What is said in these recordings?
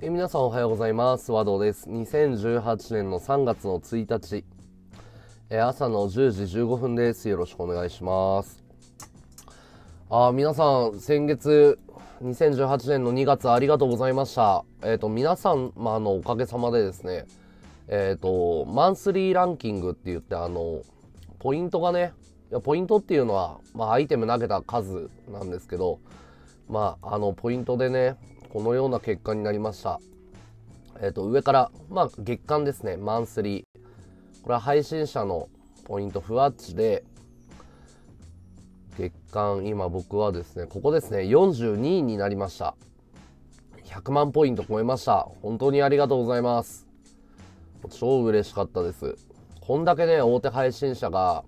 皆さんおはようございます。和道です。2018年の3月の1日、朝の10時15分です。よろしくお願いします。皆さん、先月、2018年の2月ありがとうございました。皆様のおかげさまでですね、マンスリーランキングって言って、ポイントがね、ポイントっていうのは、アイテム投げた数なんですけど、ポイントでね、このような結果になりました。上から、月間ですね、マンスリー。これは配信者のポイント、ふわっちで、月間、今僕はですね、ここですね、42位になりました。100万ポイント超えました。本当にありがとうございます。超嬉しかったです。こんだけね、大手配信者が、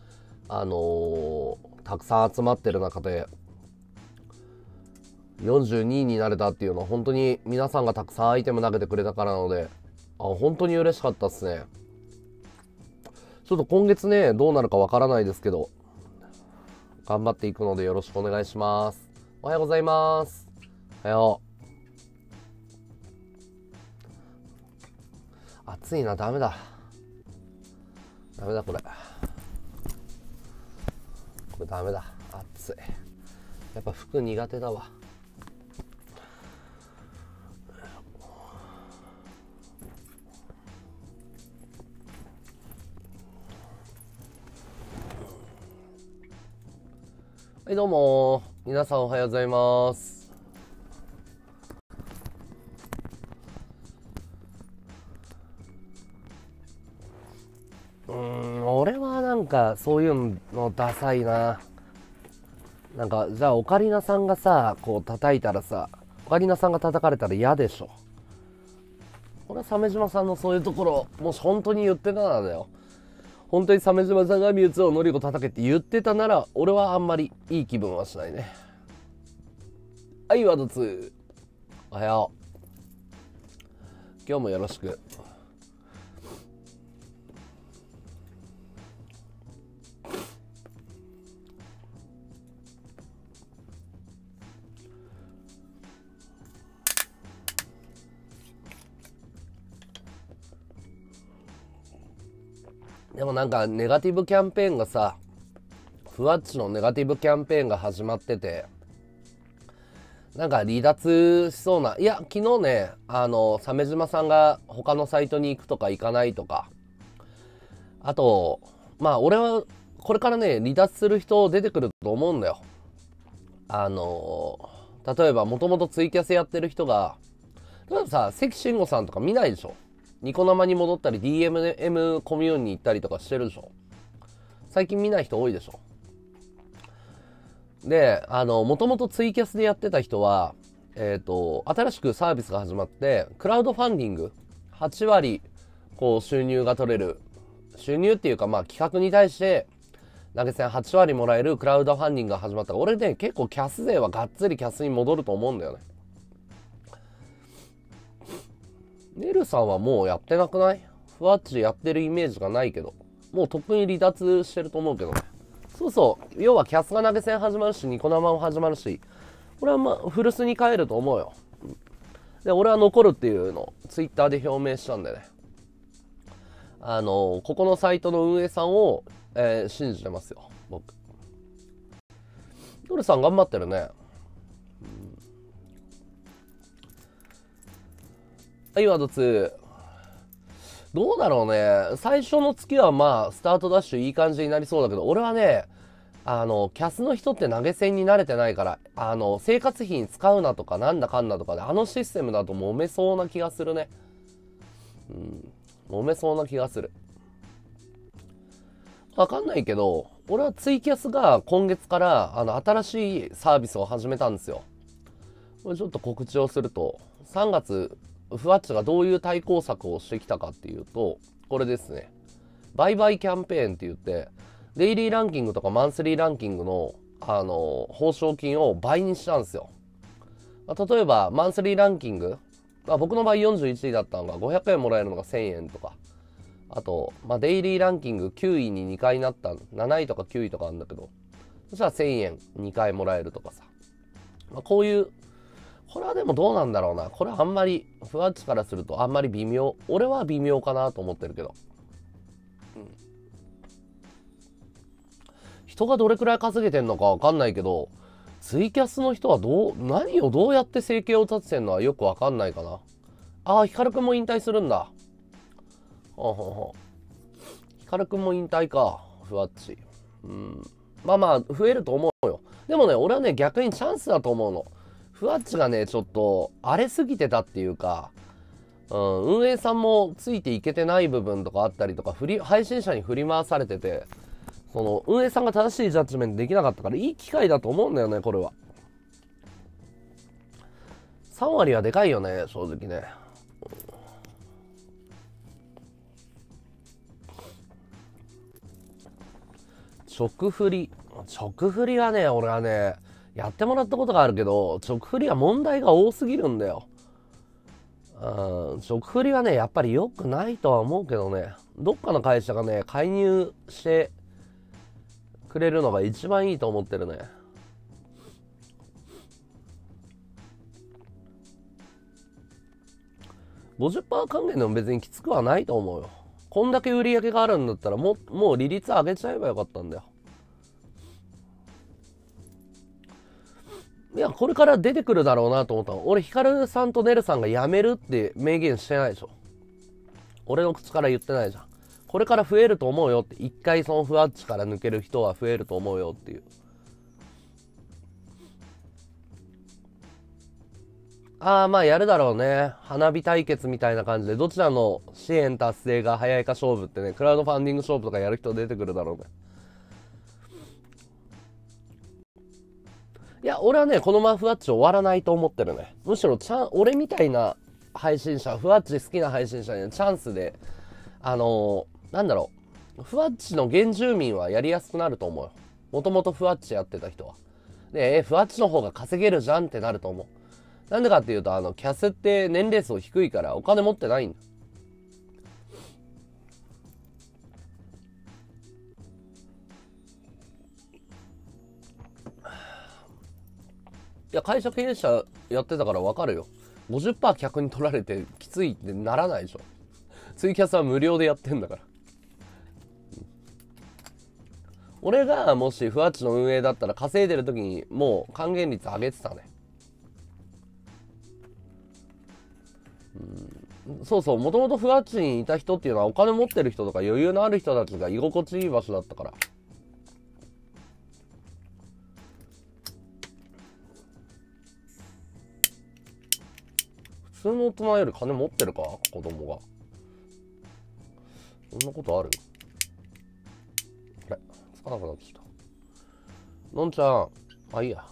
たくさん集まってる中で、42位になれたっていうのは本当に皆さんがたくさんアイテム投げてくれたからなので、本当に嬉しかったですね。ちょっと今月ね、どうなるかわからないですけど、頑張っていくのでよろしくお願いします。おはようございます。おはよう。暑いな、ダメだこれ。これダメだ。暑い。やっぱ服苦手だわ。はい、どうも皆さんおはようございます。俺はなんかそういうのダサいな。なんかじゃあオカリナさんがさ、こう叩いたらさ、オカリナさんが叩かれたら嫌でしょ。俺は鮫島さんのそういうところ、もし本当に言ってたならだよ。本当に鮫島さんがミュウツをノリコ叩けって言ってたなら、俺はあんまりいい気分はしないね。はい、ワード2。おはよう。今日もよろしく。でもなんかネガティブキャンペーンがさ、ふわっちのネガティブキャンペーンが始まってて、なんか離脱しそうな。いや、昨日ね、鮫島さんが他のサイトに行くとか行かないとか、あと、俺はこれからね、離脱する人出てくると思うんだよ。例えばもともとツイキャスやってる人が、例えばさ、関慎吾さんとか見ないでしょ。ニコ生に戻ったり DMM コミューンに行ったりとかしてるでしょ。最近見ない人多いでしょ。で、もともとツイキャスでやってた人は、新しくサービスが始まって、クラウドファンディング、8割、こう、収入が取れる。収入っていうか、企画に対して、投げ銭8割もらえるクラウドファンディングが始まったから、俺ね、結構キャス勢はがっつりキャスに戻ると思うんだよね。ネルさんはもうやってなくない？ふわっちやってるイメージがないけど。もうとっくに離脱してると思うけどね。そうそう。要はキャスが投げ銭始まるし、ニコ生も始まるし、俺は古巣に帰ると思うよ。で、俺は残るっていうのをツイッターで表明したんでね。ここのサイトの運営さんを、信じてますよ、僕。ドルさん頑張ってるね。はい、ワード2。どうだろうね。最初の月はスタートダッシュいい感じになりそうだけど、俺はね、キャスの人って投げ銭に慣れてないから、生活費に使うなとかなんだかんだとかで、システムだと揉めそうな気がするね。揉めそうな気がする。わかんないけど、俺はツイキャスが今月から、新しいサービスを始めたんですよ。これちょっと告知をすると、3月、ふわっちがどういう対抗策をしてきたかっていうと、これですね。売買キャンペーンって言って、デイリーランキングとかマンスリーランキングの、報奨金を倍にしたんですよ。例えば、マンスリーランキング、僕の場合41位だったのが500円もらえるのが1000円とか、あと、デイリーランキング9位に2回なった、7位とか9位とかあるんだけど、そしたら1000円2回もらえるとかさ。こういうこれはでもどうなんだろうな。これはあんまり、ふわっちからするとあんまり微妙。俺は微妙かなと思ってるけど。人がどれくらい稼げてんのかわかんないけど、ツイキャスの人は何をどうやって生計を立ててんのはよくわかんないかな。ああ、ヒカルくんも引退するんだ。ヒカルくんも引退か、ふわっち。まあまあ、増えると思うよ。でもね、俺はね、逆にチャンスだと思うの。ふわっちがね、ちょっと荒れすぎてたっていうか、運営さんもついていけてない部分とかあったりとか、配信者に振り回されてて、その運営さんが正しいジャッジメントできなかったから、いい機会だと思うんだよね、これは。3割はでかいよね、正直ね。直振りはね、俺はね、やってもらったことがあるけど、直振りは問題が多すぎるんだよ。直振りはね、やっぱり良くないとは思うけどね、どっかの会社がね、介入してくれるのが一番いいと思ってるね。50% 還元でも別にきつくはないと思うよ。こんだけ売り上げがあるんだったらもう利率上げちゃえばよかったんだよ。いや、これから出てくるだろうなと思ったの。俺、ヒカルさんとネルさんが辞めるって明言してないでしょ。俺の口から言ってないじゃん。これから増えると思うよって、一回そのふわっちから抜ける人は増えると思うよっていう。まあやるだろうね。花火対決みたいな感じで、どちらの支援達成が早いか勝負ってね、クラウドファンディング勝負とかやる人出てくるだろうね。いや、俺はね、このままふわっち終わらないと思ってるね。むしろ俺みたいな配信者、ふわっち好きな配信者にはチャンスで、なんだろう、ふわっちの原住民はやりやすくなると思うよ。もともとふわっちやってた人は。で、ふわっちの方が稼げるじゃんってなると思う。なんでかっていうと、キャスって年齢層低いからお金持ってないんだ。いや、会社経営者やってたから分かるよ。50% 客に取られてきついってならないでしょ。ツイキャスは無料でやってんだから。俺がもしふわっちの運営だったら稼いでる時にもう還元率上げてたね。そうそう、もともとふわっちにいた人っていうのはお金持ってる人とか余裕のある人たちが居心地いい場所だったから。普通の大人より金持ってるか、子供が。そんなことある？あれ、つかなくなってきた。のんちゃん、いいや。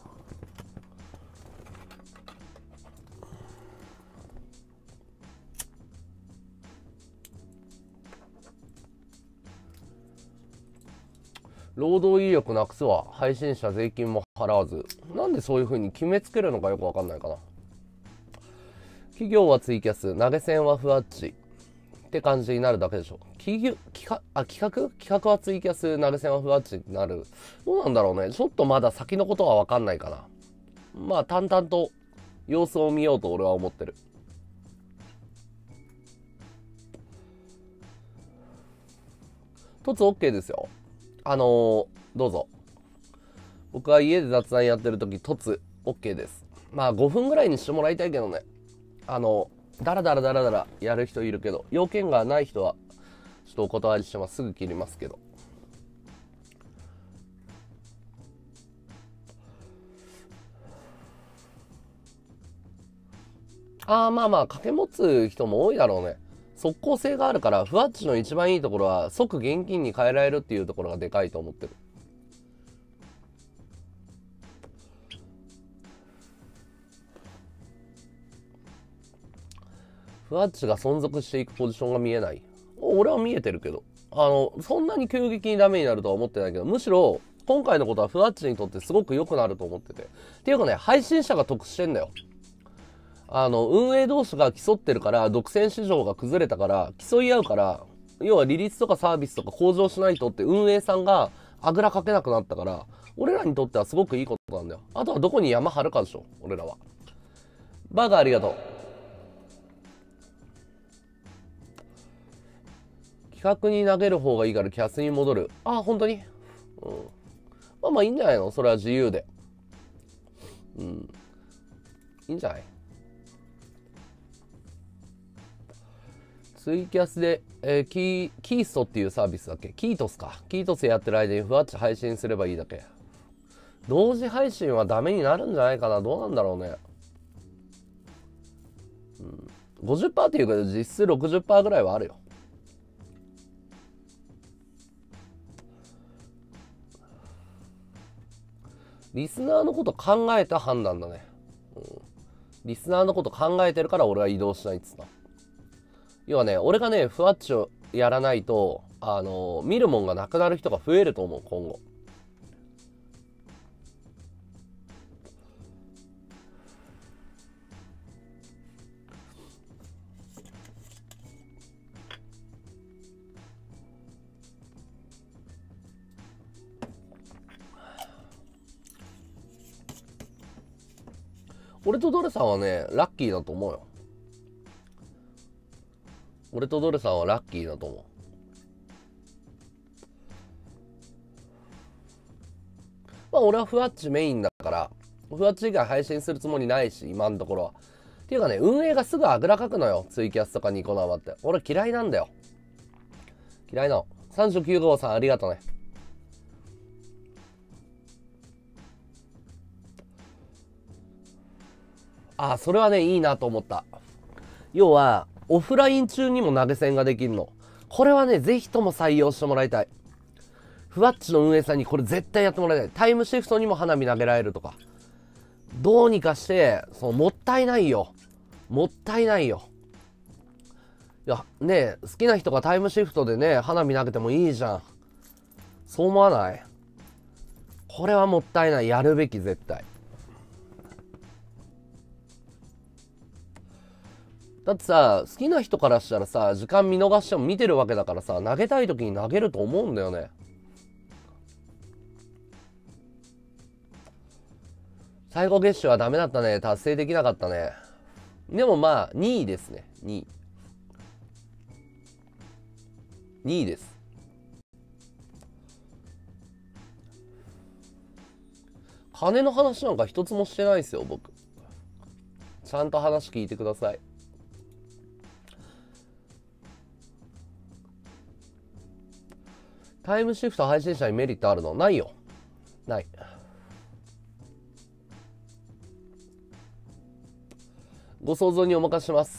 労働意欲なくすわ。配信者税金も払わず。なんでそういう風に決めつけるのかよくわかんないかな。企業はツイキャス、投げ銭はふわっちって感じになるだけでしょ。企画はツイキャス、投げ銭はふわっちになる。どうなんだろうね。ちょっとまだ先のことはわかんないかな。まあ淡々と様子を見ようと俺は思ってる。凸 OK ですよ。どうぞ。僕は家で雑談やってる時凸 OK です。まあ5分ぐらいにしてもらいたいけどね。ダラダラやる人いるけど、要件がない人はちょっとお断りしてます。すぐ切りますけど。まあ掛け持つ人も多いだろうね。即効性があるから、ふわっちの一番いいところは即現金に変えられるっていうところがでかいと思ってる。ふわっちが存続していくポジションが見えない。俺は見えてるけど、そんなに急激にダメになるとは思ってないけど、むしろ今回のことはふわっちにとってすごく良くなると思ってて。っていうかね、配信者が得してんだよ。運営同士が競ってるから、独占市場が崩れたから、競い合うから、要は利率とかサービスとか向上しないとって運営さんがあぐらかけなくなったから、俺らにとってはすごくいいことなんだよ。あとはどこに山張るかでしょ、俺らは。 バーガーありがとう。企画に投げる方がいいからキャスに戻る。あ、本当に？うん。まあまあいいんじゃないの？それは自由で。うん。いいんじゃない？ツイキャスで、キーストっていうサービスだっけ？キートスか。キートスやってる間にふわっち配信すればいいだけ。同時配信はダメになるんじゃないかな。どうなんだろうね。うん、50% っていうか実質 60% ぐらいはあるよ。リスナーのこと考えた判断だね。うん、リスナーのこと考えてるから俺は移動しないっつった。要はね、俺がね、ふわっちをやらないと、見るもんがなくなる人が増えると思う、今後。俺とドレさんはね、ラッキーだと思うよ。俺とドレさんはラッキーだと思う。まあ俺はふわっちメインだから、ふわっち以外配信するつもりないし、今のところは。っていうかね、運営がすぐあぐらかくのよ。ツイキャスとかニコ生って。俺嫌いなんだよ。嫌いなの。39号さんありがとね。あ、それはね、いいなと思った。要は、オフライン中にも投げ銭ができるの。これはね、ぜひとも採用してもらいたい。ふわっちの運営さんにこれ絶対やってもらいたい。タイムシフトにも花火投げられるとか。どうにかして、もったいないよ。もったいないよ。いや、ねえ、好きな人がタイムシフトでね、花火投げてもいいじゃん。そう思わない？これはもったいない。やるべき、絶対。だってさ、好きな人からしたらさ、時間見逃しても見てるわけだからさ、投げたい時に投げると思うんだよね。最後月収はダメだったね。達成できなかったね。でもまあ、2位ですね。2位。2位です。金の話なんか一つもしてないですよ、僕。ちゃんと話聞いてください。タイムシフト配信者にメリットあるの？ないよ。ない。ご想像にお任せします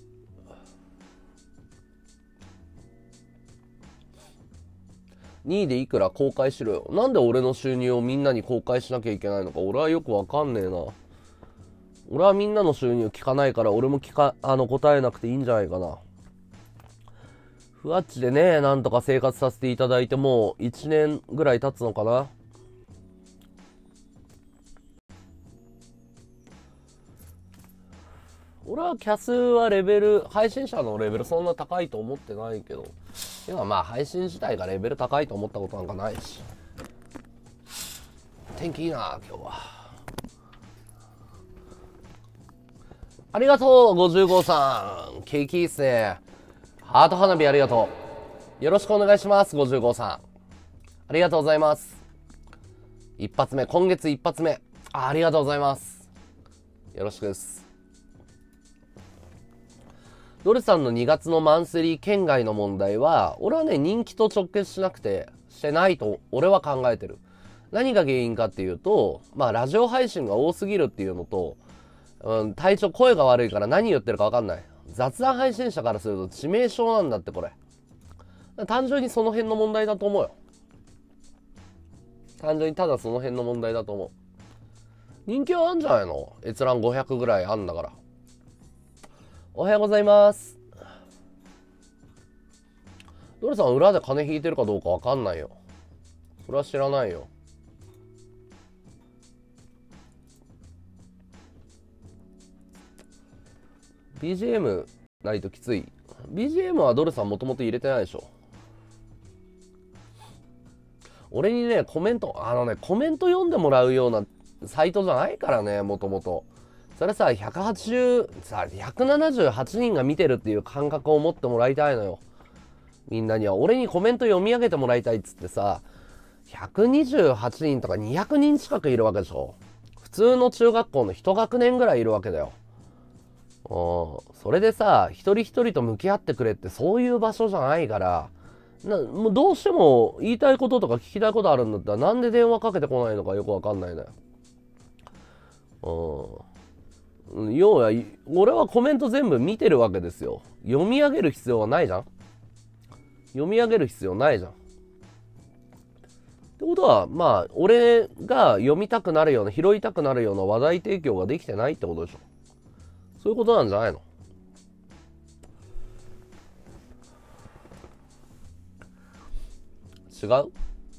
。2位でいくら公開しろよ。なんで俺の収入をみんなに公開しなきゃいけないのか俺はよくわかんねえな。俺はみんなの収入聞かないから俺も答えなくていいんじゃないかな。ふわっちでね、なんとか生活させていただいてもう1年ぐらい経つのかな。俺はキャスは配信者のレベルそんな高いと思ってないけど。ていうのはまあ配信自体がレベル高いと思ったことなんかないし。天気いいな今日は。ありがとう50号さん。景気いいっすね。ハート花火ありがとう。よろしくお願いします50号さん。ありがとうございます。一発目、今月一発目。ありがとうございます。よろしくです。ドルさんの2月のマンスリー県外の問題は、俺はね、人気と直結してないと俺は考えてる。何が原因かっていうと、まあラジオ配信が多すぎるっていうのと、体調声が悪いから何言ってるか分かんない。雑談配信者からすると致命傷なんだってこれ。単純にその辺の問題だと思うよ。単純にただその辺の問題だと思う。人気はあんじゃないの？閲覧500ぐらいあんだから。おはようございます。ドルさん裏で金引いてるかどうかわかんないよ。それは知らないよ。BGM ないときつい。BGM はドルさんもともと入れてないでしょ。俺にね、コメント読んでもらうようなサイトじゃないからね、もともと。 それさ、178人が見てるっていう感覚を持ってもらいたいのよ。みんなには。俺にコメント読み上げてもらいたいっつってさ、128人とか200人近くいるわけでしょ。普通の中学校の一学年ぐらいいるわけだよ。それでさ、一人一人と向き合ってくれってそういう場所じゃないから、もうどうしても言いたいこととか聞きたいことあるんだったらなんで電話かけてこないのかよくわかんないのよ。要は、俺はコメント全部見てるわけですよ。読み上げる必要はないじゃん。読み上げる必要ないじゃん。ってことは、まあ、俺が読みたくなるような、拾いたくなるような話題提供ができてないってことでしょ。そういうことなんじゃないの？違う？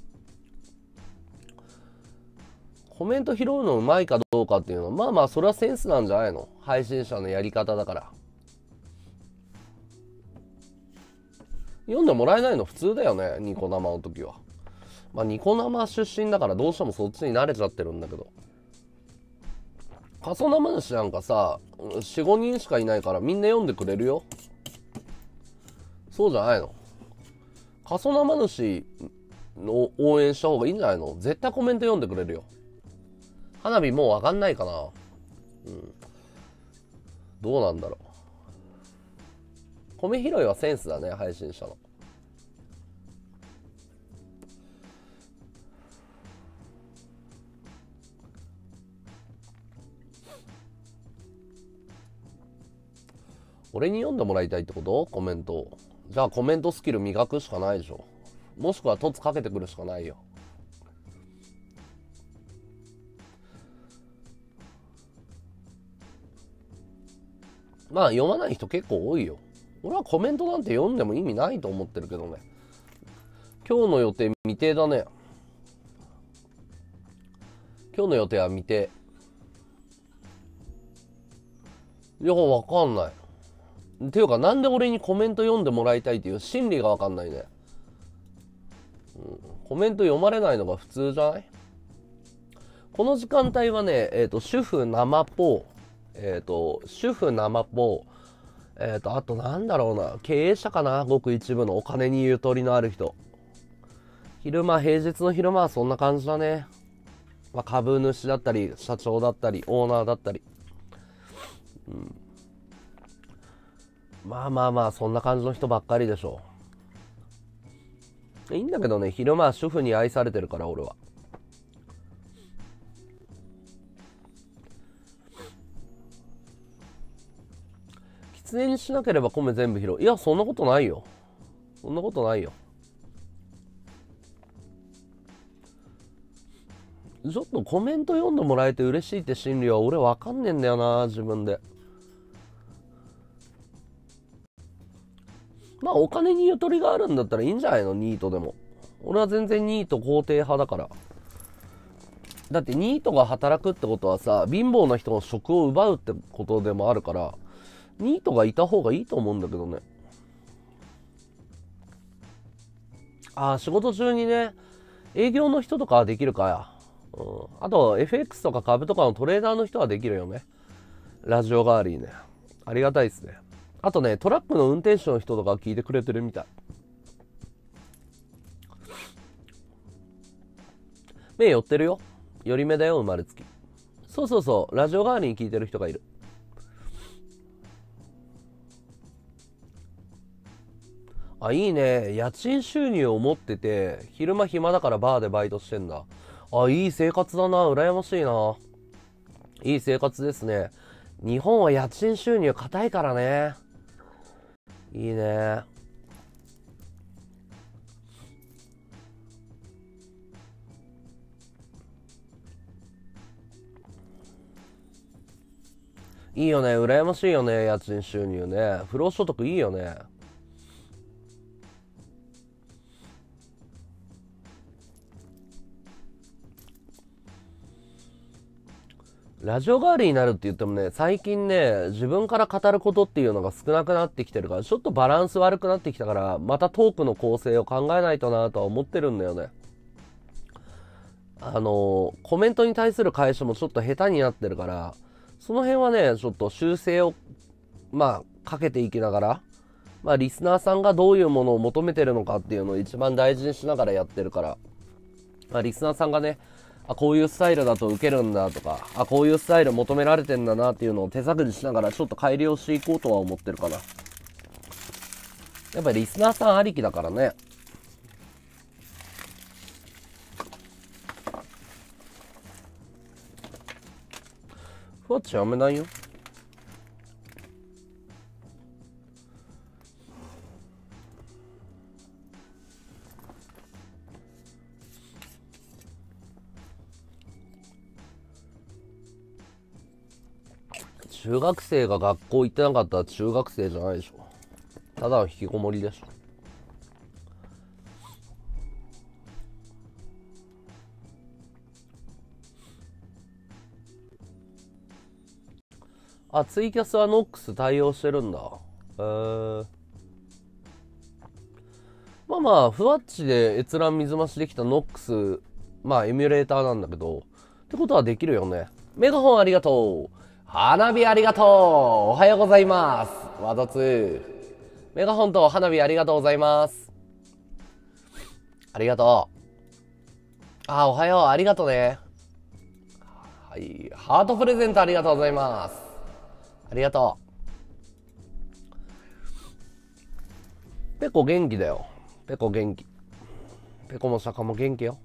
コメント拾うのうまいかどうかっていうのは、まあまあ、それはセンスなんじゃないの？配信者のやり方だから。読んでもらえないの普通だよね、ニコ生の時は。まあ、ニコ生出身だからどうしてもそっちに慣れちゃってるんだけど。過疎生主なんかさ、4、5人しかいないからみんな読んでくれるよ。そうじゃないの？過疎生主の応援した方がいいんじゃないの？絶対コメント読んでくれるよ。花火もうわかんないかな。どうなんだろう。米拾いはセンスだね、配信者の。俺に読んでもらいたいってこと？コメントを。じゃあコメントスキル磨くしかないでしょ。もしくは凸かけてくるしかないよ。まあ読まない人結構多いよ。俺はコメントなんて読んでも意味ないと思ってるけどね。今日の予定未定だね。今日の予定は未定。いや、わかんない。っていうか、なんで俺にコメント読んでもらいたいっていう心理がわかんないね。コメント読まれないのが普通じゃない？この時間帯はね、主婦生ポ主婦生ポあとなんだろうな、経営者かな、ごく一部のお金にゆとりのある人。平日の昼間はそんな感じだね。まあ、株主だったり、社長だったり、オーナーだったり。まあ、そんな感じの人ばっかりでしょう。いいんだけどね、昼間は主婦に愛されてるから、俺は。狐にしなければ米全部拾う。いや、そんなことないよ。そんなことないよ。ちょっとコメント読んでもらえて嬉しいって心理は俺わかんねえんだよな、自分で。まあお金にゆとりがあるんだったらいいんじゃないの？ニートでも。俺は全然ニート肯定派だから。だってニートが働くってことはさ、貧乏な人の職を奪うってことでもあるから、ニートがいた方がいいと思うんだけどね。仕事中にね、営業の人とかはできるかや。あと FX とか株とかのトレーダーの人はできるよね。ラジオ代わりにね。ありがたいですね。あとね、トラックの運転手の人とか聞いてくれてるみたい。目寄ってるよ。寄り目だよ、生まれつき。そう、ラジオ代わりに聞いてる人がいる。いいね。家賃収入を持ってて、昼間暇だからバーでバイトしてんだ。いい生活だな。羨ましいな。いい生活ですね。日本は家賃収入硬いからね。いいね。いいよね。羨ましいよね。家賃収入ね。不労所得いいよね。ラジオ代わりになるって言ってもね、最近ね、自分から語ることっていうのが少なくなってきてるから、ちょっとバランス悪くなってきたから、またトークの構成を考えないとなとは思ってるんだよね。コメントに対する返しもちょっと下手になってるから、 その辺はね、ちょっと修正を、まあ、かけていきながら、まあ、リスナーさんがどういうものを求めてるのかっていうのを一番大事にしながらやってるから、まあ、リスナーさんがね、あ、こういうスタイルだと受けるんだとか、あ、こういうスタイル求められてんだなっていうのを手探りしながらちょっと改良していこうとは思ってるかな。やっぱりリスナーさんありきだからね。ふわっちやめないよ。中学生が学校行ってなかったら中学生じゃないでしょ。ただの引きこもりでしょ。あ、ツイキャスはノックス対応してるんだ。まあまあ、ふわっちで閲覧水増しできたノックス、まあエミュレーターなんだけど、ってことはできるよね。メガホンありがとう。花火ありがとう。おはようございます。ワドツー。メガホンと花火ありがとうございます。ありがとう。あ、おはよう。ありがとうね。はい。ハートプレゼントありがとうございます。ありがとう。ペコ元気だよ。ペコ元気。ペコもシャカも元気よ。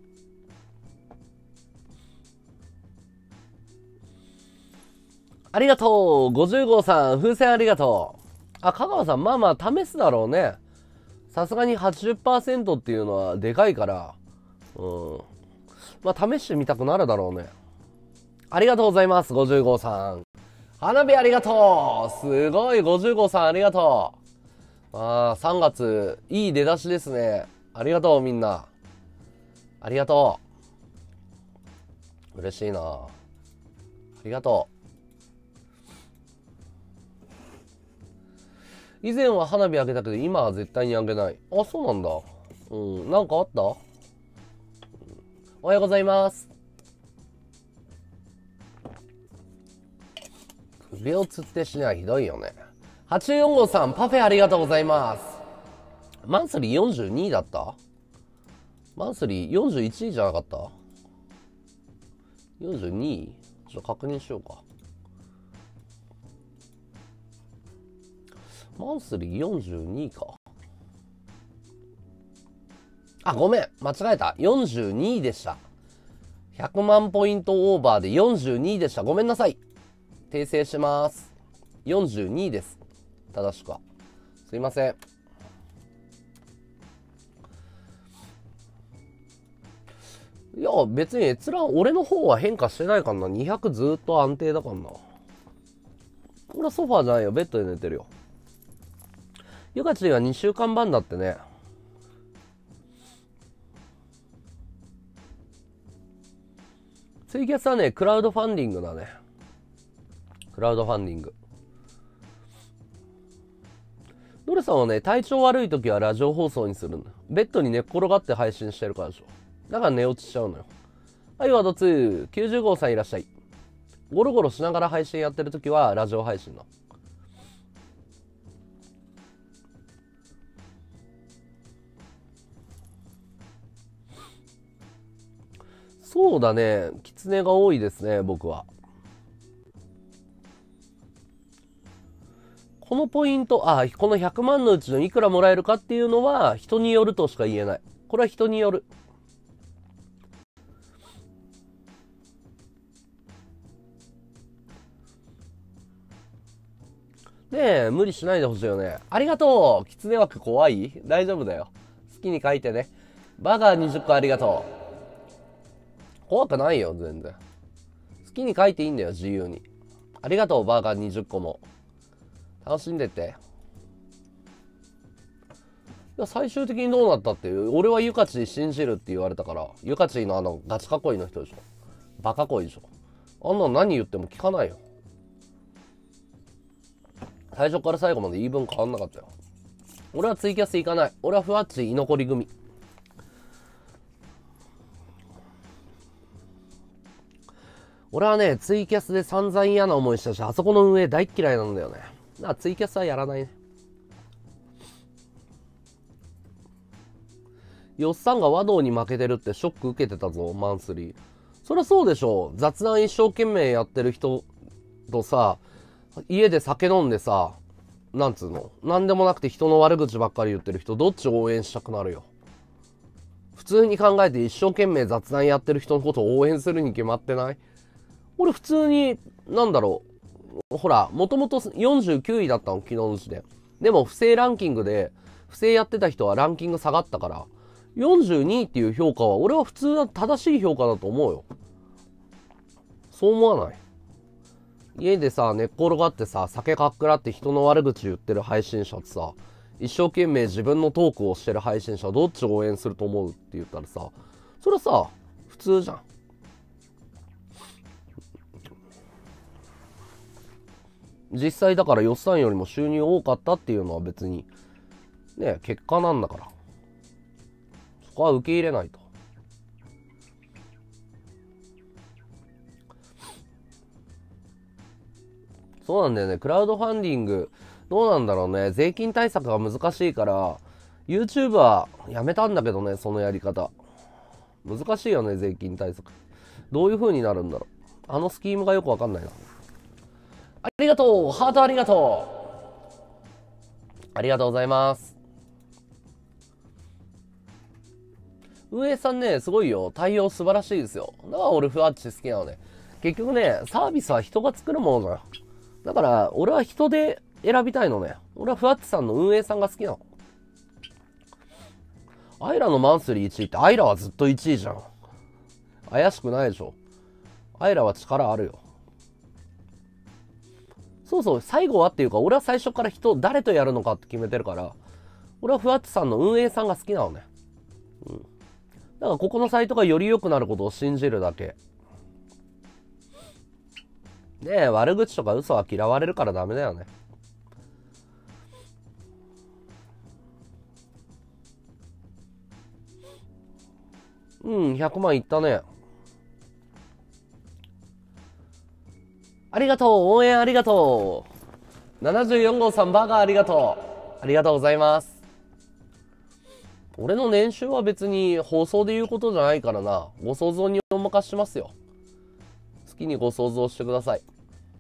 ありがとう。50号さん、風船ありがとう。あ、香川さん、まあまあ試すだろうね。さすがに 80% っていうのはでかいから、まあ試してみたくなるだろうね。ありがとうございます、50号さん。花火ありがとう。すごい、50号さんありがとう。3月、いい出だしですね。ありがとう、みんな。ありがとう。嬉しいな。ありがとう。以前は花火あげたけど、今は絶対にあげない。あ、そうなんだ。なんかあった？おはようございます。首をつって死にはひどいよね。84号さん、パフェありがとうございます。マンスリー42位だった？マンスリー41位じゃなかった？ 42 位？ちょっと確認しようか。マンスリー42位か。あ、ごめん。間違えた。42位でした。100万ポイントオーバーで42位でした。ごめんなさい。訂正します。42位です。正しくは。すいません。いや、別に閲覧、俺の方は変化してないかな。200ずっと安定だからな。俺はソファーじゃないよ。ベッドで寝てるよ。ゆかちんは2週間版だってね。ツイキャスはね、クラウドファンディングだね。クラウドファンディング。ドレさんはね、体調悪い時はラジオ放送にするんだ。ベッドに寝っ転がって配信してるからでしょ。だから寝落ちしちゃうのよ。はい、ワード2、90号さんいらっしゃい。ゴロゴロしながら配信やってる時はラジオ配信だ。そうだね。キツネが多いですね、僕は。このポイント、この100万のうちのいくらもらえるかっていうのは人によるとしか言えない。これは人による。ねえ、無理しないでほしいよね。ありがとう。キツネ枠怖い？大丈夫だよ。好きに書いてね。バガー20個ありがとう。怖くないよ、全然。好きに書いていいんだよ、自由に。ありがとう、バーガー20個も。楽しんでって。いや、最終的にどうなったっていう、俺はユカチ信じるって言われたから、ユカチのガチ囲いの人でしょ。バカ恋でしょ。あんなの何言っても聞かないよ。最初から最後まで言い分変わんなかったよ。俺はツイキャス行かない。俺はふわっち居残り組。 俺はね、ツイキャスで散々嫌な思いしたし、あそこの運営大っ嫌いなんだよね。だからツイキャスはやらないね。よっさんが和道に負けてるってショック受けてたぞ、マンスリー。そりゃそうでしょ。雑談一生懸命やってる人とさ、家で酒飲んでさ、なんつうの、なんでもなくて人の悪口ばっかり言ってる人、どっち応援したくなるよ。普通に考えて一生懸命雑談やってる人のことを応援するに決まってない？俺普通に、なんだろう、ほら、もともと49位だったの、昨日の時点。でも不正ランキングで、不正やってた人はランキング下がったから、42位っていう評価は俺は普通は正しい評価だと思うよ。そう思わない？家でさ、寝っ転がってさ、酒かっくらって人の悪口言ってる配信者ってさ、一生懸命自分のトークをしてる配信者どっちを応援すると思うって言ったらさ、それはさ、普通じゃん。実際だから予算よりも収入多かったっていうのは別に、ね、結果なんだから。そこは受け入れないと。そうなんだよね。クラウドファンディング、どうなんだろうね。税金対策が難しいから、YouTube はやめたんだけどね、そのやり方。難しいよね、税金対策。どういう風になるんだろう。あのスキームがよくわかんないな。ありがとう、ハートありがとう。ありがとうございます。運営さんね、すごいよ。対応素晴らしいですよ。だから俺ふわっち好きなのね。結局ね、サービスは人が作るものだよ。だから俺は人で選びたいのね。俺はふわっちさんの運営さんが好きなの。アイラのマンスリー1位って、アイラはずっと1位じゃん。怪しくないでしょ。アイラは力あるよ。そうそう、最後はっていうか、俺は最初から誰とやるのかって決めてるから、俺はふわっちさんの運営さんが好きなのね。うん。だからここのサイトがより良くなることを信じるだけ。ねえ、悪口とか嘘は嫌われるからダメだよね。うん、100万いったね。ありがとう、応援ありがとう。74号さんバーガーありがとう。ありがとうございます。俺の年収は別に放送で言うことじゃないからな。ご想像にお任せしますよ。好きにご想像してください。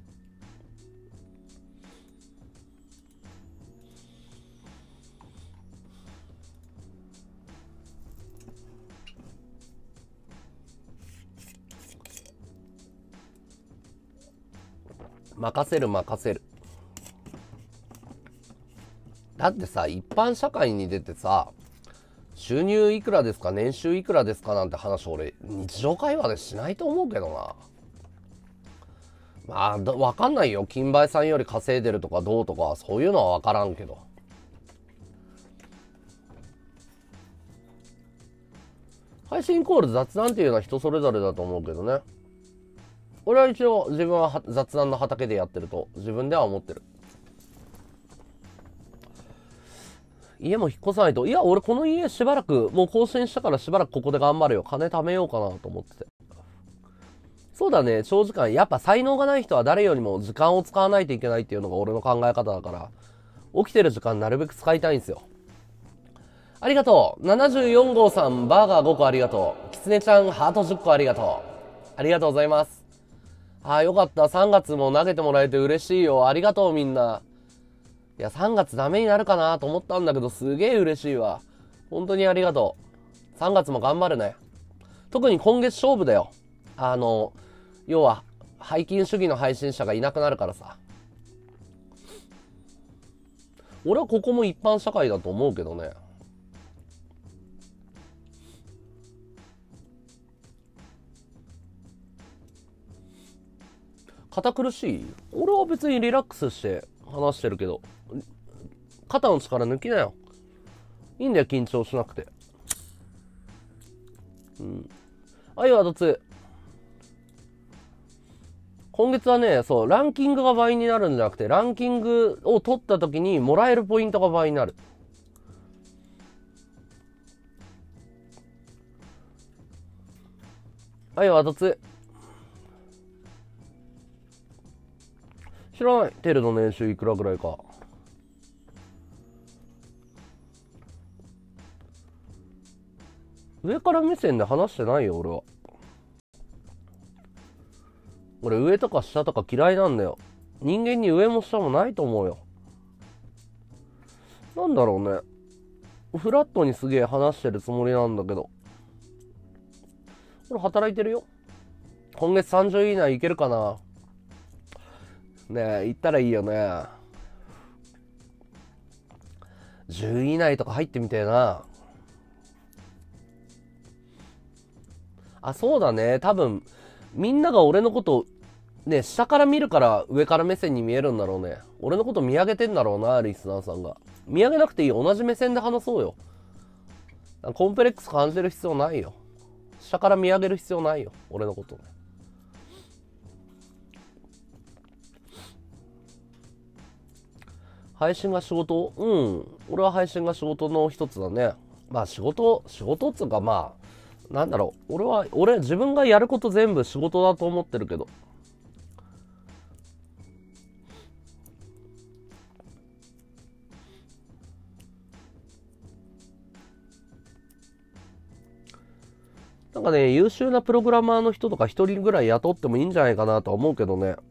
任せる任せる。だってさ、一般社会に出てさ、収入いくらですか、年収いくらですかなんて話俺日常会話でしないと思うけどな。まあわかんないよ。金梅さんより稼いでるとかどうとかそういうのはわからんけど。配信イコール雑談っていうのは人それぞれだと思うけどね。俺は一応自分は雑談の畑でやってると自分では思ってる。家も引っ越さないと。いや、俺この家しばらく、もう更新したからしばらくここで頑張るよ。金貯めようかなと思ってて。そうだね、長時間。やっぱ才能がない人は誰よりも時間を使わないといけないっていうのが俺の考え方だから、起きてる時間なるべく使いたいんですよ。ありがとう。74号さん、バーガー5個ありがとう。きつねちゃん、ハート10個ありがとう。ありがとうございます。ああ、よかった。3月も投げてもらえて嬉しいよ。ありがとうみんな。いや、3月ダメになるかなと思ったんだけど、すげえ嬉しいわ。本当にありがとう。3月も頑張るね。特に今月勝負だよ。要は、背筋主義の配信者がいなくなるからさ。俺はここも一般社会だと思うけどね。堅苦しい？俺は別にリラックスして話してるけど、肩の力抜きなよ。いいんだよ、緊張しなくて。うん。はい、ワドツ。今月はね、そう、ランキングが倍になるんじゃなくて、ランキングを取った時にもらえるポイントが倍になる。はい、ワドツ。 知らない。テルの年収いくらぐらいか。上から目線で話してないよ、俺は。俺、上とか下とか嫌いなんだよ。人間に上も下もないと思うよ。なんだろうね。フラットにすげえ話してるつもりなんだけど。俺、働いてるよ。今月30位以内いけるかな。ねえ、行ったらいいよね。10位以内とか入ってみてえな。あ、そうだね。多分、みんなが俺のことね、下から見るから上から目線に見えるんだろうね。俺のこと見上げてんだろうな、リスナーさんが。見上げなくていい。同じ目線で話そうよ。コンプレックス感じる必要ないよ。下から見上げる必要ないよ。俺のことね。配信が仕事？うん。俺は配信が仕事の一つだね。まあ仕事っつうかまあ、なんだろう。俺自分がやること全部仕事だと思ってるけど。なんかね、優秀なプログラマーの人とか一人ぐらい雇ってもいいんじゃないかなとは思うけどね。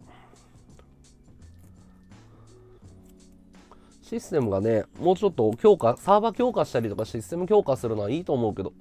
システムがね、もうちょっとサーバー強化したりとかシステム強化するのはいいと思うけど。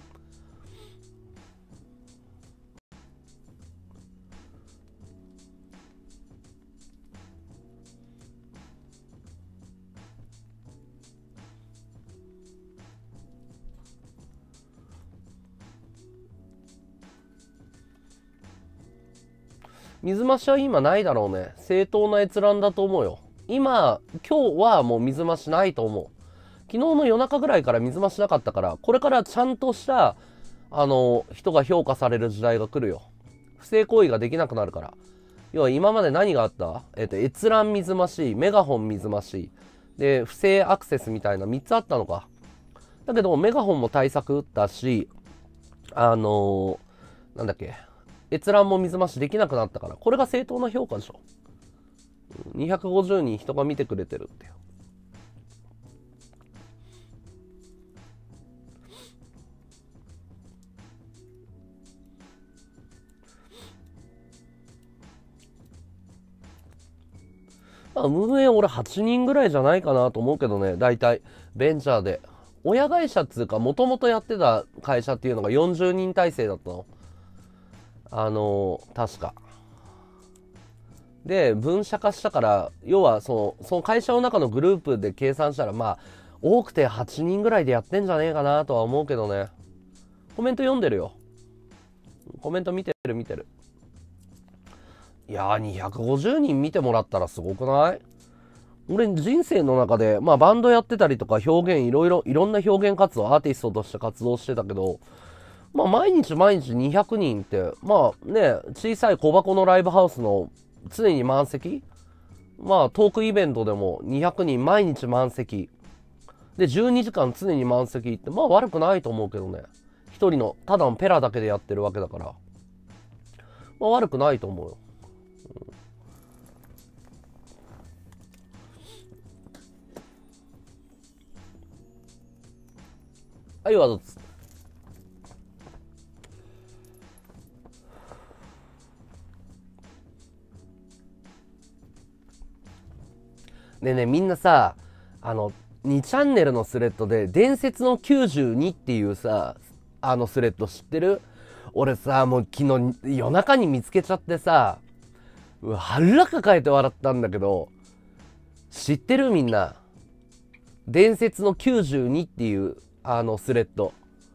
水増しは今ないだろうね。正当な閲覧だと思うよ。今日はもう水増しないと思う。昨日の夜中ぐらいから水増しなかったから、これからちゃんとした人が評価される時代が来るよ。不正行為ができなくなるから。要は今まで何があった？閲覧水増し、メガホン水増しで不正アクセスみたいな3つあったのか。だけどメガホンも対策だし、なんだっけ、閲覧も水増しできなくなったから、これが正当な評価でしょ。250人人が見てくれてるってよ。まあ、運営俺8人ぐらいじゃないかなと思うけどね、大体ベンチャーで。親会社っつうか、もともとやってた会社っていうのが40人体制だったの。確か。で、分社化したから、要はその会社の中のグループで計算したら、まあ、多くて8人ぐらいでやってんじゃねえかなとは思うけどね。コメント読んでるよ。コメント見てる。いやー、250人見てもらったらすごくない？俺人生の中で、まあバンドやってたりとか表現いろんな表現活動、アーティストとして活動してたけど、まあ毎日200人って、まあね、小さい小箱のライブハウスの常に満席？まあトークイベントでも200人毎日満席。で、12時間常に満席って、まあ悪くないと思うけどね。一人の、ただのペラだけでやってるわけだから。まあ悪くないと思うよ。はい、わざつ。ねえねえ、みんなさ、2チャンネルのスレッドで、伝説の92っていうさ、スレッド知ってる？俺さ、もう昨日夜中に見つけちゃってさ、腹抱えて笑ったんだけど、知ってる？みんな。伝説の92っていうスレッド。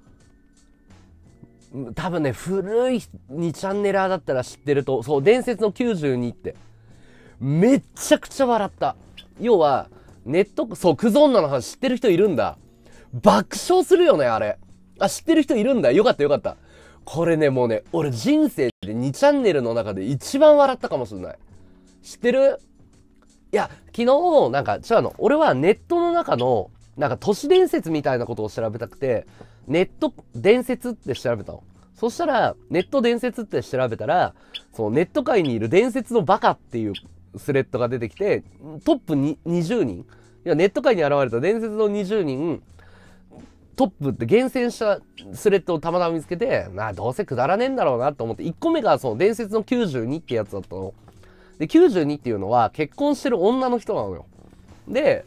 多分ね、古い2チャンネラーだったら知ってると。そう、伝説の92って。めっちゃくちゃ笑った。要は、そう、クズ女の話知ってる人いるんだ。爆笑するよね、あれ。あ、知ってる人いるんだ。よかった。これね、もうね、俺人生で2チャンネルの中で一番笑ったかもしれない。知ってる？いや、昨日、なんか違うの。俺はネットの中の、なんか都市伝説みたいなことを調べたくて、ネット伝説って調べたの。そしたら、ネット伝説って調べたら、そのネット界にいる伝説のバカっていうスレッドが出てきて、トップに20人、いやネット界に現れた伝説の20人、トップって厳選したスレッドをたまたま見つけて、どうせくだらねえんだろうなと思って、1個目がその伝説の92ってやつだったの。で、92っていうのは結婚してる女の人なのよ。で、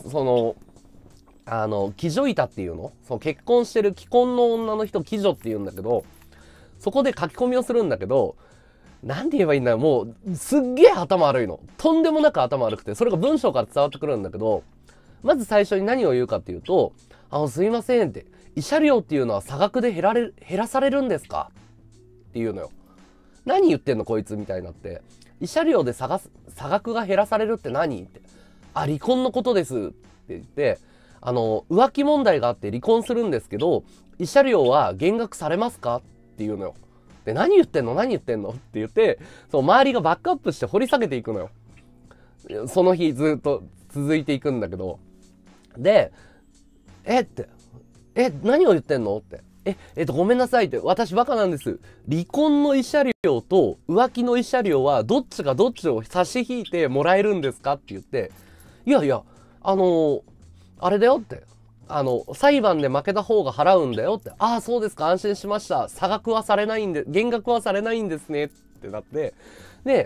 貴女板っていうの、その結婚してる既婚の女の人、貴女って言うんだけど、そこで書き込みをするんだけど、なんて言えばいいんだよ。もう、すっげえ頭悪いの。とんでもなく頭悪くて、それが文章から伝わってくるんだけど、まず最初に何を言うかっていうと、すいませんって、慰謝料っていうのは差額で減らされるんですかっていうのよ。何言ってんのこいつみたいになって。慰謝料で差額が減らされるって何って。離婚のことですって言って、浮気問題があって離婚するんですけど、慰謝料は減額されますかっていうのよ。で、何言ってんのって言って、周りがバックアップして掘り下げていくのよ。その日ずっと続いていくんだけど。で、何を言ってんのって。ごめんなさいって、私バカなんです。離婚の慰謝料と浮気の慰謝料はどっちがどっちを差し引いてもらえるんですかって言って、いやいや、あれだよって。裁判で負けた方が払うんだよって。ああ、そうですか、安心しました。差額はされないんで、減額はされないんですねってなって。で、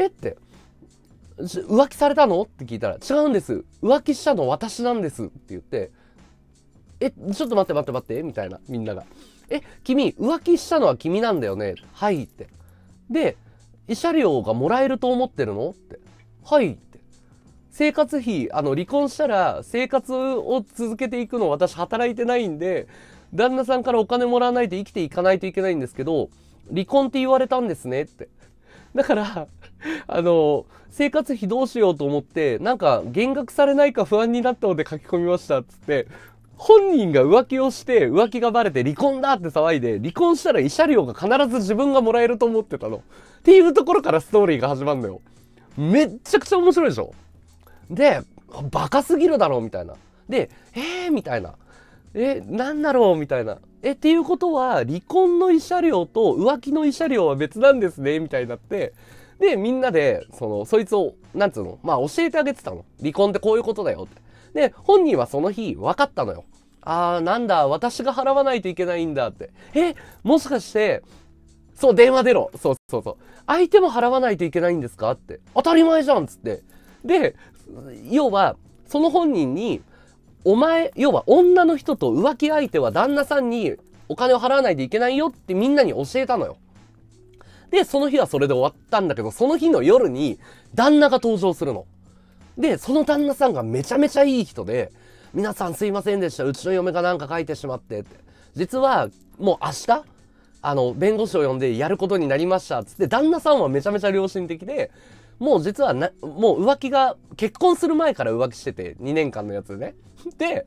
浮気されたのって聞いたら、違うんです。浮気したの私なんですって言って、ちょっと待ってみたいな、みんなが。君、浮気したのは君なんだよね。はいって。で、慰謝料がもらえると思ってるのって。はいって。生活費、離婚したら生活を続けていくの私働いてないんで、旦那さんからお金もらわないと生きていかないといけないんですけど、離婚って言われたんですねって。だから、生活費どうしようと思って、なんか減額されないか不安になったので書き込みましたっつって、本人が浮気をして浮気がバレて離婚だって騒いで、離婚したら慰謝料が必ず自分がもらえると思ってたの。っていうところからストーリーが始まるのよ。めっちゃくちゃ面白いでしょ。で、バカすぎるだろうみたいな。で、みたいな。なんだろうみたいな。っていうことは、離婚の慰謝料と浮気の慰謝料は別なんですねみたいになって、で、みんなで、そいつを、なんつうの、教えてあげてたの。離婚ってこういうことだよって。で、本人はその日、分かったのよ。なんだ、私が払わないといけないんだって。もしかして、電話出ろ。そう。相手も払わないといけないんですかって。当たり前じゃんっつって。で、要は、その本人に、要は女の人と浮気相手は旦那さんにお金を払わないといけないよってみんなに教えたのよ。で、その日はそれで終わったんだけど、その日の夜に旦那が登場するの。で、その旦那さんがめちゃめちゃいい人で、皆さんすいませんでした。うちの嫁がなんか書いてしまってって。実は、もう明日、弁護士を呼んでやることになりました。つって、旦那さんはめちゃめちゃ良心的で、もう実はもう浮気が、結婚する前から浮気してて、2年間のやつでね。で、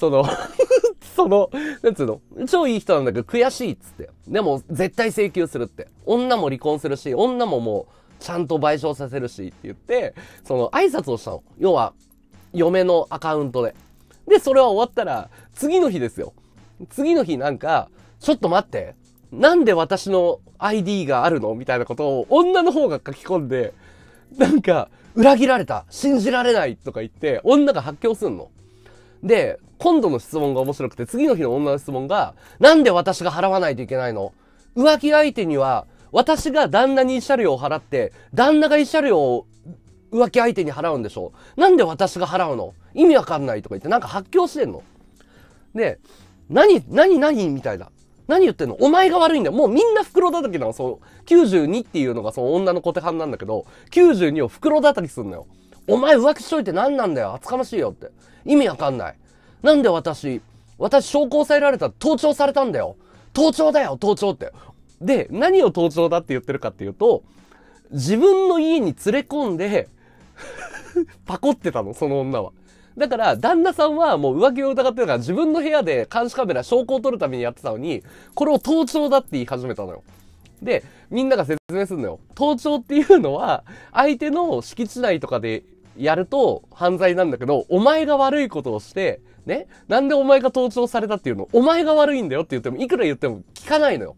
なんつうの、超いい人なんだけど悔しいっつって。でも絶対請求するって。女も離婚するし、女ももうちゃんと賠償させるしって言って、挨拶をしたの。要は、嫁のアカウントで。で、それは終わったら、次の日ですよ。次の日なんか、ちょっと待って。なんで私の ID があるのみたいなことを女の方が書き込んで、なんか、裏切られた、信じられないとか言って、女が発狂すんの。で、今度の質問が面白くて、次の日の女の質問が、なんで私が払わないといけないの？浮気相手には、私が旦那に慰謝料を払って、旦那が慰謝料を浮気相手に払うんでしょ？なんで私が払うの？意味わかんないとか言って、なんか発狂してんの。で、何みたいな。何言ってんの？お前が悪いんだよ。もうみんな袋叩きなの。92っていうのがその女の小手半なんだけど、92を袋叩きすんのよ。お前浮気しといて何なんだよ。厚かましいよって。意味わかんない。なんで私証拠抑えられたら盗聴されたんだよ。盗聴だよ、盗聴って。で、何を盗聴だって言ってるかっていうと、自分の家に連れ込んで、パコってたの、その女は。だから、旦那さんはもう浮気を疑ってたから自分の部屋で監視カメラ証拠を取るためにやってたのに、これを盗聴だって言い始めたのよ。で、みんなが説明するのよ。盗聴っていうのは、相手の敷地内とかでやると犯罪なんだけど、お前が悪いことをして、ね、なんでお前が盗聴されたっていうの？お前が悪いんだよって言っても、いくら言っても聞かないのよ。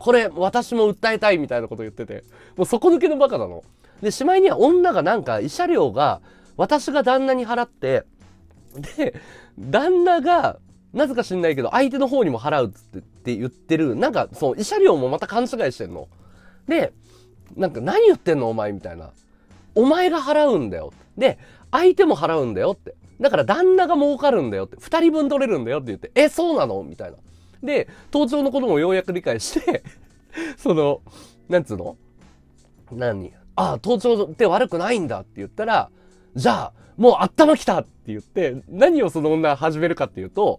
これ私も訴えたいみたいなこと言ってて、もう底抜けのバカなの。で、しまいには女がなんか慰謝料が私が旦那に払って、で、旦那がなぜか知んないけど相手の方にも払うって言ってる、なんかその慰謝料もまた勘違いしてんの。で、なんか何言ってんのお前みたいな。お前が払うんだよ。で、相手も払うんだよって。だから旦那が儲かるんだよって。二人分取れるんだよって言って、そうなのみたいな。で、盗聴のこともようやく理解してその、なんつうの盗聴って悪くないんだって言ったら、じゃあ、もう頭きたって言って、何をその女始めるかっていうと、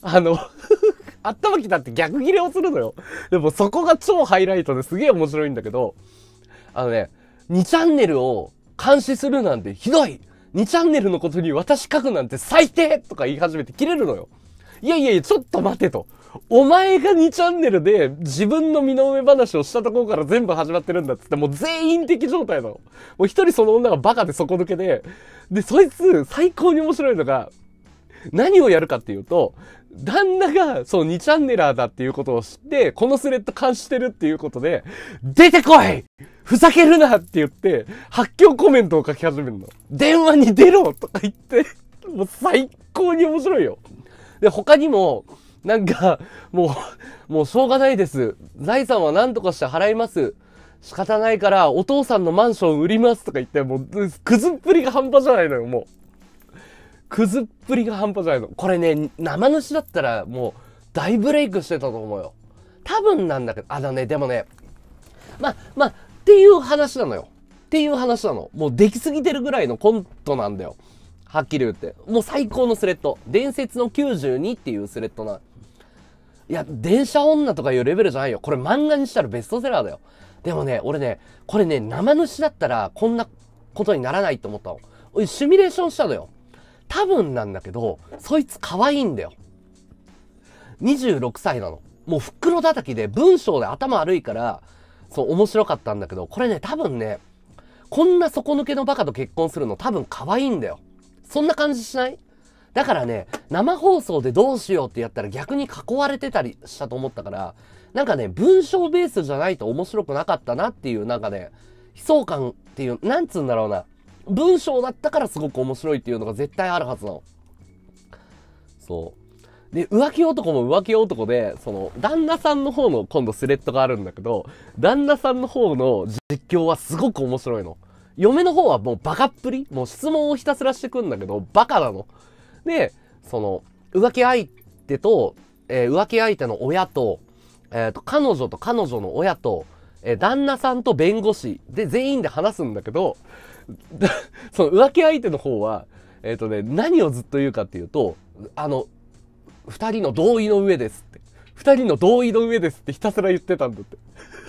頭きたって逆ギレをするのよ。でもそこが超ハイライトですげえ面白いんだけど、2チャンネルを監視するなんてひどい !2 チャンネルのことに私書くなんて最低とか言い始めて切れるのよ。いやいや、ちょっと待てと。お前が2チャンネルで自分の身の上話をしたところから全部始まってるんだっつって、もう全員的状態なの。もう一人その女がバカで底抜けで、で、そいつ最高に面白いのが、何をやるかっていうと、旦那がその2チャンネラーだっていうことを知って、このスレッド監視してるっていうことで、出てこいふざけるなって言って、発狂コメントを書き始めるの。電話に出ろとか言って、もう最高に面白いよ。で、他にも、なんか、もうしょうがないです。財産は何とかして払います。仕方ないから、お父さんのマンション売りますとか言って、もう、クズっぷりが半端じゃないのよ、もう。クズっぷりが半端じゃないの。これね、生主だったら、もう、大ブレイクしてたと思うよ。多分なんだけど、でもね、っていう話なのよ。っていう話なの。もうできすぎてるぐらいのコントなんだよ。はっきり言って。もう最高のスレッド。伝説の92っていうスレッドな。いや、電車女とかいうレベルじゃないよ。これ漫画にしたらベストセラーだよ。でもね、俺ね、これね、生主だったらこんなことにならないと思ったの。俺シミュレーションしたのよ。多分なんだけど、そいつ可愛いんだよ。26歳なの。もう袋叩きで文章で頭悪いから、そう面白かったんだけど、これね、多分ね、こんな底抜けのバカと結婚するの多分可愛いんだよ。そんな感じしない？だからね、生放送でどうしようってやったら逆に囲われてたりしたと思ったから、なんかね、文章ベースじゃないと面白くなかったなっていう、なんかね、悲壮感っていう、なんつうんだろうな。文章だったからすごく面白いっていうのが絶対あるはずなの。そう。で、浮気男も浮気男で、その、旦那さんの方の今度スレッドがあるんだけど、旦那さんの方の実況はすごく面白いの。嫁の方はもうバカっぷりもう質問をひたすらしてくんだけど、バカなの。で、その、浮気相手と、浮気相手の親と、彼女と彼女の親と、旦那さんと弁護士で全員で話すんだけど、その浮気相手の方は、何をずっと言うかっていうと、二人の同意の上ですって。二人の同意の上ですってひたすら言ってたんだって。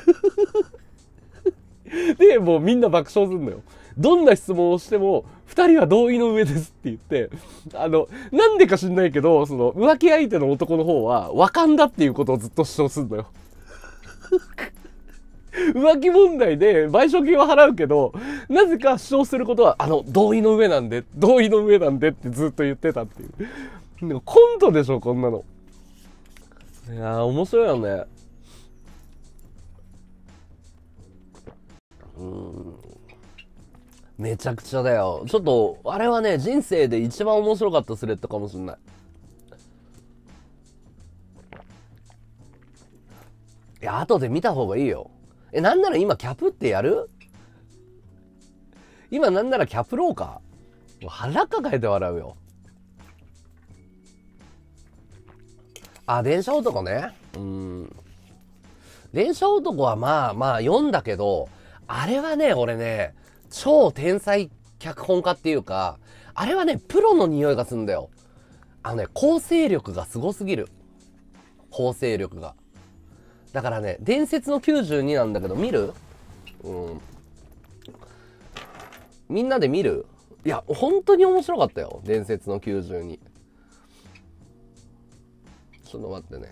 で、もうみんな爆笑するのよ。どんな質問をしても、二人は同意の上ですって言って、なんでか知んないけど、その浮気相手の男の方は、わかんだっていうことをずっと主張するのよ。浮気問題で賠償金は払うけど、なぜか主張することは、同意の上なんで、同意の上なんでってずっと言ってたっていう。でもコントでしょ、こんなの。いやー、面白いよね。めちゃくちゃだよ。ちょっと、あれはね、人生で一番面白かったスレッドかもしんない。いや、後で見た方がいいよ。なんなら今キャプってやる？今なんならキャプろうか？もう腹抱えて笑うよ。電車男ね。電車男はまあ読んだけど、あれはね、俺ね、超天才脚本家っていうか、あれはね、プロの匂いがするんだよ。構成力がすごすぎる。構成力が。だからね、伝説の92なんだけど、見る？みんなで見る？いや、本当に面白かったよ。伝説の92。ちょっと待ってね。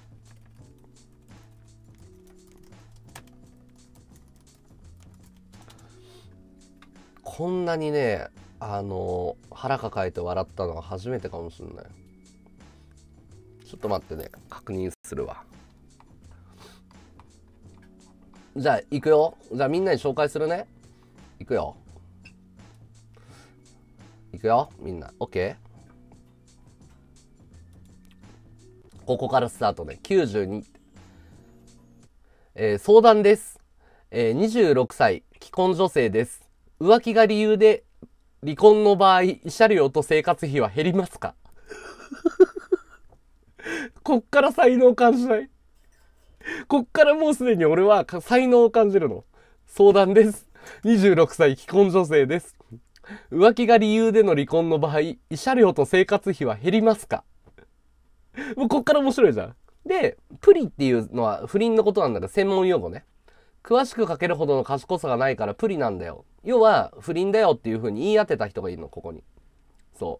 こんなにね、腹抱えて笑ったのは初めてかもしれない。ちょっと待ってね、確認するわ。 じゃあ、行くよ。じゃあ、みんなに紹介するね。行くよ。行くよ、みんな。OK？ ここからスタートね。92。相談です。26歳、既婚女性です。浮気が理由で、離婚の場合、慰謝料と生活費は減りますか？こっから才能感じない？こっからもうすでに俺は才能を感じるの。相談です。26歳既婚女性です。浮気が理由での離婚の場合、慰謝料と生活費は減りますか？もうこっから面白いじゃん。で、プリっていうのは不倫のことなんだけど、専門用語ね。詳しく書けるほどの賢さがないからプリなんだよ。要は不倫だよっていう風に言い当てた人がいるの、ここに。そう。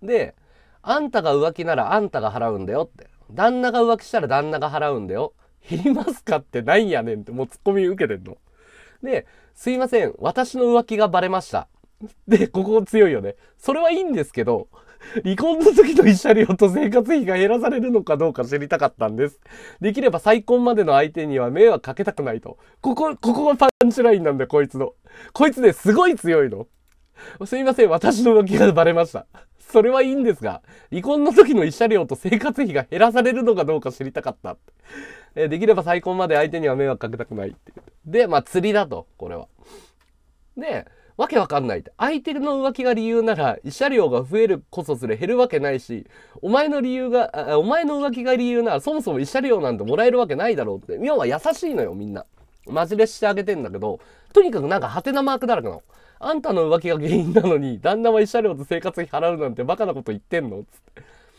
で、あんたが浮気ならあんたが払うんだよって。旦那が浮気したら旦那が払うんだよ。減りますかってなんやねんってもうツッコミ受けてんの。で、すいません、私の浮気がバレました。で、ここ強いよね。それはいいんですけど、離婚の時の慰謝料と生活費が減らされるのかどうか知りたかったんです。できれば再婚までの相手には迷惑かけたくないと。ここがパンチラインなんだよ、こいつの。こいつね、すごい強いの。すいません、私の浮気がバレました。それはいいんですが、離婚の時の慰謝料と生活費が減らされるのかどうか知りたかった。できれば再婚まで相手には迷惑かけたくないって。で、まあ釣りだと、これは。で、わけわかんないって。相手の浮気が理由なら、慰謝料が増えるこそすれ減るわけないし、お前の浮気が理由ならそもそも慰謝料なんてもらえるわけないだろうって。要は優しいのよ、みんな。マジレスしてあげてんだけど、とにかくなんかハテナマークだらけなの。あんたの浮気が原因なのに、旦那は慰謝料と生活費払うなんてバカなこと言ってんのつって。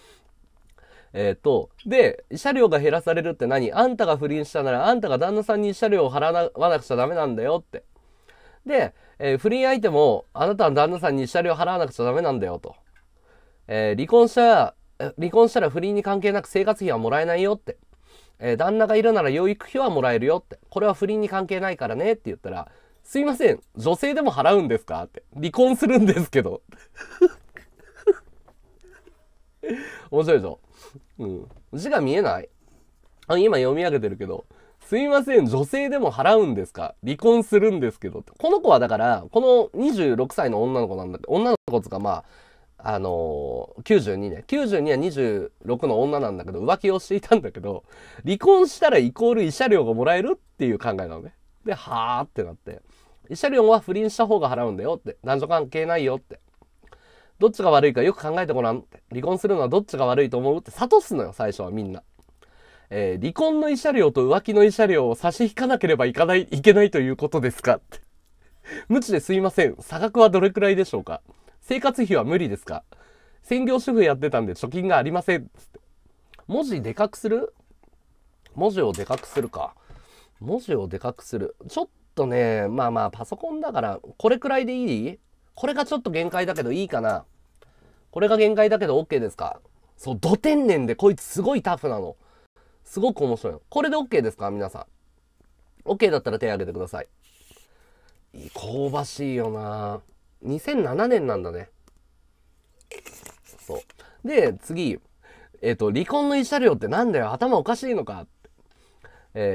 で、慰謝料が減らされるって何？あんたが不倫したなら、あんたが旦那さんに慰謝料を払わなくちゃダメなんだよって。で、不倫相手も、あなたは旦那さんに慰謝料払わなくちゃダメなんだよと。離婚したら不倫に関係なく生活費はもらえないよって。旦那がいるなら養育費はもらえるよって。これは不倫に関係ないからねって言ったら、すいません、女性でも払うんですかって。離婚するんですけど。面白いでしょ？うん。字が見えない？今読み上げてるけど、すいません、女性でも払うんですか？離婚するんですけど。この子はだから、この26歳の女の子なんだけど、女の子つかまあ、92ね。92は26の女なんだけど、浮気をしていたんだけど、離婚したらイコール慰謝料がもらえるっていう考えなのね。で、はーってなって。慰謝料は不倫した方が払うんだよって。男女関係ないよって。どっちが悪いかよく考えてごらんって。離婚するのはどっちが悪いと思うって諭すのよ、最初はみんな。離婚の慰謝料と浮気の慰謝料を差し引かなければいけないということですかって。無知ですいません。差額はどれくらいでしょうか？生活費は無理ですか？専業主婦やってたんで貯金がありません。つって。文字でかくする？文字をでかくするか。文字をでかくする。ちょっとね、まあまあパソコンだから、これくらいでいい？これがちょっと限界だけどいいかな。これが限界だけど OK ですか？そう、ド天然でこいつすごいタフなの。すごく面白いの。これで OK ですか皆さん。OK だったら手挙げてください。香ばしいよな。2007年なんだね。そう。で、次。離婚の慰謝料ってなんだよ頭おかしいのかって。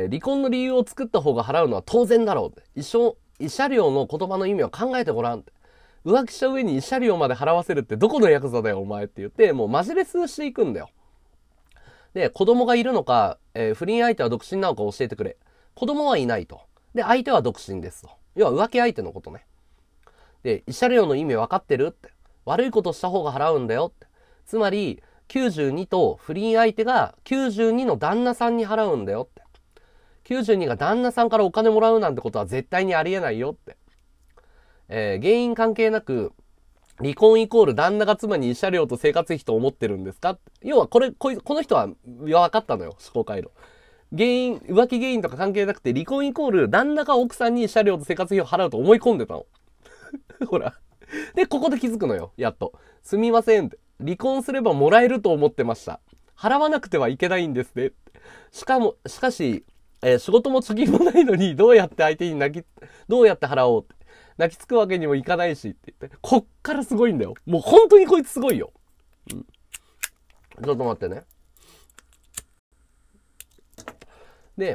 離婚の理由を作った方が払うのは当然だろうって。慰謝料の言葉の意味を考えてごらんって。浮気した上に慰謝料まで払わせるってどこのヤクザだよお前って言って、もうマジレスしていくんだよ。で、子供がいるのか、不倫相手は独身なのか教えてくれ。子供はいないと。で、相手は独身ですと。要は浮気相手のことね。で、慰謝料の意味分かってるって。悪いことした方が払うんだよって。つまり、92と不倫相手が92の旦那さんに払うんだよって。92が旦那さんからお金もらうなんてことは絶対にありえないよって。原因関係なく、離婚イコール旦那が妻に慰謝料と生活費と思ってるんですか？要はこの人は分かったのよ、思考回路。浮気原因とか関係なくて、離婚イコール旦那が奥さんに慰謝料と生活費を払うと思い込んでたの。ほら。で、ここで気づくのよ、やっと。すみませんって。離婚すればもらえると思ってました。払わなくてはいけないんですね。しかし、仕事も貯金もないのに、どうやって払おうって。泣きつくわけにもいかないしって言って。こっからすごいんだよ。もう本当にこいつすごいよ。うん。ちょっと待ってね。で、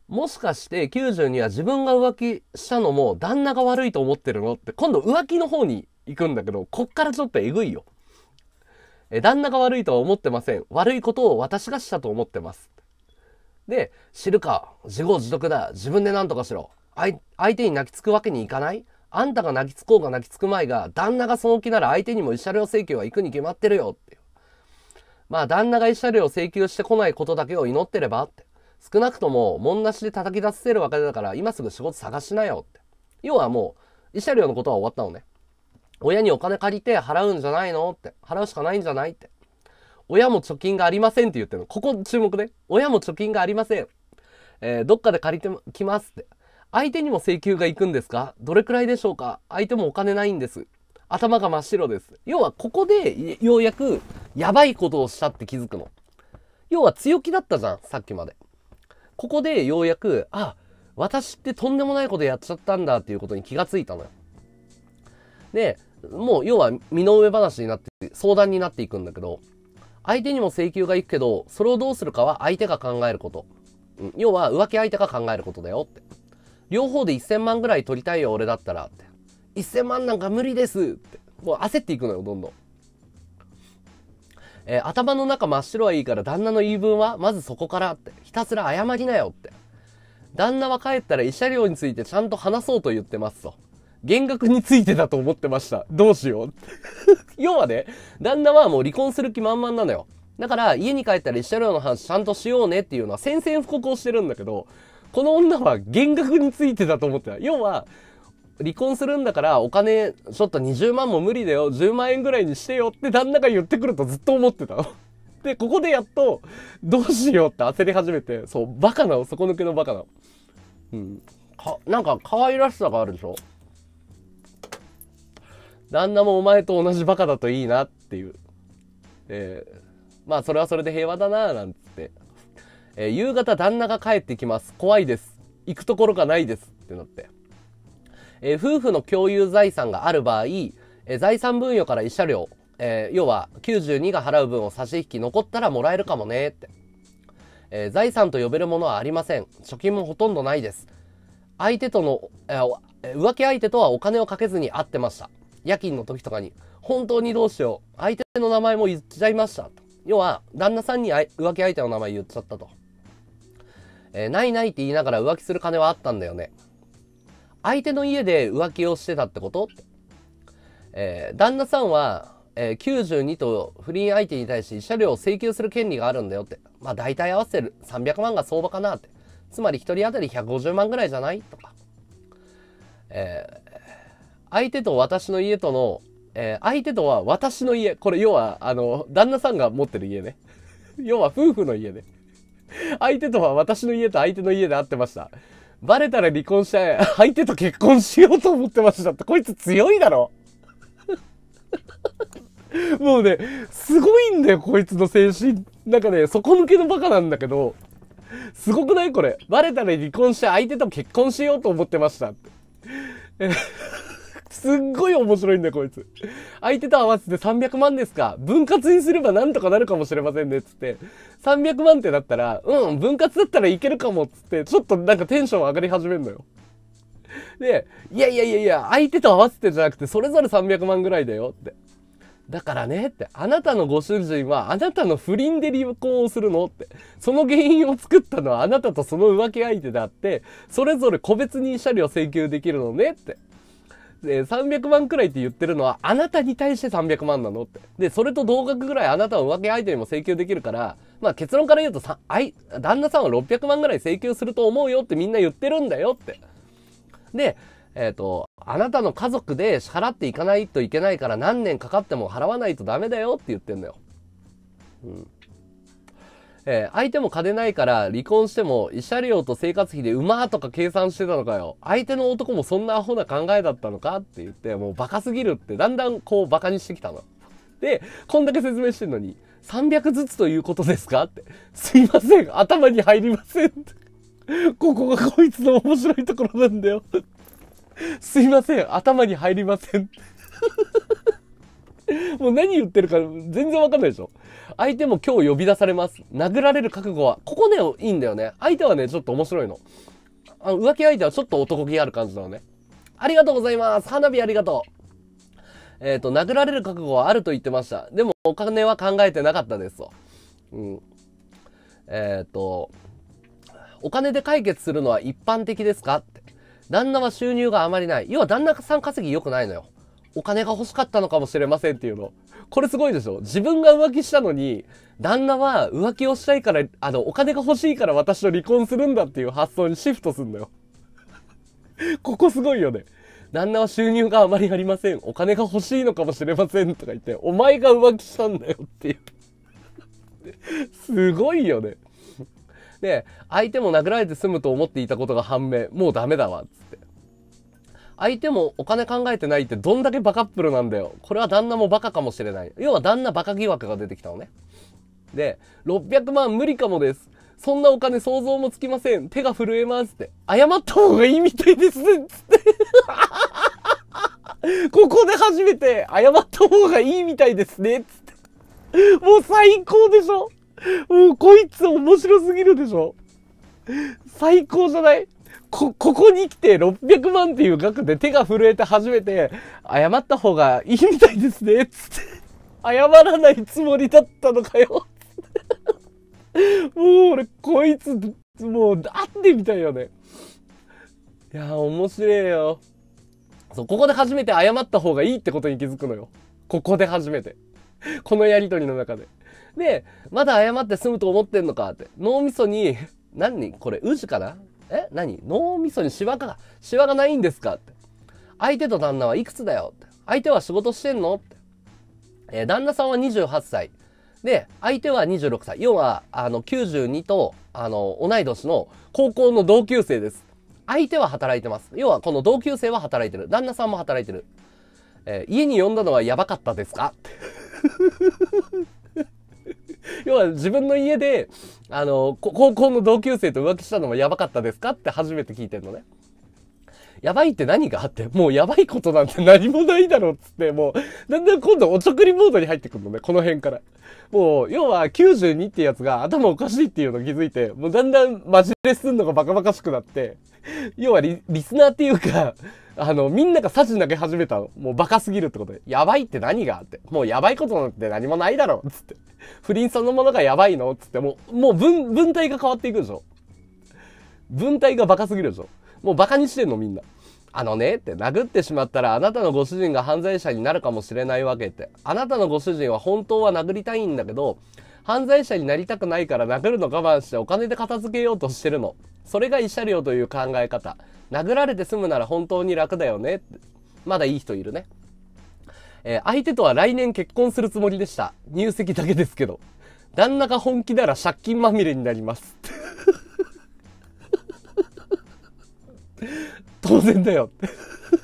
もしかして92は自分が浮気したのも旦那が悪いと思ってるのって、今度浮気の方に行くんだけど、こっからちょっとえぐいよ。旦那が悪いとは思ってません。悪いことを私がしたと思ってます。で、知るか。自業自得だ。自分で何とかしろ。相手に泣きつくわけにいかない。あんたが泣きつこうが泣きつくまいが、旦那がその気なら相手にも慰謝料請求は行くに決まってるよっていう。まあ旦那が慰謝料請求してこないことだけを祈ってればって。少なくとも門なしで叩き出せるわけだから今すぐ仕事探しなよって。要はもう慰謝料のことは終わったのね。親にお金借りて払うんじゃないのって。払うしかないんじゃないって。親も貯金がありませんって言ってるの。ここ注目ね。親も貯金がありません。どっかで借りてきますって。相手にも請求が行くんですか？どれくらいでしょうか？相手もお金ないんです。頭が真っ白です。要はここでようやくやばいことをしたって気づくの。要は強気だったじゃん、さっきまで。ここでようやく、あ、私ってとんでもないことやっちゃったんだっていうことに気がついたのよ。で、もう要は身の上話になって相談になっていくんだけど、相手にも請求が行くけど、それをどうするかは相手が考えること。要は浮気相手が考えることだよって。両方で1000万ぐらい取りたいよ俺だったらって。1000万なんか無理ですって。もう焦っていくのよ、どんどん。頭の中真っ白はいいから旦那の言い分はまずそこからって。ひたすら謝りなよって。旦那は帰ったら慰謝料についてちゃんと話そうと言ってますと。減額についてだと思ってました。どうしよう要はね、旦那はもう離婚する気満々なのよ。だから家に帰ったら慰謝料の話ちゃんとしようねっていうのは宣戦布告をしてるんだけど、この女は減額についてだと思ってた。要は、離婚するんだからお金ちょっと20万も無理だよ。10万円ぐらいにしてよって旦那が言ってくるとずっと思ってたの。で、ここでやっと、どうしようって焦り始めて、そう、バカなの、底抜けのバカなの。なんか可愛らしさがあるでしょ？旦那もお前と同じバカだといいなっていう。まあそれはそれで平和だなぁなんつって。夕方旦那が帰ってきます。怖いです。行くところがないですってなって。夫婦の共有財産がある場合、財産分与から慰謝料、要は92が払う分を差し引き残ったらもらえるかもねって。財産と呼べるものはありません。貯金もほとんどないです。相手との、浮気相手とはお金をかけずに会ってました。夜勤の時とかに。本当にどうしよう。相手の名前も言っちゃいました。要は、旦那さんに浮気相手の名前言っちゃったと。ないないって言いながら浮気する金はあったんだよね。相手の家で浮気をしてたってこと？旦那さんは、92と不倫相手に対して慰謝料を請求する権利があるんだよって。まあ大体合わせる300万が相場かなって。つまり一人当たり150万ぐらいじゃないとか。相手と私の家との、相手とは私の家。これ要は、旦那さんが持ってる家ね。要は夫婦の家ね。相手とは私の家と相手の家で会ってました。バレたら離婚して相手と結婚しようと思ってましたって。こいつ強いだろもうね、すごいんだよ、こいつの精神。なんかね、底抜けのバカなんだけど、すごくないこれ。バレたら離婚して相手と結婚しようと思ってましたって。すっごい面白いんだよ、こいつ。相手と合わせて300万ですか？分割にすればなんとかなるかもしれませんね、つって。300万ってなったら、分割だったらいけるかも、つって、ちょっとなんかテンション上がり始めるのよ。で、いや、相手と合わせてじゃなくて、それぞれ300万ぐらいだよって。だからねって、あなたのご主人はあなたの不倫で離婚をするのって。その原因を作ったのはあなたとその浮気相手であって、それぞれ個別に慰謝料請求できるのねって。で、300万くらいって言ってるのはあなたに対して300万なのって。で、それと同額ぐらいあなたは浮気相手にも請求できるから、まあ結論から言うと旦那さんは600万ぐらい請求すると思うよってみんな言ってるんだよって。で、あなたの家族で支払っていかないといけないから何年かかっても払わないとダメだよって言ってんだよ。相手も金ないから離婚しても慰謝料と生活費で馬とか計算してたのかよ。相手の男もそんなアホな考えだったのかって言って、もうバカすぎるってだんだんこうバカにしてきたの。で、こんだけ説明してるのに、300ずつということですかって。すいません、頭に入りませんって。ここがこいつの面白いところなんだよ。すいません、頭に入りません。 もう何言ってるか全然わかんないでしょ。相手も今日呼び出されます。殴られる覚悟は。ここね、いいんだよね。相手はね、ちょっと面白いの。浮気相手はちょっと男気ある感じなのね。ありがとうございます。花火ありがとう。殴られる覚悟はあると言ってました。でもお金は考えてなかったですと。お金で解決するのは一般的ですかって。旦那は収入があまりない。要は旦那さん稼ぎ良くないのよ。お金が欲しかったのかもしれませんっていうの。これすごいでしょ。自分が浮気したのに、旦那は浮気をしたいから、お金が欲しいから私と離婚するんだっていう発想にシフトすんだよ。ここすごいよね。旦那は収入があまりありません。お金が欲しいのかもしれませんとか言って、お前が浮気したんだよっていう。すごいよね。で、相手も殴られて済むと思っていたことが判明。もうダメだわ、つって。相手もお金考えてないってどんだけバカップルなんだよ。これは旦那もバカかもしれない。要は旦那バカ疑惑が出てきたのね。で、600万無理かもです。そんなお金想像もつきません。手が震えますって。謝った方がいいみたいです。つって。ここで初めて謝った方がいいみたいですね。つって。もう最高でしょ。もうこいつ面白すぎるでしょ。最高じゃない？ここに来て600万っていう額で手が震えて初めて謝った方がいいみたいですね。つって。謝らないつもりだったのかよ。もう俺こいつもう会ってみたいよね。いや面白いよ。そう、ここで初めて謝った方がいいってことに気づくのよ。ここで初めて。このやりとりの中で。で、まだ謝って済むと思ってんのかって。脳みそに、何これ、ウジかな？何脳みそにシワがないんですかって。相手と旦那はいくつだよって。相手は仕事してんのって。旦那さんは28歳。で、相手は26歳。要は、92と、同い年の高校の同級生です。相手は働いてます。要は、この同級生は働いてる。旦那さんも働いてる。家に呼んだのはやばかったですか？要は自分の家で、高校の同級生と浮気したのもやばかったですかって初めて聞いてんのね。やばいって何があって、もうやばいことなんて何もないだろうっつって、もう、だんだん今度おちょくりモードに入ってくるのね、この辺から。もう、要は92ってやつが頭おかしいっていうのを気づいて、もうだんだんマジレスすんのがバカバカしくなって、要はリスナーっていうか、みんながサジ投げ始めたの。もうバカすぎるってことで。やばいって何があって。もうやばいことなんて何もないだろうつって。不倫そのものがやばいのつって。もう文体が変わっていくでしょ。文体がバカすぎるでしょ。もうバカにしてんのみんな。って殴ってしまったらあなたのご主人が犯罪者になるかもしれないわけって。あなたのご主人は本当は殴りたいんだけど、犯罪者になりたくないから殴るの我慢してお金で片付けようとしてるの。それが慰謝料という考え方。殴られて済むなら本当に楽だよねって。まだいい人いるね。相手とは来年結婚するつもりでした。入籍だけですけど。旦那が本気なら借金まみれになります。当然だよって。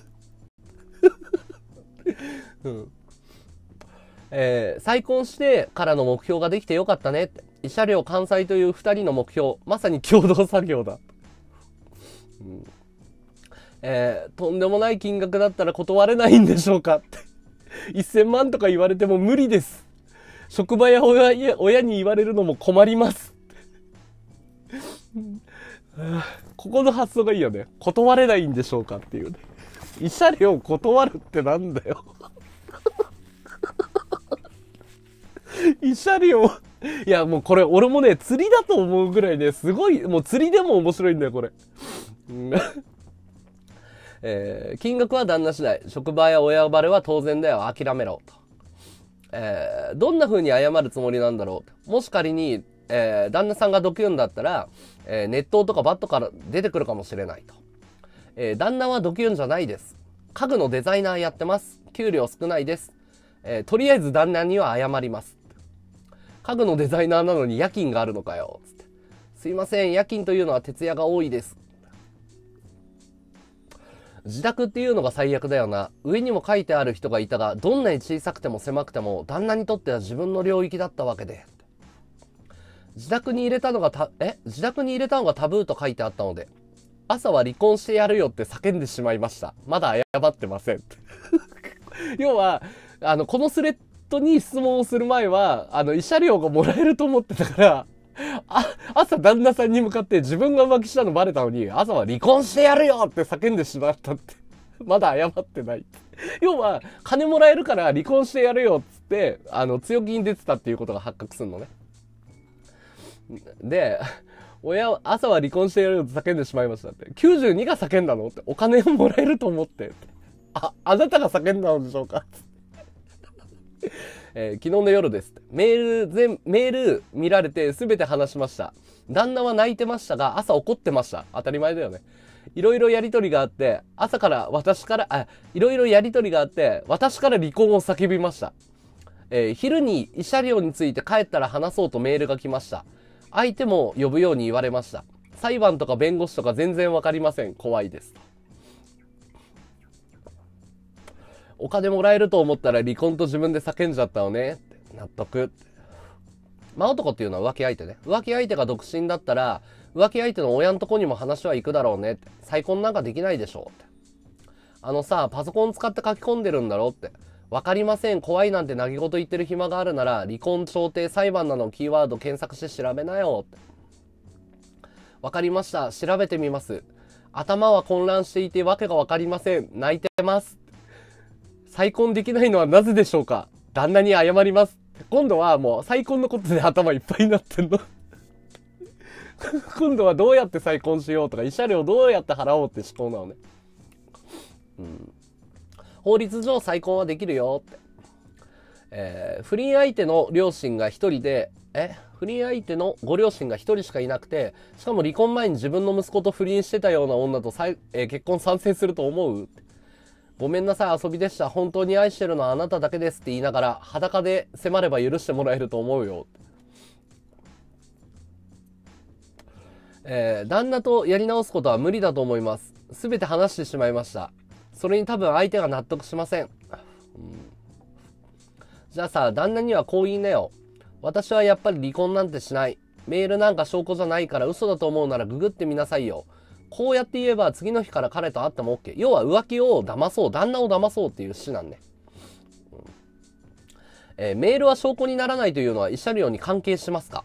再婚してからの目標ができてよかったねって。慰謝料完済という2人の目標。まさに共同作業だ。とんでもない金額だったら断れないんでしょうかって。1000万とか言われても無理です。職場や親に言われるのも困ります。ここの発想がいいよね。断れないんでしょうかっていうね。慰謝料断るってなんだよ。慰謝料。いやもうこれ俺もね釣りだと思うぐらいね、すごいもう釣りでも面白いんだよこれ。金額は旦那次第。職場や親バレは当然だよ。諦めろと。どんな風に謝るつもりなんだろうと。もし仮に、旦那さんが毒言うんだったら、熱湯とかバットから出てくるかもしれないと。旦那は毒言うんじゃないです。家具のデザイナーやってます。給料少ないです。とりあえず旦那には謝ります。家具のデザイナーなのに夜勤があるのかよ。つって。すいません、夜勤というのは徹夜が多いです。自宅っていうのが最悪だよな。上にも書いてある人がいたが、どんなに小さくても狭くても旦那にとっては自分の領域だったわけで。自宅に入れたのがタブーと書いてあったので、朝は離婚してやるよって叫んでしまいました。まだ謝ってません。要は、 このスレッドに質問をする前は、慰謝料がもらえると思ってたから、朝旦那さんに向かって自分が浮気したのバレたのに、朝は離婚してやるよって叫んでしまったって。まだ謝ってない。要は、金もらえるから離婚してやるよっつって、強気に出てたっていうことが発覚するのね。で、朝は離婚してやるよって叫んでしまいましたって。92が叫んだのって。お金をもらえると思って。あなたが叫んだのでしょうか昨日の夜です。メール見られて全て話しました。旦那は泣いてましたが、朝怒ってました。当たり前だよね。いろいろやりとりがあって、いろいろやりとりがあって、私から離婚を叫びました。昼に慰謝料について帰ったら話そうとメールが来ました。相手も呼ぶように言われました。裁判とか弁護士とか全然わかりません。怖いです。お金もらえると思ったら離婚と自分で叫んじゃったのねって。納得って。真男っていうのは浮気相手ね。浮気相手が独身だったら、浮気相手の親んとこにも話は行くだろうねって。再婚なんかできないでしょって。パソコン使って書き込んでるんだろって。わかりません。怖いなんて投げ言言ってる暇があるなら、離婚、調停、裁判などのキーワード検索して調べなよって。わかりました。調べてみます。頭は混乱していてわけがわかりません。泣いてます。再婚できないのはなぜでしょうか。旦那に謝ります。今度はもう再婚のことで頭いっぱいになってんの。今度はどうやって再婚しようとか、慰謝料どうやって払おうって思考なのね。法律上再婚はできるよって。不倫相手の両親が一人で、不倫相手のご両親が一人しかいなくて、しかも離婚前に自分の息子と不倫してたような女と結婚賛成すると思うって。ごめんなさい、遊びでした。本当に愛してるのはあなただけですって言いながら、裸で迫れば許してもらえると思うよ。旦那とやり直すことは無理だと思います。すべて話してしまいました。それに多分相手が納得しません。じゃあさ、旦那にはこう言いなよ。私はやっぱり離婚なんてしない。メールなんか証拠じゃないから嘘だと思うならググってみなさいよ。こうやって言えば次の日から彼と会っても OK。要は浮気を騙そう、旦那を騙そうっていう詩なんね。メールは証拠にならないというのは慰謝料に関係しますか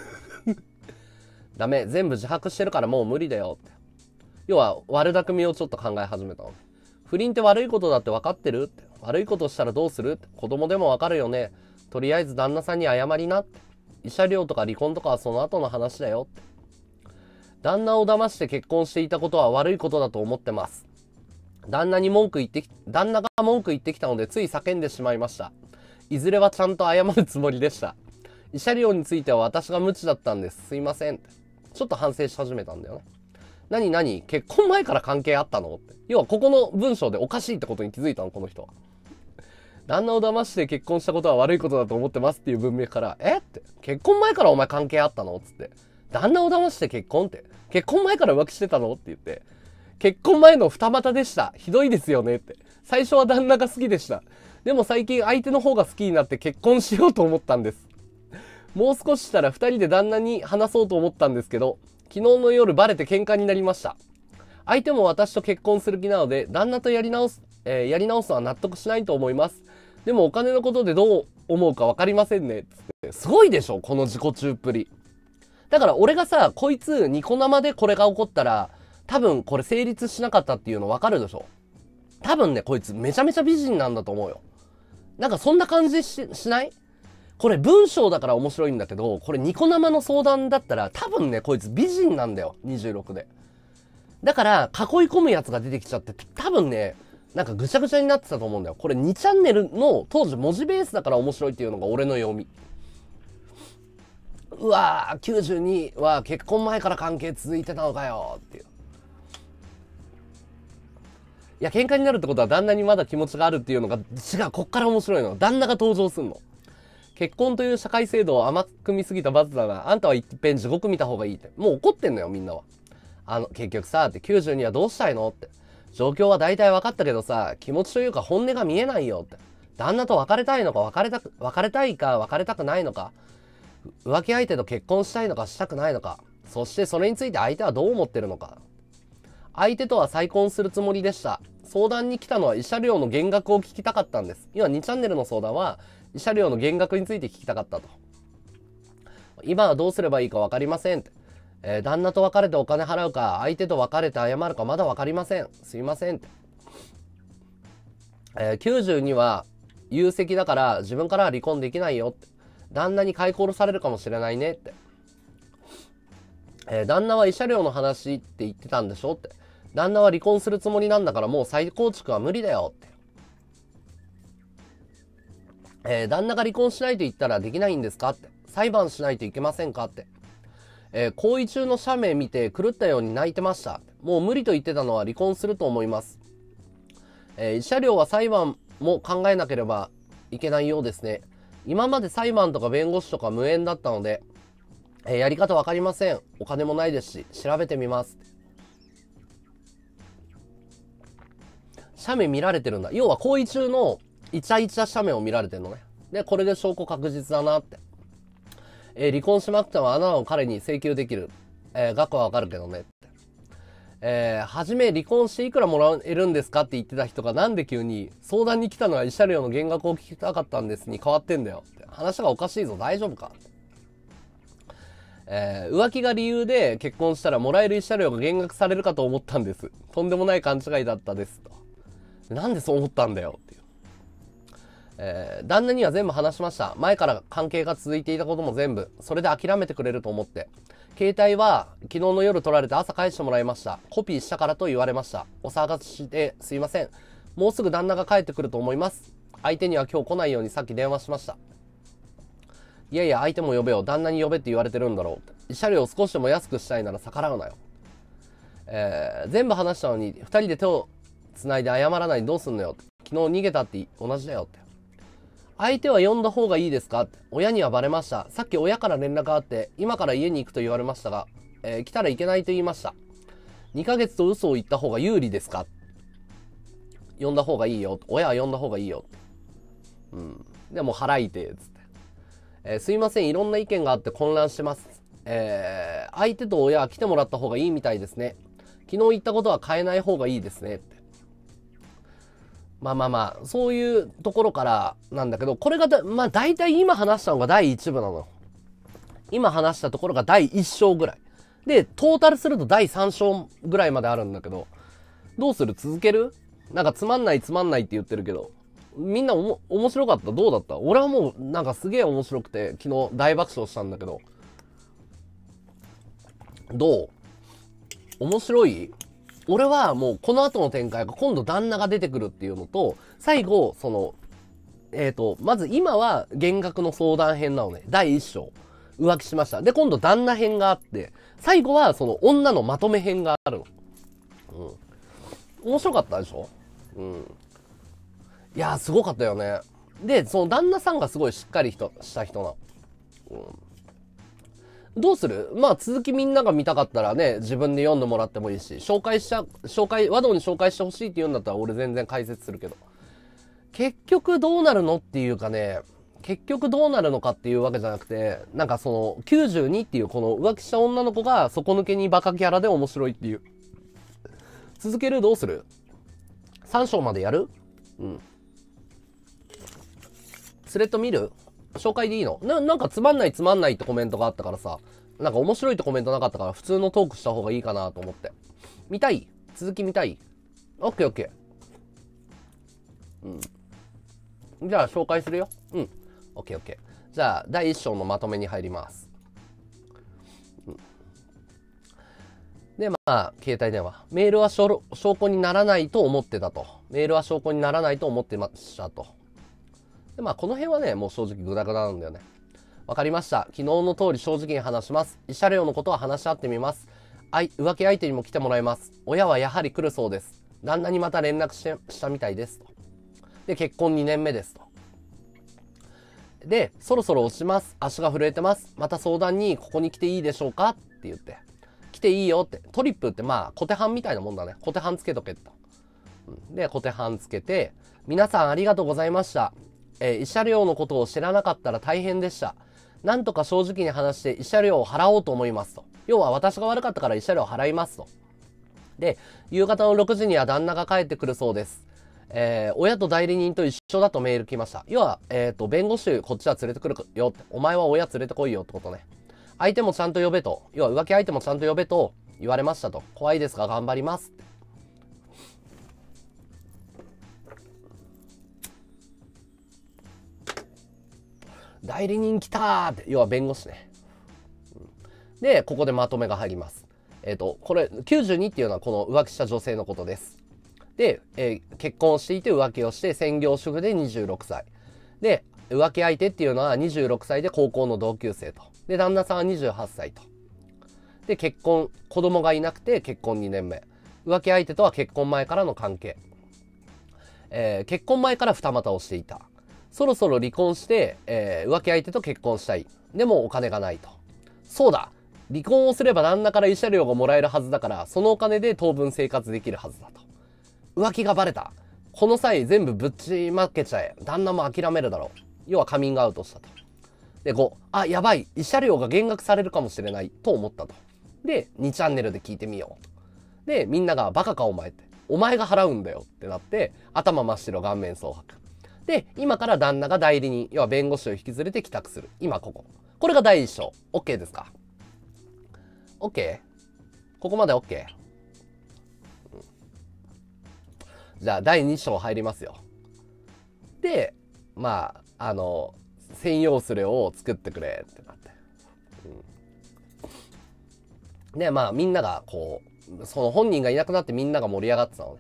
ダメ、全部自白してるからもう無理だよって。要は悪巧みをちょっと考え始めたの。不倫って悪いことだって分かってるって。悪いことしたらどうするって。子供でも分かるよね。とりあえず旦那さんに謝りなって。慰謝料とか離婚とかはその後の話だよって。旦那を騙して結婚していたことは悪いことだと思ってます。旦那が文句言ってきたのでつい叫んでしまいました。いずれはちゃんと謝るつもりでした。慰謝料については私が無知だったんです。すいませんって。ちょっと反省し始めたんだよね。何結婚前から関係あったのって。要はここの文章でおかしいってことに気づいたの、この人は。旦那を騙して結婚したことは悪いことだと思ってますっていう文脈から、って。結婚前からお前関係あったのつって。旦那を騙して結婚って。結婚前から浮気してたのって言って。結婚前の二股でした。ひどいですよねって。最初は旦那が好きでした。でも最近相手の方が好きになって結婚しようと思ったんです。もう少ししたら二人で旦那に話そうと思ったんですけど、昨日の夜バレて喧嘩になりました。相手も私と結婚する気なので、旦那とやり直すのは納得しないと思います。でもお金のことでどう思うか分かりませんね。つってすごいでしょこの自己中っぷり。だから俺がさ、こいつニコ生でこれが起こったら、多分これ成立しなかったっていうの分かるでしょ。多分ね、こいつめちゃめちゃ美人なんだと思うよ。なんかそんな感じしない？これ文章だから面白いんだけど、これニコ生の相談だったら多分ね、こいつ美人なんだよ。26で。だから囲い込むやつが出てきちゃって、多分ね、なんかぐちゃぐちゃになってたと思うんだよ。これ2チャンネルの当時文字ベースだから面白いっていうのが俺の読み。うわー、92は結婚前から関係続いてたのかよっていう。いや、喧嘩になるってことは旦那にまだ気持ちがあるっていうのが違う。こっから面白いの。旦那が登場すんの。結婚という社会制度を甘く見すぎた罰だな。あんたは一遍地獄見た方がいいって。もう怒ってんのよ、みんなは。結局さ、って92はどうしたいのって。状況は大体分かったけどさ、気持ちというか本音が見えないよって。旦那と別れたいのか別れたいか別れたくないのか。浮気相手と結婚したいのかしたくないのか。そしてそれについて相手はどう思ってるのか。 相手とは再婚するつもりでした。相談に来たのは慰謝料の減額を聞きたかったんです。今2チャンネルの相談は慰謝料の減額について聞きたかったと。今はどうすればいいか分かりませんって。旦那と別れてお金払うか、相手と別れて謝るかまだ分かりません。すいませんって。92は有責だから自分からは離婚できないよって。旦那に買い殺されるかもしれないねって。旦那は慰謝料の話って言ってたんでしょって。旦那は離婚するつもりなんだからもう再構築は無理だよって。旦那が離婚しないと言ったらできないんですかって。裁判しないといけませんかって。行為中の写メ見て狂ったように泣いてました。もう無理と言ってたのは離婚すると思います。慰謝料は裁判も考えなければいけないようですね。今まで裁判とか弁護士とか無縁だったので、やり方わかりません。お金もないですし、調べてみます。写メ見られてるんだ。要は行為中のイチャイチャ写メを見られてるのね。で、これで証拠確実だなって。離婚しなくてもあなたの彼に請求できる。額はわかるけどねって。初め離婚していくらもらえるんですかって言ってた人がなんで急に相談に来たのは慰謝料の減額を聞きたかったんですに変わってんだよって。話がおかしいぞ。大丈夫か。浮気が理由で結婚したらもらえる慰謝料が減額されるかと思ったんです。とんでもない勘違いだったですと。なんでそう思ったんだよっていう。旦那には全部話しました。前から関係が続いていたことも全部。それで諦めてくれると思って。携帯は昨日の夜取られて朝返してもらいました。コピーしたからと言われました。お騒がせしてすいません。もうすぐ旦那が帰ってくると思います。相手には今日来ないようにさっき電話しました。いやいや相手も呼べよ。旦那に呼べって言われてるんだろう。慰謝料を少しでも安くしたいなら逆らうなよ。全部話したのに2人で手を繋いで謝らないでどうすんのよ。昨日逃げたって同じだよって。相手は呼んだ方がいいですかって。親にはバレました。さっき親から連絡があって、今から家に行くと言われましたが、来たらいけないと言いました。2ヶ月と嘘を言った方が有利ですか。呼んだ方がいいよ。親は呼んだ方がいいよ。うん。でも払いて、つって。すいません。いろんな意見があって混乱してます。相手と親は来てもらった方がいいみたいですね。昨日言ったことは変えない方がいいですねって。まあ、そういうところからなんだけど、これが大体今話したのが第1部なのよ。今話したところが第1章ぐらい。で、トータルすると第3章ぐらいまであるんだけど、どうする？続ける？なんかつまんないって言ってるけど、みんな面白かった？どうだった？俺はもうなんかすげえ面白くて、昨日大爆笑したんだけど、どう？面白い？俺はもうこの後の展開が今度旦那が出てくるっていうのと、最後、まず今は減額の相談編なのね。第1章。浮気しました。で、今度旦那編があって、最後はその女のまとめ編があるの。面白かったでしょ？いやー、すごかったよね。で、その旦那さんがすごいしっかりした人なの。どうする？続きみんなが見たかったらね、自分で読んでもらってもいいし、和道に紹介してほしいって言うんだったら俺全然解説するけど。結局どうなるのっていうかね、結局どうなるのかっていうわけじゃなくて、なんかその92っていうこの浮気した女の子が底抜けにバカキャラで面白いっていう。続ける？どうする？ 3 章までやる？スレッド見る？紹介でいいの？なんかつまんないってコメントがあったからさ、なんか面白いってコメントなかったから普通のトークした方がいいかなと思って。見たい？続き見たい？オッケー。じゃあ紹介するよ。オッケー。じゃあ第1章のまとめに入ります。で、携帯電話。メールは証拠にならないと思ってたと。メールは証拠にならないと思ってましたと。で、この辺はね、もう正直グダグダなんだよね。わかりました。昨日の通り正直に話します。慰謝料のことは話し合ってみます。浮気相手にも来てもらいます。親はやはり来るそうです。旦那にまた連絡したみたいですと。で、結婚2年目ですと。で、そろそろ押します。足が震えてます。また相談にここに来ていいでしょうかって言って。来ていいよって。トリップって小手半みたいなもんだね。小手半つけとけと。で、小手半つけて、皆さんありがとうございました。慰謝料のことを知らなかったら大変でした。なんとか正直に話して慰謝料を払おうと思いますと。要は私が悪かったから慰謝料を払いますと。 で、夕方の6時には旦那が帰ってくるそうです。親と代理人と一緒だとメール来ました。要は、弁護士こっちは連れてくるよって。お前は親連れてこいよってことね。相手もちゃんと呼べと。要は浮気相手もちゃんと呼べと言われましたと。怖いですが頑張りますって。代理人来たーって。要は弁護士ね。で、ここでまとめが入ります。これ、92っていうのはこの浮気した女性のことです。で、結婚していて浮気をして専業主婦で26歳。で、浮気相手っていうのは26歳で高校の同級生と。で、旦那さんは28歳と。で、結婚、子供がいなくて結婚2年目。浮気相手とは結婚前からの関係。結婚前から二股をしていた。そろそろ離婚して、浮気相手と結婚したい。でもお金がないと。そうだ。離婚をすれば旦那から慰謝料がもらえるはずだから、そのお金で当分生活できるはずだと。浮気がバレた。この際全部ぶっちまけちゃえ。旦那も諦めるだろう。要はカミングアウトしたと。で、5、あ、やばい。慰謝料が減額されるかもしれないと思ったと。で、2チャンネルで聞いてみよう。で、みんながバカかお前って。お前が払うんだよってなって、頭真っ白顔面蒼白。で、今から旦那が代理人、要は弁護士を引き連れて帰宅する。今ここ。これが第一章。OK ですか？ OK？ ここまで OK？じゃあ第2章入りますよ。で、まあ、専用スレを作ってくれってなって。で、まあみんながこう、その本人がいなくなってみんなが盛り上がってたのね。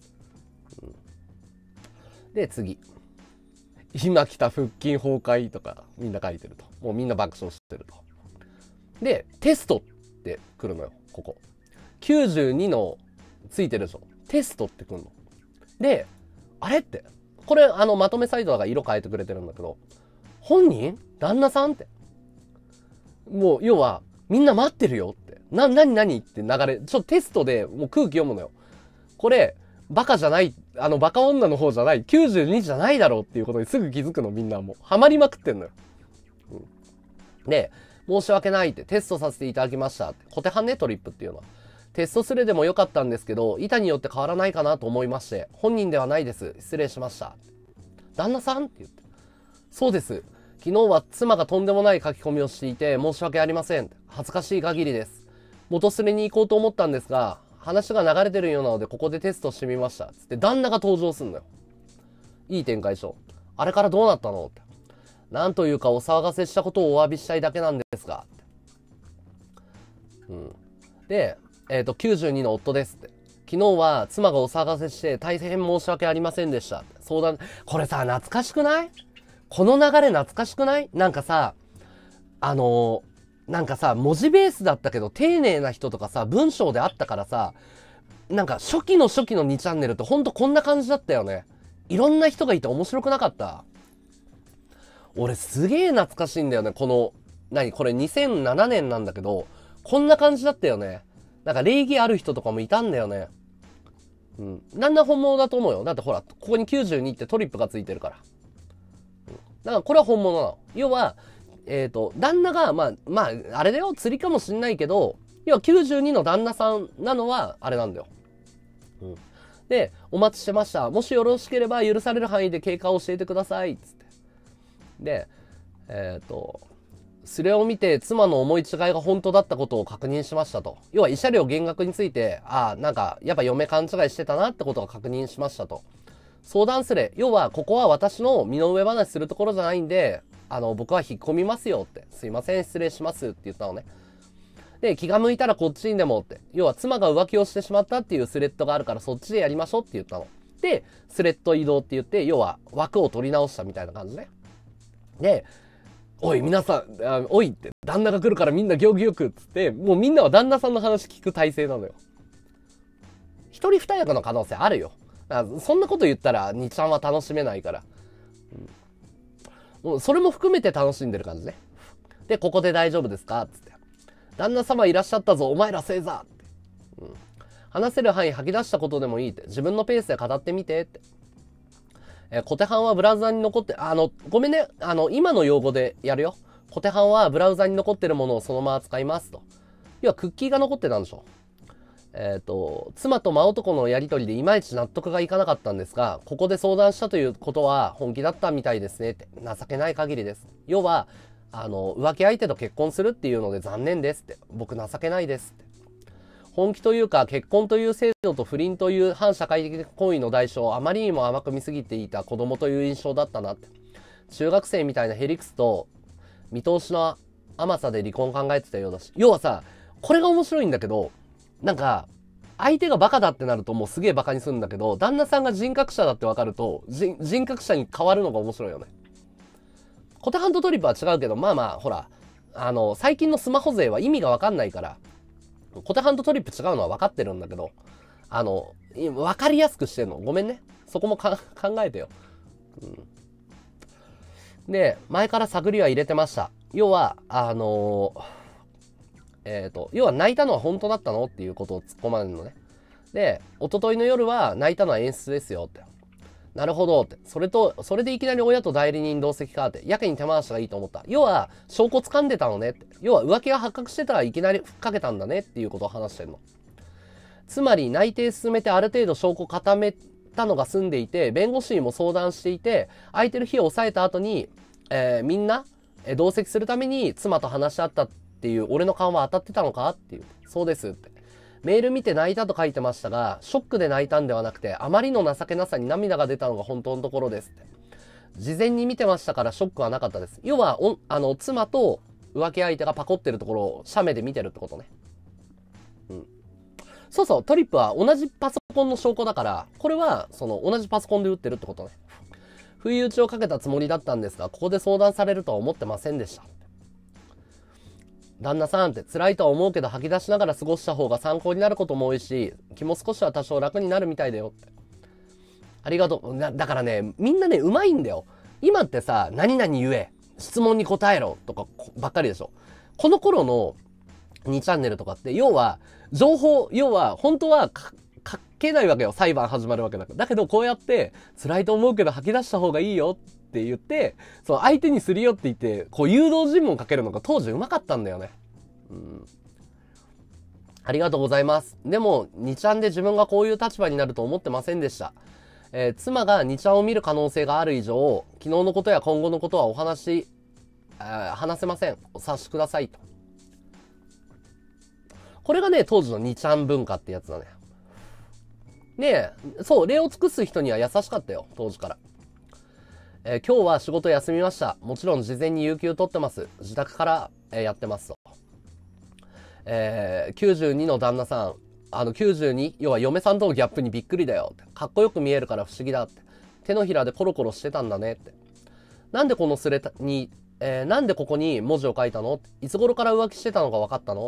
で、次。今来た腹筋崩壊とかみんな書いてると。もうみんな爆笑してると。で、テストって来るのよ、ここ。92のついてるでしょ。テストって来るの。で、あれって。これ、まとめサイトが色変えてくれてるんだけど、本人旦那さんって。もう、要は、みんな待ってるよって。何って流れ、テストでもう空気読むのよ。これ、バカじゃない、バカ女の方じゃない、92じゃないだろうっていうことにすぐ気づくの、みんなもう。ハマりまくってんのよ。で、申し訳ないってテストさせていただきましたって。小手半ね、トリップっていうのは。テストスレでもよかったんですけど、板によって変わらないかなと思いまして、本人ではないです。失礼しました。旦那さんって言って。そうです。昨日は妻がとんでもない書き込みをしていて、申し訳ありません。恥ずかしい限りです。元スレに行こうと思ったんですが、話が流れてるようなので、ここでテストしてみました。つって、旦那が登場すんのよ。いい展開でしょ。あれからどうなったのって。なんというか、お騒がせしたことをお詫びしたいだけなんですが。で、92の夫ですって。昨日は妻がお騒がせして大変申し訳ありませんでした。相談、これさ、懐かしくない？この流れ懐かしくない？なんかさ、なんかさ、文字ベースだったけど、丁寧な人とかさ、文章であったからさ、なんか初期の2チャンネルってほんとこんな感じだったよね。いろんな人がいて面白くなかった？俺すげえ懐かしいんだよね。この、これ2007年なんだけど、こんな感じだったよね。なんか礼儀ある人とかもいたんだよね。なんな本物だと思うよ。だってほら、ここに92ってトリップがついてるから。だからこれは本物なの。要は、旦那が、まあ、あれだよ、釣りかもしんないけど、要は92の旦那さんなのは、あれなんだよ。で、お待ちしてました。もしよろしければ許される範囲で経過を教えてください。つって。で、スレを見て妻の思い違いが本当だったことを確認しましたと。要は慰謝料減額について、なんか、やっぱ嫁勘違いしてたなってことを確認しましたと。相談スレ。要は、ここは私の身の上話するところじゃないんで、僕は引っ込みますよって。すいません、失礼しますって言ったのね。で、気が向いたらこっちにでもって。要は、妻が浮気をしてしまったっていうスレッドがあるからそっちでやりましょうって言ったの。で、スレッド移動って言って、要は、枠を取り直したみたいな感じね。で、おい、皆さん、おいって、旦那が来るからみんな行儀よくっつって、もうみんなは旦那さんの話聞く体制なのよ。一人二役の可能性あるよ。そんなこと言ったら、2ちゃんは楽しめないから。もうそれも含めて楽しんでる感じね。で、ここで大丈夫ですかつって。旦那様いらっしゃったぞ、お前らせいざって。話せる範囲吐き出したことでもいいって。自分のペースで語ってみてって。小手半はブラウザに残って、ごめんね、今の用語でやるよ。小手半はブラウザに残ってるものをそのまま使いますと。要はクッキーが残ってたんでしょ。 妻と真男のやりとりでいまいち納得がいかなかったんですが、ここで相談したということは本気だったみたいですねって。情けない限りです。要は、浮気相手と結婚するっていうので残念ですって。僕情けないですって。本気というか、結婚という制度と不倫という反社会的行為の代償をあまりにも甘く見すぎていた子供という印象だったなって。中学生みたいなヘリクスと見通しの甘さで離婚考えてたようだし。要はさ、これが面白いんだけど、なんか、相手がバカだってなるともうすげえバカにするんだけど、旦那さんが人格者だって分かると、人格者に変わるのが面白いよね。コテハントトリップは違うけど、まあまあ、ほら、最近のスマホ勢は意味が分かんないから、コテハントトリップ違うのは分かってるんだけど、分かりやすくしてんの。ごめんね。そこも考えてよ。で、前から探りは入れてました。要は、要は泣いたのは本当だったのっていうことを突っ込まれるのね。で、一昨日の夜は泣いたのは演出ですよって。なるほどって。それでいきなり親と代理人同席かって。やけに手回しがいいと思った。要は、証拠掴んでたのねって。要は浮気が発覚してたらいきなりふっかけたんだねっていうことを話してんの。つまり内定進めてある程度証拠固めたのが済んでいて、弁護士にも相談していて、空いてる日を抑えた後に、みんな、同席するために妻と話し合ったっていう、俺の顔は当たってたのかっていう。そうですって。メール見て泣いたと書いてましたが、ショックで泣いたんではなくて、あまりの情けなさに涙が出たのが本当のところですって。事前に見てましたからショックはなかったです。要は、妻と浮気相手がパコってるところを写メで見てるってことね。そうそう、トリップは同じパソコンの証拠だから、これは、同じパソコンで打ってるってことね。不意打ちをかけたつもりだったんですが、ここで相談されるとは思ってませんでした。旦那さんって辛いとは思うけど吐き出しながら過ごした方が参考になることも多いし、気も少しは多少楽になるみたいだよって。ありがとう。だからね、みんなね、うまいんだよ。今ってさ、何々言え、質問に答えろとかばっかりでしょ。この頃の2チャンネルとかって、要は、本当は書けないわけよ。裁判始まるわけだから。だけど、こうやって、辛いと思うけど吐き出した方がいいよって言って、相手にするよって言って、誘導尋問かけるのが当時うまかったんだよね。ありがとうございます。でも、2ちゃんで自分がこういう立場になると思ってませんでした。妻が2ちゃんを見る可能性がある以上、昨日のことや今後のことは話せません。お察しくださいと。これがね、当時の2ちゃん文化ってやつだね。ねえ、そう、礼を尽くす人には優しかったよ、当時から。今日は仕事休みました。もちろん事前に有給取ってます。自宅から、やってますと。92の旦那さん、92、要は嫁さんとのギャップにびっくりだよって。かっこよく見えるから不思議だって。手のひらでコロコロしてたんだねって。なんでこのスレに、なんでここに文字を書いたの？いつ頃から浮気してたのか分かったの？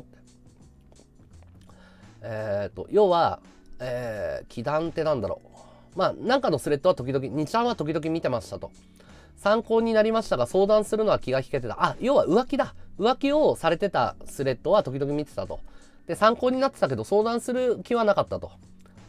要は、気団ってなんだろう。まあ、なんかのスレッドは時々、2ちゃんは時々見てましたと。参考になりましたが、相談するのは気が引けてた。あ、要は浮気だ。浮気をされてたスレッドは時々見てたと。で、参考になってたけど、相談する気はなかったと。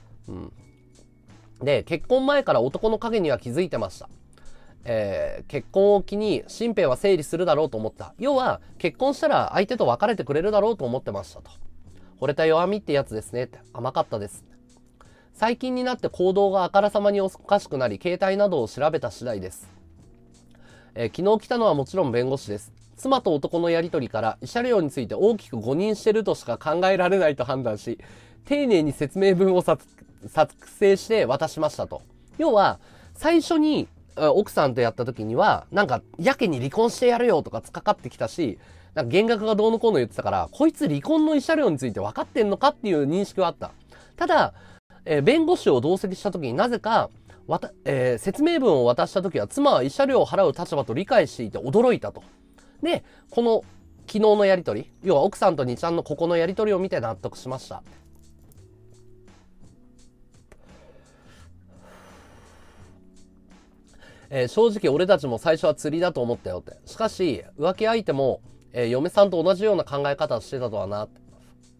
で、結婚前から男の影には気づいてました。結婚を機に身辺は整理するだろうと思った。要は、結婚したら相手と別れてくれるだろうと思ってましたと。惚れた弱みってやつですねって。甘かったです。最近になって行動があからさまにおかしくなり、携帯などを調べた次第です。昨日来たのはもちろん弁護士です。妻と男のやりとりから慰謝料について大きく誤認してるとしか考えられないと判断し、丁寧に説明文を作成して渡しましたと。要は、最初に奥さんとやった時には、なんか、やけに離婚してやるよとか突っかかってきたし、なんか減額がどうのこうの言ってたから、こいつ離婚の慰謝料について分かってんのかっていう認識はあった。ただ、弁護士を同席した時になぜか、説明文を渡した時は妻は慰謝料を払う立場と理解していて驚いたと。で、この昨日のやりとり、要は奥さんと2ちゃんのここのやりとりを見て納得しました。正直俺たちも最初は釣りだと思ったよって。しかし、浮気相手も、嫁さんと同じような考え方をしてたとはなって。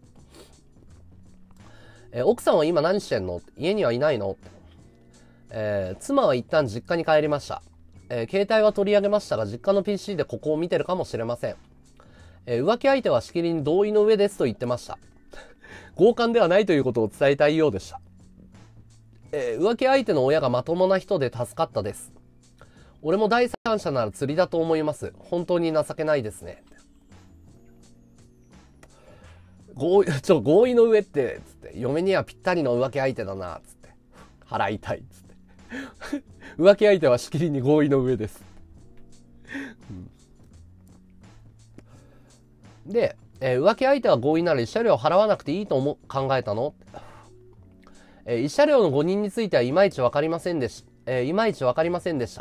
奥さんは今何してんの？家にはいないの？妻は一旦実家に帰りました。携帯は取り上げましたが、実家の PC でここを見てるかもしれません。浮気相手はしきりに同意の上ですと言ってました。 強姦ではないということを伝えたいようでした。浮気相手の親がまともな人で助かったです。俺も第三者なら釣りだと思います。本当に情けないですね。合意の上って、つって、嫁にはぴったりの浮気相手だな、つって。払いたい、つって。浮気相手はしきりに合意の上です。で、浮気相手は合意なら慰謝料払わなくていいと考えたの？慰謝料の誤認についてはいまいちわかりませんでした。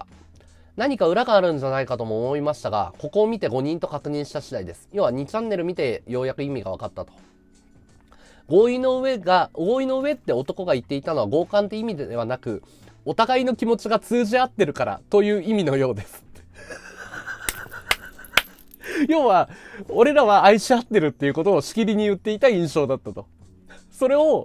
何か裏があるんじゃないかとも思いましたが、ここを見て誤認と確認した次第です。要は2チャンネル見てようやく意味が分かったと。合意の上って男が言っていたのは強姦って意味ではなく、お互いの気持ちが通じ合ってるからという意味のようです。要は、俺らは愛し合ってるっていうことをしきりに言っていた印象だったと。それを、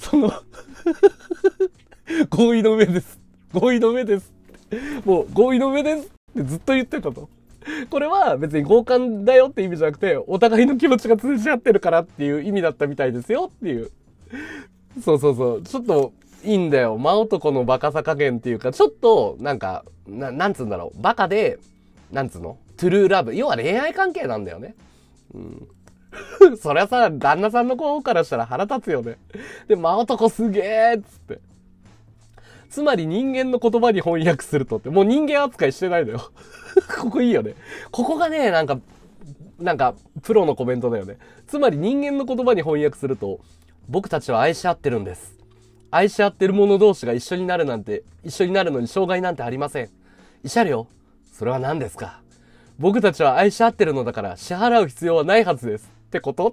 合意の上です。合意の上です。もう、合意の上ですってずっと言ってたと。これは別に強姦だよって意味じゃなくて、お互いの気持ちが通じ合ってるからっていう意味だったみたいですよっていう。そう。ちょっと、いいんだよ。真男のバカさ加減っていうか、ちょっと、なんつうんだろう。バカで、なんつうの？トゥルーラブ。要は恋愛関係なんだよね。そりゃさ、旦那さんの方からしたら腹立つよね。で、真男すげーっつって。つまり人間の言葉に翻訳するとって、もう人間扱いしてないのよ。ここいいよね。ここがね、なんか、プロのコメントだよね。つまり人間の言葉に翻訳すると、僕たちは愛し合ってるんです。愛し合ってる者同士が一緒になるのに障害なんてありません。慰謝料？それは何ですか？僕たちは愛し合ってるのだから支払う必要はないはずです。ってことって。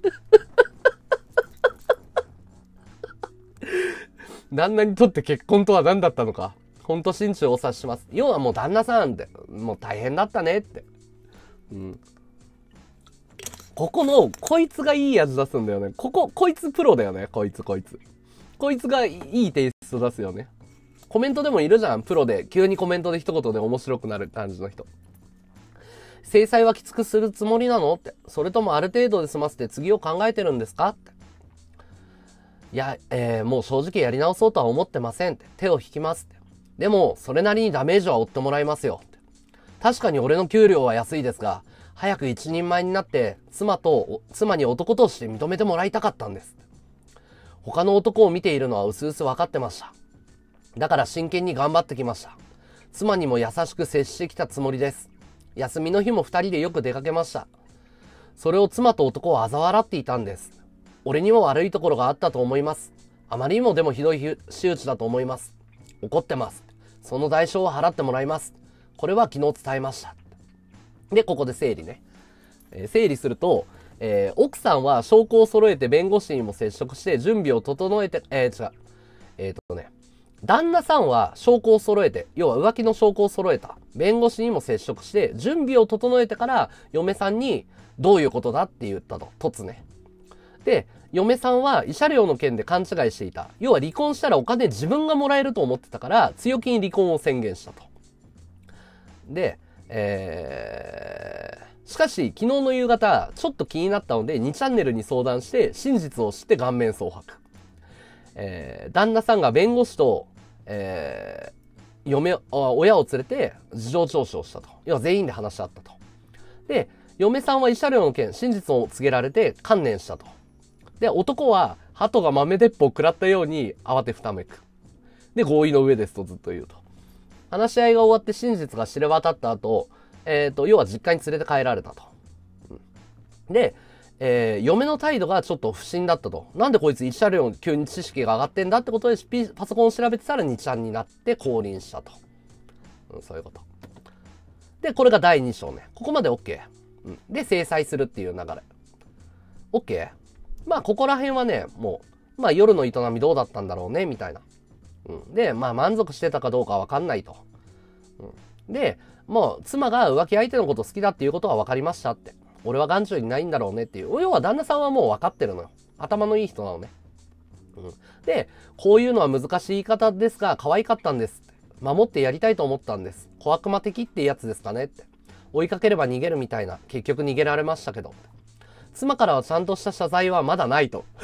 旦那にとって結婚とは何だったのか。ほんと心中お察しします。要はもう旦那さんって、もう大変だったねって。こいつがいい味出すんだよね。こいつプロだよね。こいつがいいテイスト出すよね。コメントでもいるじゃん。プロで。急にコメントで一言で面白くなる感じの人。制裁はきつくするつもりなのって。それともある程度で済ませて次を考えてるんですかって。いや、もう正直やり直そうとは思ってませんって。手を引きますって。でも、それなりにダメージは負ってもらいますよって。確かに俺の給料は安いですが、早く一人前になって妻に男として認めてもらいたかったんです。他の男を見ているのは薄々分かってました。だから真剣に頑張ってきました。妻にも優しく接してきたつもりです。休みの日も二人でよく出かけました。それを妻と男を嘲笑っていたんです。俺にも悪いところがあったと思います。あまりにもでもひどい仕打ちだと思います。怒ってます。その代償を払ってもらいます。これは昨日伝えました。で、ここで整理ね。整理すると、奥さんは証拠を揃えて弁護士にも接触して準備を整えて、旦那さんは証拠を揃えて、要は浮気の証拠を揃えた。弁護士にも接触して、準備を整えてから嫁さんにどういうことだって言ったと。突ね。で、嫁さんは慰謝料の件で勘違いしていた。要は離婚したらお金自分がもらえると思ってたから、強気に離婚を宣言したと。で、しかし、昨日の夕方、ちょっと気になったので、2チャンネルに相談して、真実を知って顔面蒼白。旦那さんが弁護士と、親を連れて事情聴取をしたと。要は全員で話し合ったと。で、嫁さんは慰謝料の件、真実を告げられて観念したと。で、男は鳩が豆鉄砲を食らったように慌てふためく。で、合意の上ですとずっと言うと。話し合いが終わって真実が知れ渡った後、要は実家に連れて帰られたと。で、嫁の態度がちょっと不審だったと。なんでこいつ慰謝料急に知識が上がってんだってことでパソコンを調べてたら2ちゃんになって降臨したと。そういうこと。で、これが第2章ね。ここまで OK。で、制裁するっていう流れ。OK？ まあ、ここら辺はね、もう、まあ、夜の営みどうだったんだろうね、みたいな。で、まあ、満足してたかどうかわかんないと。で、もう、妻が浮気相手のこと好きだっていうことは分かりましたって。俺は眼中にないんだろうねっていう。要は旦那さんはもう分かってるのよ。頭のいい人なのね。で、こういうのは難しい言い方ですが、可愛かったんですって。守ってやりたいと思ったんです。小悪魔的ってやつですかねって。追いかければ逃げるみたいな。結局逃げられましたけど。妻からはちゃんとした謝罪はまだないと。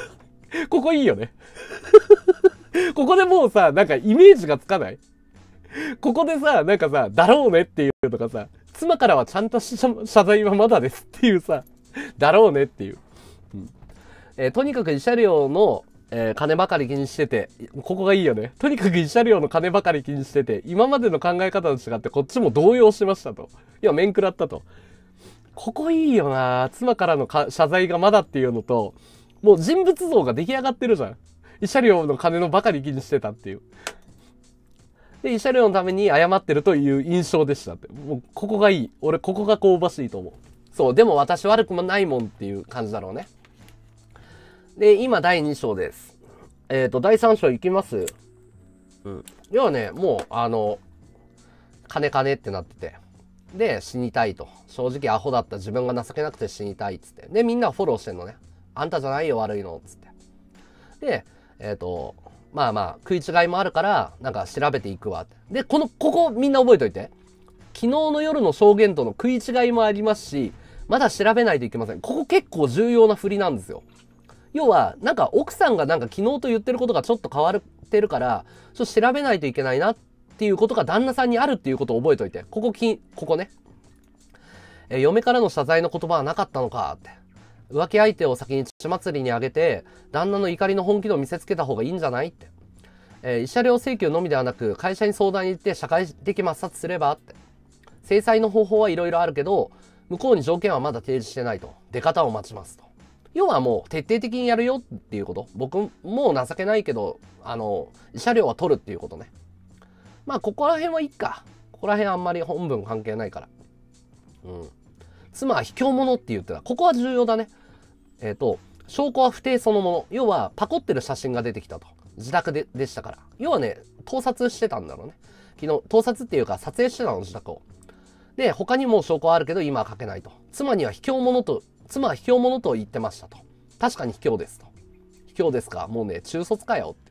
ここいいよね。ここでもうさ、なんかイメージがつかない？ここでさ、なんかさ、だろうねっていうとかさ、妻からはちゃんと謝罪はまだですっていうさ、だろうねっていう。とにかく慰謝料の、金ばかり気にしてて、ここがいいよね。とにかく慰謝料の金ばかり気にしてて、今までの考え方と違ってこっちも動揺しましたと。いや、面食らったと。ここいいよな。妻からの謝罪がまだっていうのと、もう人物像が出来上がってるじゃん。慰謝料の金のばかり気にしてたっていう。で、慰謝料のために謝ってるという印象でしたって。もう、ここがいい。俺、ここが香ばしいと思う。そう、でも私悪くもないもんっていう感じだろうね。で、今、第2章です。第3章いきます。要はね、もう、金ってなってて。で、死にたいと。正直アホだった自分が情けなくて死にたいっつって。で、みんなフォローしてんのね。あんたじゃないよ、悪いの、つって。で、まあまあ、食い違いもあるから、なんか調べていくわって。で、ここみんな覚えといて。昨日の夜の証言との食い違いもありますし、まだ調べないといけません。ここ結構重要な振りなんですよ。要は、なんか奥さんがなんか昨日と言ってることがちょっと変わってるから、ちょっと調べないといけないなっていうことが旦那さんにあるっていうことを覚えといて。ここね。嫁からの謝罪の言葉はなかったのかって。浮気相手を先に血祭りにあげて、旦那の怒りの本気度を見せつけた方がいいんじゃないって。慰謝料請求のみではなく、会社に相談に行って社会的抹殺すればって。制裁の方法はいろいろあるけど、向こうに条件はまだ提示してないと。出方を待ちますと。要はもう徹底的にやるよっていうこと。僕もう情けないけど、慰謝料は取るっていうことね。まあ、ここら辺はいいか。ここら辺あんまり本文関係ないから。妻は卑怯者って言ってた。ここは重要だね。証拠は不定そのもの。要は、パコってる写真が出てきたと。自宅でしたから。要はね、盗撮してたんだろうね。昨日、盗撮っていうか撮影してたの、自宅を。で、他にも証拠はあるけど、今は書けないと。妻は卑怯者と言ってましたと。確かに卑怯ですと。卑怯ですか？もうね、中卒かよって。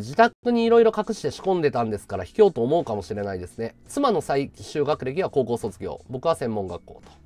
自宅にいろいろ隠して仕込んでたんですから、卑怯と思うかもしれないですね。妻の最終学歴は高校卒業。僕は専門学校と。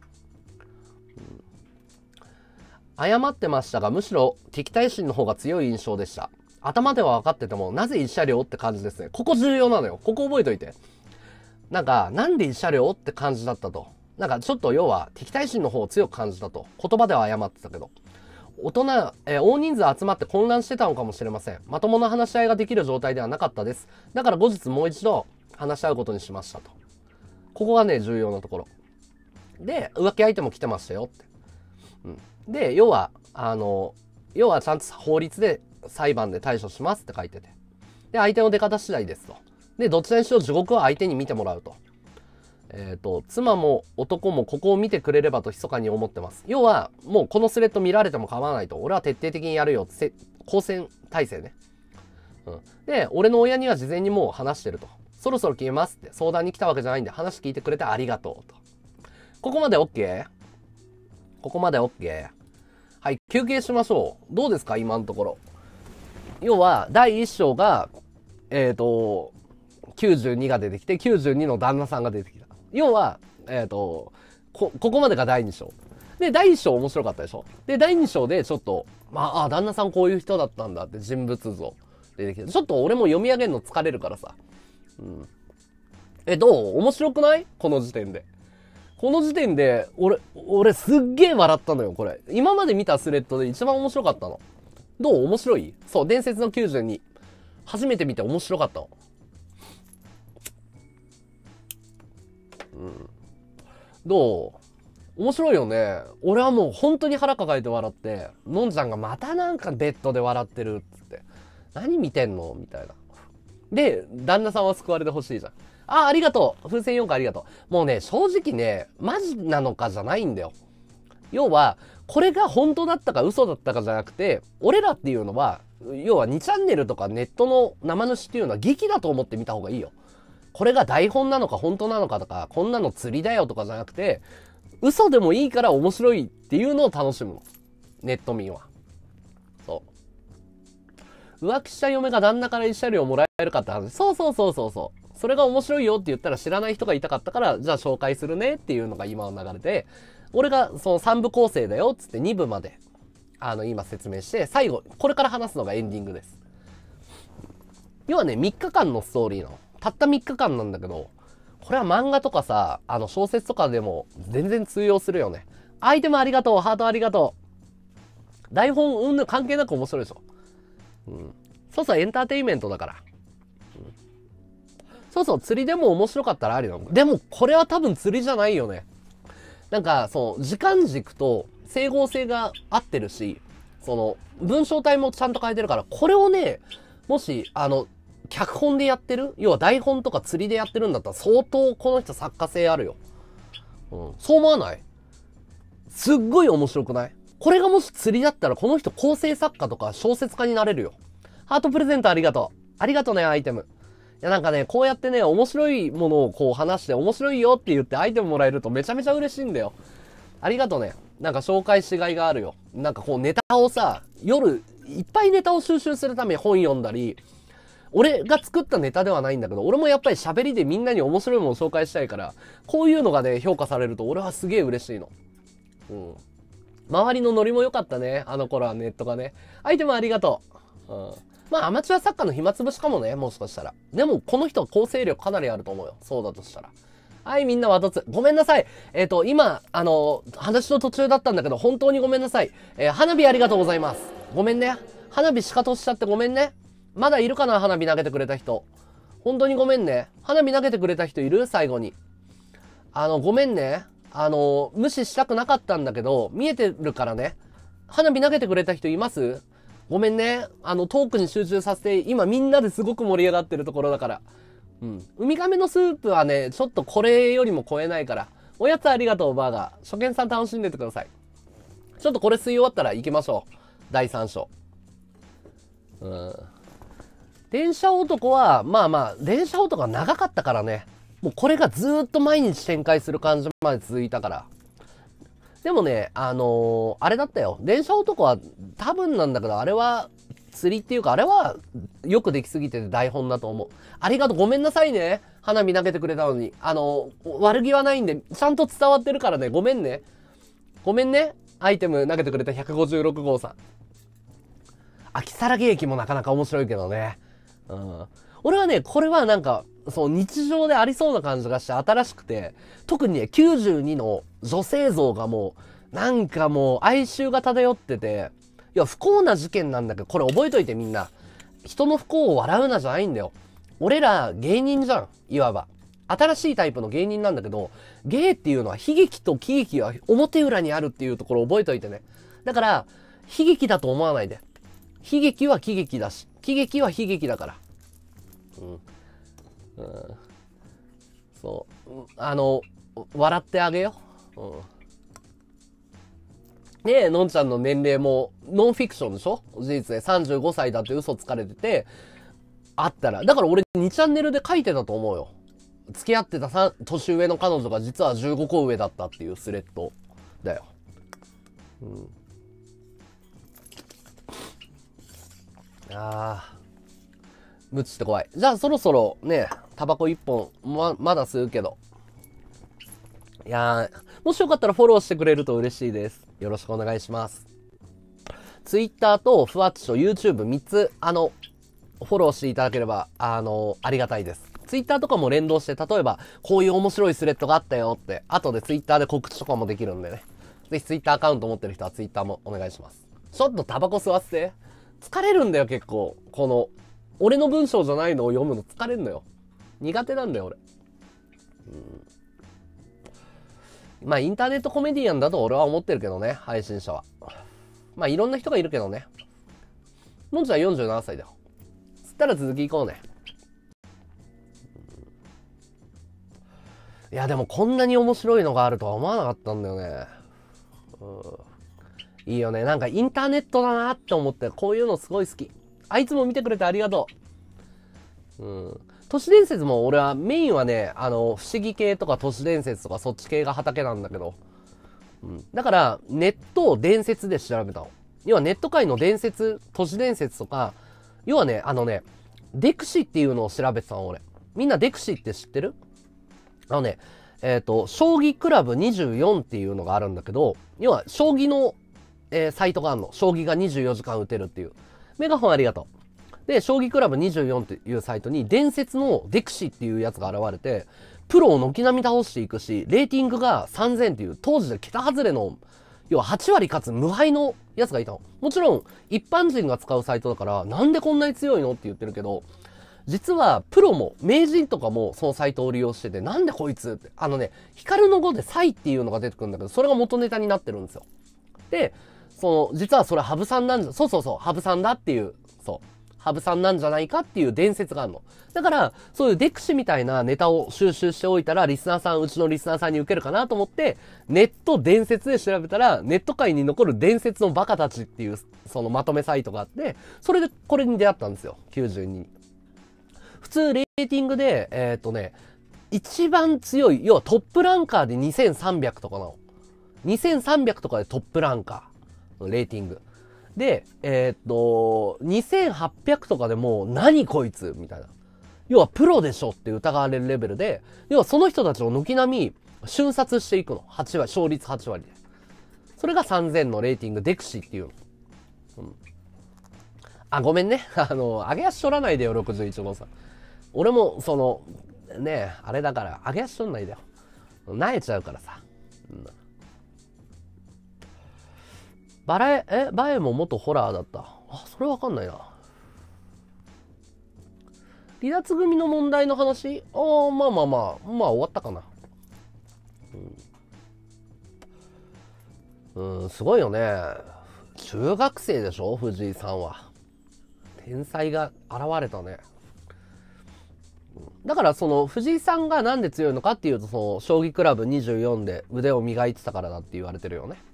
謝ってましたが、むしろ敵対心の方が強い印象でした。頭では分かってても、なぜ慰謝料って感じですね。ここ重要なのよ。ここ覚えといて。なんで慰謝料って感じだったと。なんかちょっと要は敵対心の方を強く感じたと。言葉では謝ってたけど。大人数集まって混乱してたのかもしれません。まともな話し合いができる状態ではなかったです。だから後日もう一度話し合うことにしましたと。ここがね、重要なところ。で、浮気相手も来てましたよって。で、要はちゃんと法律で裁判で対処しますって書いてて。で、相手の出方次第ですと。で、どちらにしろ地獄は相手に見てもらうと。妻も男もここを見てくれればと密かに思ってます。要は、もうこのスレッド見られても構わないと。俺は徹底的にやるよ。交戦体制ね。で、俺の親には事前にもう話してると。そろそろ消えますって相談に来たわけじゃないんで話聞いてくれてありがとうと。ここまで OK？ ここまで OK？ はい、休憩しましょう。どうですか今のところ。要は、第1章が、92が出てきて、92の旦那さんが出てきた。要は、ここまでが第2章。で、第1章面白かったでしょ？で、第2章でちょっと、旦那さんこういう人だったんだって人物像出てきて、ちょっと俺も読み上げるの疲れるからさ。どう？面白くない？この時点で。この時点で、俺すっげえ笑ったのよ、これ。今まで見たスレッドで一番面白かったの。どう？面白い？そう、伝説の92。初めて見て面白かったの。どう？面白いよね。俺はもう本当に腹抱えて笑って、のんちゃんがまたなんかベッドで笑ってるっつって。何見てんのみたいな。で、旦那さんは救われてほしいじゃん。ありがとう。風船4回ありがとう。もうね、正直ね、マジなのかじゃないんだよ。要は、これが本当だったか嘘だったかじゃなくて、俺らっていうのは、要は2チャンネルとかネットの生主っていうのは劇だと思って見た方がいいよ。これが台本なのか本当なのかとか、こんなの釣りだよとかじゃなくて、嘘でもいいから面白いっていうのを楽しむの。ネット民は。そう。浮気した嫁が旦那から慰謝料もらえるかって話。そう。それが面白いよって言ったら知らない人がいたかったから、じゃあ紹介するねっていうのが今の流れで、俺がその3部構成だよっつって2部まで今説明して、最後、これから話すのがエンディングです。要はね、3日間のストーリーなの。たった3日間なんだけど、これは漫画とかさ、小説とかでも全然通用するよね。アイテムありがとう、ハートありがとう。台本、うんぬ関係なく面白いでしょ。そうそう、エンターテインメントだから。そうそう、釣りでも面白かったらありなの。でも、これは多分釣りじゃないよね。なんか、時間軸と整合性が合ってるし、文章体もちゃんと変えてるから、これをね、もし、脚本でやってる、要は台本とか釣りでやってるんだったら、相当この人作家性あるよ。そう思わない？すっごい面白くない？これがもし釣りだったら、この人構成作家とか小説家になれるよ。ハートプレゼントありがとう。ありがとうね、アイテム。いやなんかね、こうやってね、面白いものをこう話して、面白いよって言ってアイテムもらえるとめちゃめちゃ嬉しいんだよ。ありがとうね。なんか紹介しがいがあるよ。なんかこうネタをさ、夜、いっぱいネタを収集するために本読んだり、俺が作ったネタではないんだけど、俺もやっぱり喋りでみんなに面白いものを紹介したいから、こういうのがね、評価されると俺はすげえ嬉しいの。周りのノリも良かったね。あの頃はネットがね。アイテムありがとう。まあアマチュア作家の暇つぶしかもね、もしかしたら。でもこの人は構成力かなりあると思うよ。そうだとしたら。はい、みんなワトツ。ごめんなさい。今、話の途中だったんだけど、本当にごめんなさい。花火ありがとうございます。ごめんね。花火仕方しちゃってごめんね。まだいるかな、花火投げてくれた人。本当にごめんね。花火投げてくれた人いる？最後に。ごめんね。無視したくなかったんだけど、見えてるからね。花火投げてくれた人います？ごめんね。トークに集中させて、今みんなですごく盛り上がってるところだから。ウミガメのスープはね、ちょっとこれよりも超えないから。おやつありがとう、バーガー。初見さん楽しんでてください。ちょっとこれ吸い終わったら行きましょう。第3章。電車男は、まあまあ、電車男は長かったからね。もうこれがずーっと毎日展開する感じまで続いたから。でもね、あれだったよ。電車男は多分なんだけど、あれは釣りっていうか、あれはよくできすぎてて台本だと思う。ありがとう。ごめんなさいね。花火投げてくれたのに。悪気はないんで、ちゃんと伝わってるからね。ごめんね。ごめんね。アイテム投げてくれた156号さん。秋更木駅もなかなか面白いけどね。俺はね、これはなんか、日常でありそうな感じがして新しくて、特にね、92の女性像がもう、なんかもう哀愁が漂ってて、いや、不幸な事件なんだけど、これ覚えといてみんな。人の不幸を笑うなじゃないんだよ。俺ら芸人じゃん、いわば。新しいタイプの芸人なんだけど、芸っていうのは悲劇と喜劇は表裏にあるっていうところを覚えといてね。だから、悲劇だと思わないで。悲劇は喜劇だし、喜劇は悲劇だから。そう。笑ってあげよう。ねえ、のんちゃんの年齢もノンフィクションでしょ？事実で35歳だって嘘つかれてて、あったら。だから俺2チャンネルで書いてたと思うよ。付き合ってた年上の彼女が実は15個上だったっていうスレッドだよ。無知って怖い。じゃあそろそろね、タバコ1本、まだ吸うけど。いやー、もしよかったらフォローしてくれると嬉しいです。よろしくお願いします。Twitter とふわっちと YouTube3 つ、フォローしていただければ、ありがたいです。Twitter とかも連動して、例えば、こういう面白いスレッドがあったよって、後で Twitter で告知とかもできるんでね。ぜひ Twitter アカウント持ってる人は Twitter もお願いします。ちょっとタバコ吸わせて。疲れるんだよ、結構。俺の文章じゃないのを読むの疲れるのよ。苦手なんだよ、俺。まあ、インターネットコメディアンだと俺は思ってるけどね、配信者は。まあ、いろんな人がいるけどね。のんちゃん47歳だよ。つったら続き行こうね。いや、でもこんなに面白いのがあるとは思わなかったんだよね。いいよね。なんかインターネットだなって思って、こういうのすごい好き。あいつも見てくれてありがとう。都市伝説も俺はメインはね、不思議系とか都市伝説とかそっち系が畑なんだけど。だから、ネットを伝説で調べたの。要はネット界の伝説、都市伝説とか、要はね、デクシっていうのを調べてたの、俺。みんなデクシって知ってる？将棋クラブ24っていうのがあるんだけど、要は将棋のサイトがあるの。将棋が24時間打てるっていう。メガホンありがとう。で、将棋クラブ24っていうサイトに伝説のデクシっていうやつが現れて、プロを軒並み倒していくし、レーティングが3000っていう当時で桁外れの、要は8割かつ無敗のやつがいたの。もちろん一般人が使うサイトだから、なんでこんなに強いのって言ってるけど、実はプロも名人とかもそのサイトを利用してて、なんでこいつって、光の語でサイっていうのが出てくるんだけど、それが元ネタになってるんですよ。で、実はそれ羽生さんなんじゃ、そう、羽生さんだっていう、羽生さんなんじゃないかっていう伝説があるの。だから、そういうデクシみたいなネタを収集しておいたら、うちのリスナーさんに受けるかなと思って、ネット伝説で調べたら、ネット界に残る伝説のバカたちっていう、まとめサイトがあって、それでこれに出会ったんですよ。92に。普通、レーティングで、一番強い、要はトップランカーで2300とかなの。2300とかでトップランカーのレーティング。で、2800とかでもう何こいつみたいな。要はプロでしょって疑われるレベルで、要はその人たちを軒並み瞬殺していくの。8割、勝率8割で。それが3000のレーティング、デクシっていうの。ごめんね。上げ足取らないでよ、61号さん。俺も、あれだから、上げ足取んないでよ。萎えちゃうからさ。バエも元ホラーだった。それわかんないな。離脱組の問題の話？まあ終わったかな。すごいよね。中学生でしょ、藤井さんは。天才が現れたね。だから藤井さんがなんで強いのかっていうと、将棋クラブ24で腕を磨いてたからだって言われてるよね。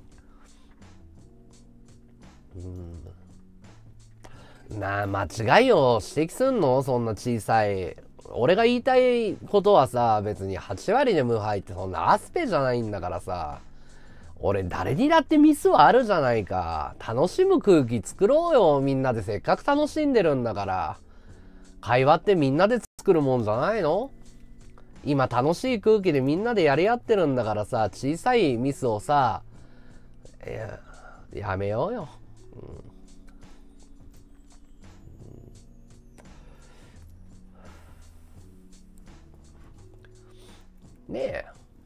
間違いを指摘すんの？そんな小さい。俺が言いたいことはさ、別に8割で無敗ってそんなアスペじゃないんだからさ。俺誰にだってミスはあるじゃないか。楽しむ空気作ろうよ。みんなでせっかく楽しんでるんだから。会話ってみんなで作るもんじゃないの？今楽しい空気でみんなでやり合ってるんだからさ、小さいミスをさ、やめようよ。ねえ。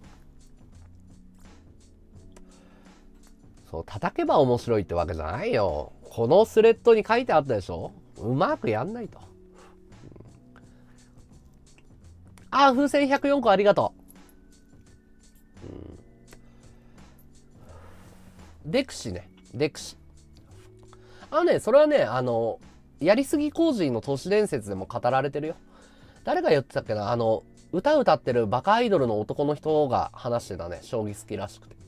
叩けば面白いってわけじゃないよ。このスレッドに書いてあったでしょ？うまくやんないと。風船104個ありがとう。デクシね。デクシ。それはね、やりすぎ工事の都市伝説でも語られてるよ。誰が言ってたっけな、歌歌ってるバカアイドルの男の人が話してたね。将棋好きらしくて。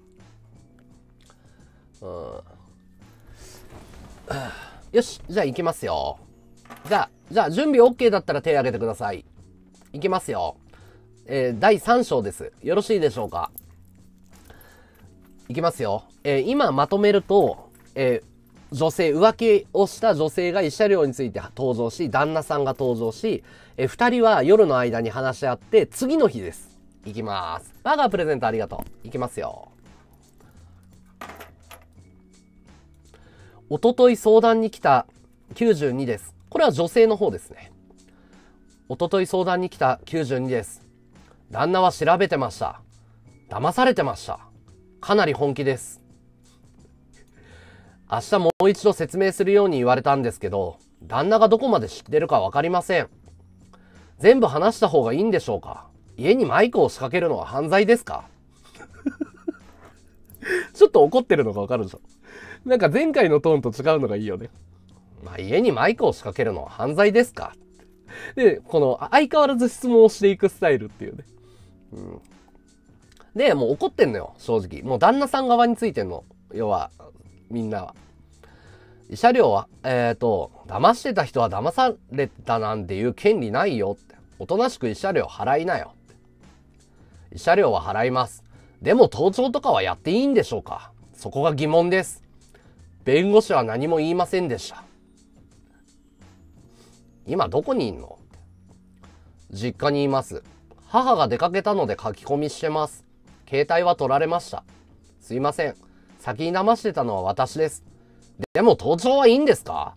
よし、じゃあ行きますよ。じゃあ準備 OK だったら手挙げてください。行きますよ。第3章です。よろしいでしょうか。行きますよ。今まとめると、浮気をした女性が慰謝料について登場し、旦那さんが登場し、二人は夜の間に話し合って、次の日です。行きます。バーガープレゼントありがとう。行きますよ。おととい相談に来た92です。これは女性の方ですね。おととい相談に来た92です。旦那は調べてました。騙されてました。かなり本気です。明日もう一度説明するように言われたんですけど、旦那がどこまで知ってるかわかりません。全部話した方がいいんでしょうか？家にマイクを仕掛けるのは犯罪ですか？ちょっと怒ってるのがわかるでしょ。なんか前回のトーンと違うのがいいよね。家にマイクを仕掛けるのは犯罪ですか？で、この相変わらず質問をしていくスタイルっていうね。で、もう怒ってんのよ、正直。もう旦那さん側についてんの。要は、みんなは。慰謝料は、騙してた人は騙されたなんていう権利ないよって。おとなしく慰謝料払いなよって。慰謝料は払います。でも盗聴とかはやっていいんでしょうか？そこが疑問です。弁護士は何も言いませんでした。今どこにいんの？実家にいます。母が出かけたので書き込みしてます。携帯は取られました。すいません。 先に騙してたのは私です。でも盗聴はいいんですか？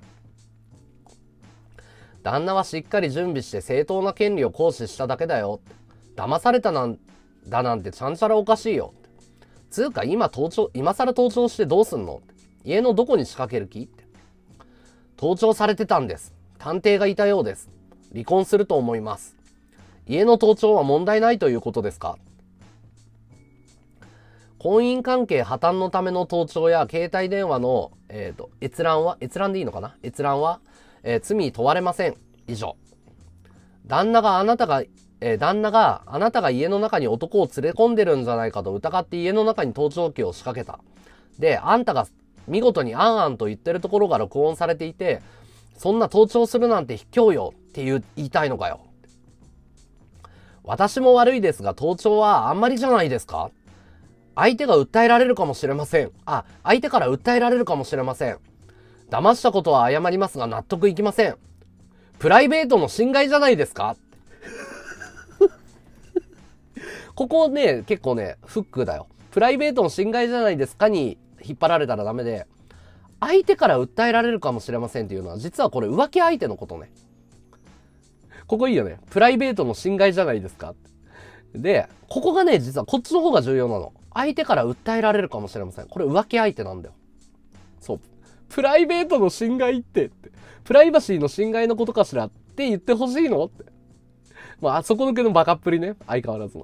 旦那はしっかり準備して正当な権利を行使しただけだよ。騙されたなんてちゃんちゃらおかしいよ。つうか今更盗聴してどうすんの？家のどこに仕掛ける気？盗聴されてたんです。探偵がいたようです。離婚すると思います。家の盗聴は問題ないということですか？婚姻関係破綻のための盗聴や携帯電話の、閲覧でいいのかな？閲覧は、罪に問われません。以上。旦那があなたが家の中に男を連れ込んでるんじゃないかと疑って家の中に盗聴器を仕掛けた。で、あんたが見事にあんあんと言ってるところが録音されていて、そんな盗聴するなんて卑怯よって言いたいのかよ。私も悪いですが盗聴はあんまりじゃないですか？相手が訴えられるかもしれません。相手から訴えられるかもしれません。騙したことは謝りますが納得いきません。プライベートの侵害じゃないですか？ここね、結構ね、フックだよ。プライベートの侵害じゃないですかに引っ張られたらダメで、相手から訴えられるかもしれませんっていうのは、実はこれ浮気相手のことね。ここいいよね。プライベートの侵害じゃないですか？で、ここがね、実はこっちの方が重要なの。相手から訴えられるかもしれません。これ浮気相手なんだよ。そう。プライベートの侵害って、プライバシーの侵害のことかしらって言ってほしいのって。まあそこのけのバカっぷりね。相変わらずの。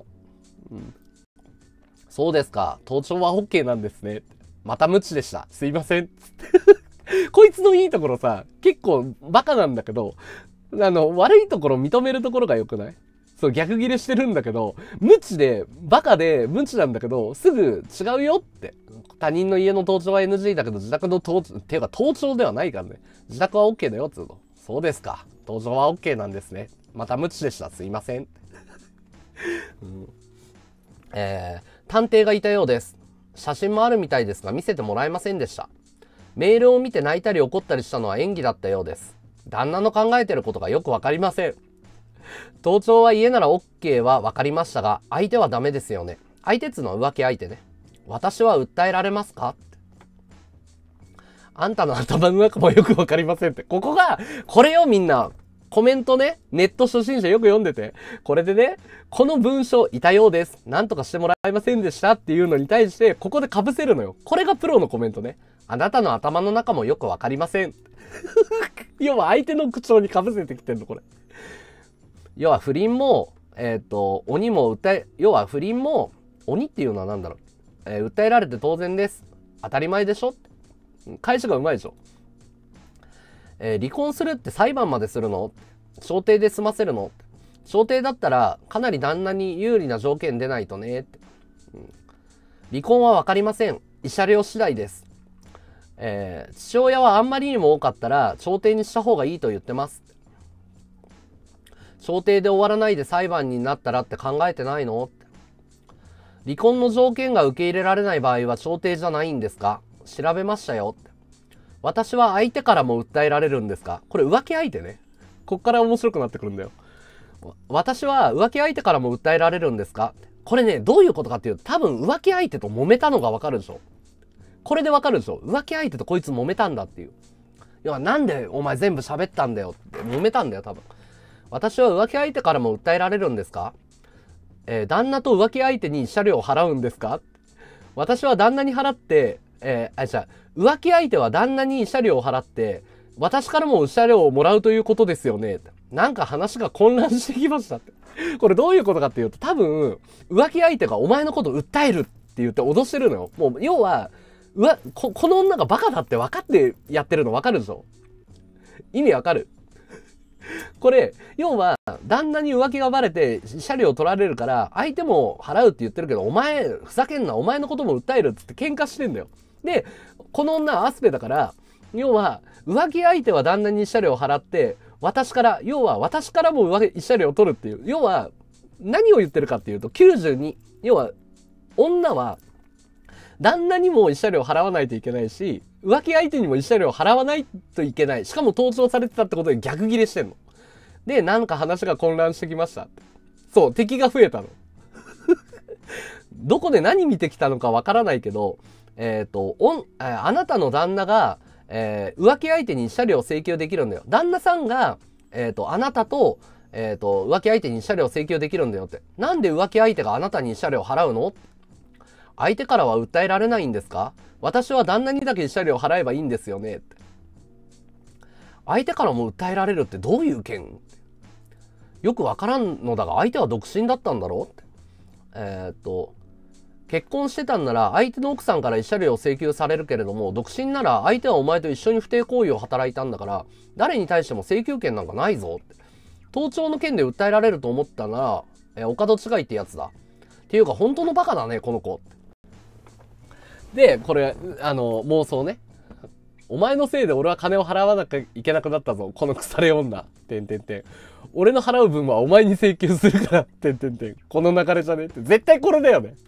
そうですか。盗聴は OK なんですね。また無知でした。すいません。こいつのいいところさ、結構バカなんだけど、悪いところ認めるところが良くない？そう、逆ギレしてるんだけど、無知で、バカで無知なんだけど、すぐ違うよって。他人の家の盗聴は NG だけど、自宅の盗聴、っていうか盗聴ではないからね。自宅は OK だよ、つうの。そうですか。盗聴は OK なんですね。また無知でした。すいません。探偵がいたようです。写真もあるみたいですが、見せてもらえませんでした。メールを見て泣いたり怒ったりしたのは演技だったようです。旦那の考えてることがよくわかりません。盗聴は家なら OK は分かりましたが、相手はダメですよね。相手っつうのは浮気相手ね。私は訴えられますか？あんたの頭の中もよく分かりませんって。これよみんな。コメントね、ネット初心者よく読んでて。これでね、この文章いたようです。なんとかしてもらえませんでしたっていうのに対して、ここで被せるのよ。これがプロのコメントね。あなたの頭の中もよく分かりません。要は相手の口調に被せてきてんの、これ。要は不倫も、不倫も、鬼っていうのは何だろう。訴えられて当然です。当たり前でしょ？返しがうまいでしょ。離婚するって裁判までするの？調停で済ませるの？調停だったらかなり旦那に有利な条件出ないとねって。離婚はわかりません。慰謝料次第です。父親はあんまりにも多かったら調停にした方がいいと言ってます。調停で終わらないで裁判になったらって考えてないの？離婚の条件が受け入れられない場合は調停じゃないんですか？調べましたよ。私は相手からも訴えられるんですか？これ浮気相手ね。こっから面白くなってくるんだよ。私は浮気相手からも訴えられるんですか？これね、どういうことかっていうと、多分浮気相手と揉めたのがわかるでしょ。これでわかるでしょ。浮気相手とこいつ揉めたんだっていう。要はなんでお前全部喋ったんだよって揉めたんだよ、多分。私は浮気相手からも訴えられるんですか？旦那と浮気相手に慰謝料を払うんですか？私は旦那に払って、浮気相手は旦那に慰謝料を払って、私からも慰謝料をもらうということですよね。なんか話が混乱してきましたって。これどういうことかっていうと、多分、浮気相手がお前のこと訴えるって言って脅してるのよ。もう、要は、この女がバカだって分かってやってるの分かるでしょ？意味分かる？これ、要は、旦那に浮気がバレて、慰謝料取られるから、相手も払うって言ってるけど、お前、ふざけんな、お前のことも訴えるっつって喧嘩してんだよ。で、この女はアスペだから、要は、浮気相手は旦那に慰謝料を払って、私からも慰謝料を取るっていう。要は、何を言ってるかっていうと、92。要は、女は、旦那にも慰謝料を払わないといけないし、浮気相手にも慰謝料を払わないといけない。しかも盗聴されてたってことで逆ギレしてんの。で、なんか話が混乱してきました。そう、敵が増えたの。どこで何見てきたのかわからないけど、 あなたの旦那が、浮気相手に慰謝料を請求できるんだよ。旦那さんが、あなたと、浮気相手に慰謝料を請求できるんだよって。なんで浮気相手があなたに慰謝料を払うの？相手からは訴えられないんですか？私は旦那にだけ慰謝料を払えばいいんですよねって。相手からも訴えられるってどういう件？よくわからんのだが、相手は独身だったんだろうって。結婚してたんなら相手の奥さんから慰謝料を請求されるけれども、独身なら相手はお前と一緒に不貞行為を働いたんだから、誰に対しても請求権なんかないぞって。盗聴の件で訴えられると思ったなら、お門違いってやつだ。っていうか本当のバカだね、この子。で、これ、妄想ね。お前のせいで俺は金を払わなきゃいけなくなったぞ、この腐れ女。俺の払う分はお前に請求するから。この流れじゃねって。絶対これだよね。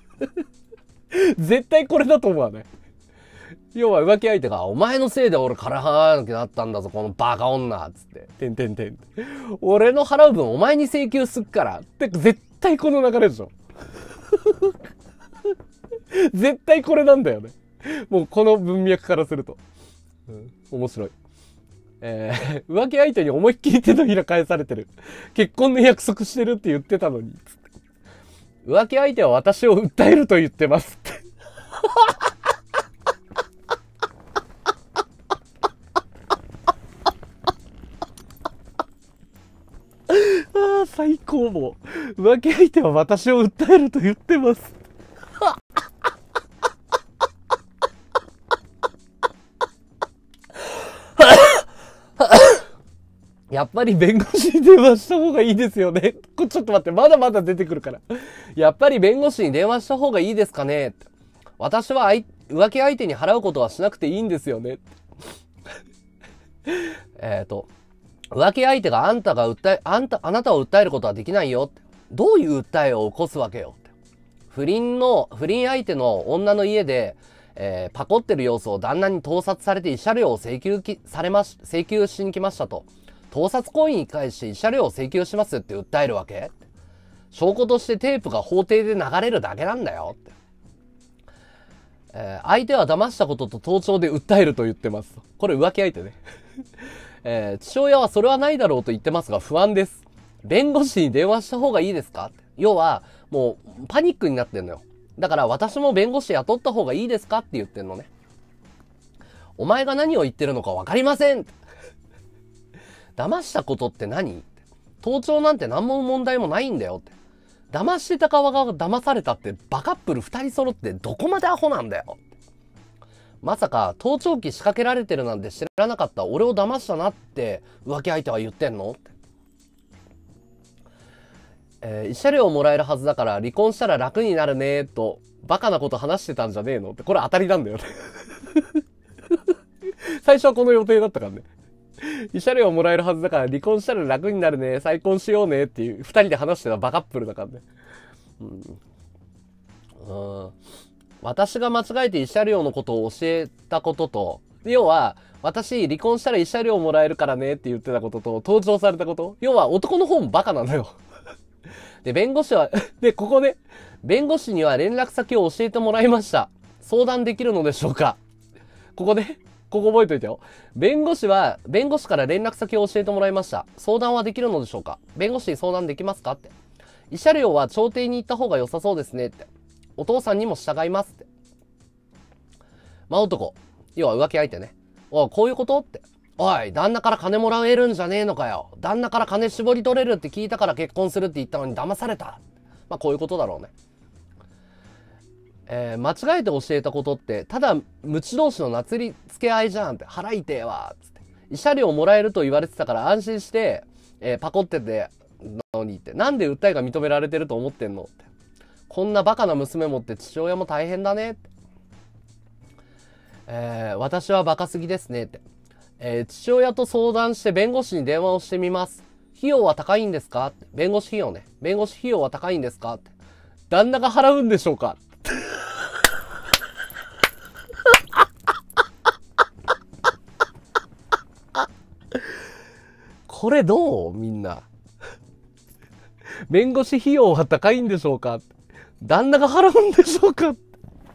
絶対これだと思うわね。要は浮気相手が、お前のせいで俺金払わなきゃなったんだぞ、このバカ女つって。俺の払う分お前に請求すっから。って絶対この流れでしょ。絶対これなんだよね。もうこの文脈からすると。面白い。浮気相手に思いっきり手のひら返されてる。結婚の約束してるって言ってたのに。浮気相手は私を訴えると言ってますって。ああ、最高もう。浮気相手は私を訴えると言ってます。やっぱり弁護士に電話した方がいいですよね。ちょっと待って、まだまだ出てくるから。やっぱり弁護士に電話した方がいいですかね。私は浮気相手に払うことはしなくていいんですよね。浮気相手があなたを訴えることはできないよ。どういう訴えを起こすわけよ。不倫相手の女の家で、パコってる様子を旦那に盗撮されて慰謝料を請求しに来ましたと。盗撮行為に対して慰謝料を請求しますって訴えるわけ？証拠としてテープが法廷で流れるだけなんだよって。相手は騙したことと盗聴で訴えると言ってます。これ浮気相手ね。父親はそれはないだろうと言ってますが不安です。弁護士に電話した方がいいですか？要は、もうパニックになってんのよ。だから私も弁護士雇った方がいいですかって言ってんのね。お前が何を言ってるのかわかりません。騙したことって何？盗聴なんて何も問題もないんだよって。騙してた側が騙されたってバカップル2人揃ってどこまでアホなんだよ。まさか盗聴器仕掛けられてるなんて知らなかった俺を騙したなって浮気相手は言ってんのって。慰謝料もらえるはずだから離婚したら楽になるねとバカなこと話してたんじゃねえのって。これ当たりなんだよね。最初はこの予定だったからね。慰謝料もらえるはずだから離婚したら楽になるね、再婚しようねっていう二人で話してたバカップルだからね。私が間違えて慰謝料のことを教えたことと、要は私離婚したら慰謝料もらえるからねって言ってたことと盗聴されたこと、要は男の方もバカなんだよ。で弁護士はでここね、弁護士には連絡先を教えてもらいました。相談できるのでしょうか？ここ覚えといてよ。弁護士から連絡先を教えてもらいました。相談はできるのでしょうか？弁護士に相談できますかって。慰謝料は調停に行った方が良さそうですねって。お父さんにも従いますって。真男。要は浮気相手ね。おい、こういうことって。おい、旦那から金もらえるんじゃねえのかよ。旦那から金絞り取れるって聞いたから結婚するって言ったのに騙された。まあこういうことだろうね。間違えて教えたことって、ただ、無知同士のなつりつけ合いじゃんって、腹痛えわ、つって。慰謝料もらえると言われてたから安心して、パコっててのにって、なんで訴えが認められてると思ってんのって。こんなバカな娘持って父親も大変だねって。私はバカすぎですねって。父親と相談して弁護士に電話をしてみます。費用は高いんですかって。弁護士費用ね。弁護士費用は高いんですかって。旦那が払うんでしょうか？これどう？みんな。弁護士費用は高いんでしょうか？旦那が払うんでしょうか？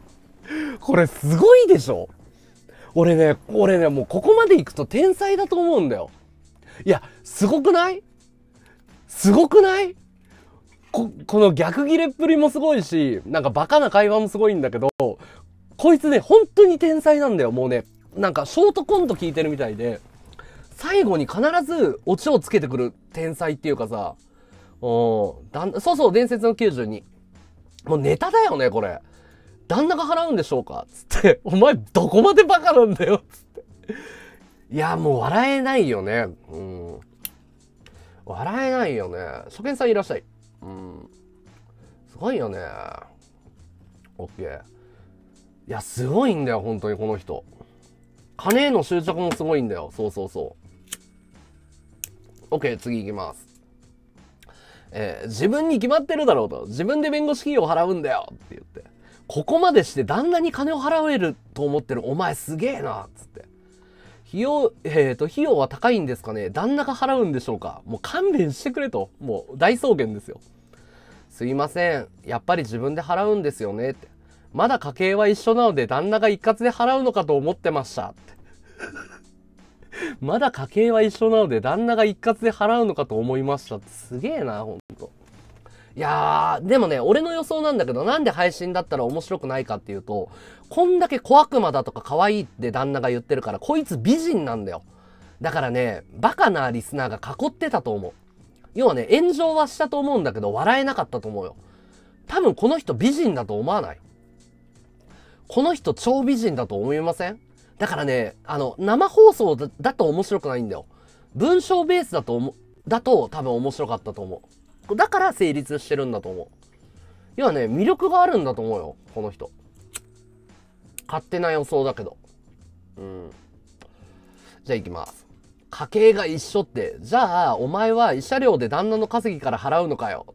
これすごいでしょ。俺ね、もうここまで行くと天才だと思うんだよ。いや、すごくない？すごくない？この逆ギレっぷりもすごいし、なんかバカな会話もすごいんだけど、こいつね、本当に天才なんだよ。もうね、なんかショートコント聞いてるみたいで、最後に必ずオチをつけてくる天才っていうかさ、そうそう、伝説の92。もうネタだよね、これ。旦那が払うんでしょうかつって、お前どこまでバカなんだよつって。いや、もう笑えないよね。うん。笑えないよね。初見さんいらっしゃい。うん。すごいよね。オッケー。いや、すごいんだよ、本当にこの人。金への執着もすごいんだよ。そうそうそう。オッケー、次行きます。自分に決まってるだろうと。自分で弁護士費用を払うんだよって言って。ここまでして旦那に金を払えると思ってるお前すげえなっつって。費用は高いんですかね？旦那が払うんでしょうか？もう勘弁してくれと。もう大草原ですよ。すいません。やっぱり自分で払うんですよねって。まだ家計は一緒なので旦那が一括で払うのかと思ってましたって。まだ家計は一緒なので旦那が一括で払うのかと思いましたって。すげえな、ほんと。いやー、でもね、俺の予想なんだけど、なんで配信だったら面白くないかっていうと、こんだけ小悪魔だとか可愛いって旦那が言ってるから、こいつ美人なんだよ。だからね、バカなリスナーが囲ってたと思う。要はね、炎上はしたと思うんだけど、笑えなかったと思うよ。多分この人美人だと思わない？この人超美人だと思いません？だからね、生放送だと面白くないんだよ。文章ベースだと多分面白かったと思う。だから成立してるんだと思う。要はね、魅力があるんだと思うよ、この人。勝手な予想だけど。うん。じゃあ行きます。家計が一緒って、じゃあ、お前は慰謝料で旦那の稼ぎから払うのかよ。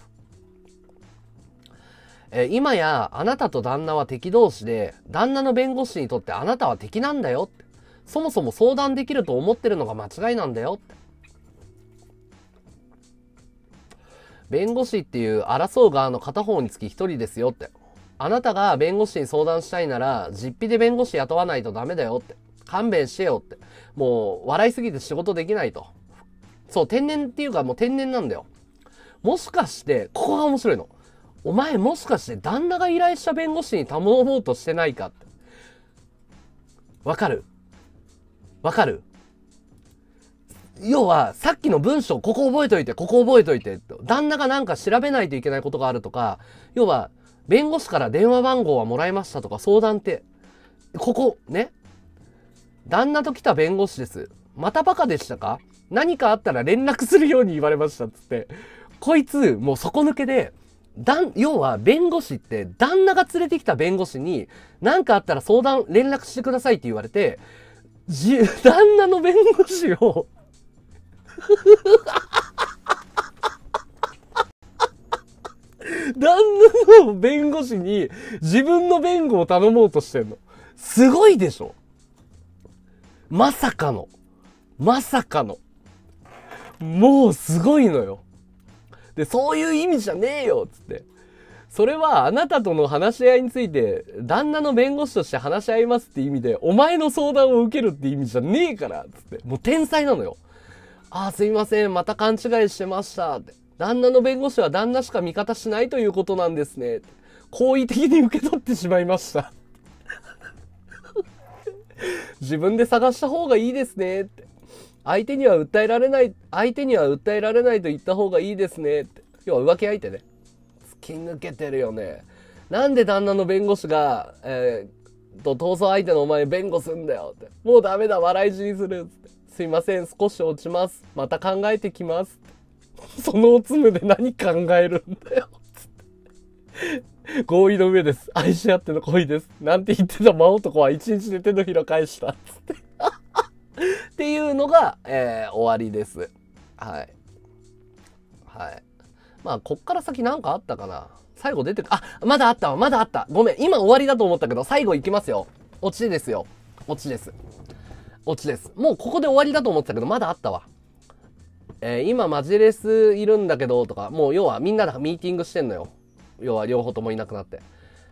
今やあなたと旦那は敵同士で、旦那の弁護士にとってあなたは敵なんだよって。そもそも相談できると思ってるのが間違いなんだよって。弁護士っていう争う側の片方につき一人ですよって。あなたが弁護士に相談したいなら、実費で弁護士雇わないとダメだよって。勘弁してよって。もう、笑いすぎて仕事できないと。そう、天然っていうかもう天然なんだよ。もしかして、ここが面白いの。お前もしかして旦那が依頼した弁護士に頼もうとしてないかって。わかる？わかる？要は、さっきの文章、ここ覚えといて、ここ覚えといて。旦那がなんか調べないといけないことがあるとか、要は、弁護士から電話番号はもらいましたとか相談って、ここ、ね。旦那と来た弁護士です。またバカでしたか？何かあったら連絡するように言われましたっつって。こいつ、もう底抜けで、要は弁護士って旦那が連れてきた弁護士に何かあったら連絡してくださいって言われて、旦那の弁護士を旦那の弁護士に自分の弁護を頼もうとしてんの。すごいでしょ？まさかの。もうすごいのよ。で、そういう意味じゃねえよつって。それはあなたとの話し合いについて、旦那の弁護士として話し合いますって意味で、お前の相談を受けるって意味じゃねえからつって。もう天才なのよ。すいません、また勘違いしてましたって。旦那の弁護士は旦那しか味方しないということなんですね。好意的に受け取ってしまいました。自分で探した方がいいですねって。相手には訴えられないと言った方がいいですねって。要は浮気相手ね。突き抜けてるよね。なんで旦那の弁護士が、逃走相手のお前弁護すんだよって。もうダメだ、笑い死にするって。すいません、少し落ちます。また考えてきます。そのおつむで何考えるんだよ。合意の上です。愛し合っての恋です。なんて言ってた真男は一日で手のひら返した。つって。っていうのが、終わりです。はい。はい。まあ、こっから先なんかあったかな。最後出てまだあったわ。まだあった。ごめん。今終わりだと思ったけど、最後行きますよ。オチですよ。オチです。もうここで終わりだと思ってたけど、まだあったわ。今マジレスいるんだけど、とか、もう要はみんなでミーティングしてんのよ。要は両方ともいなくなって。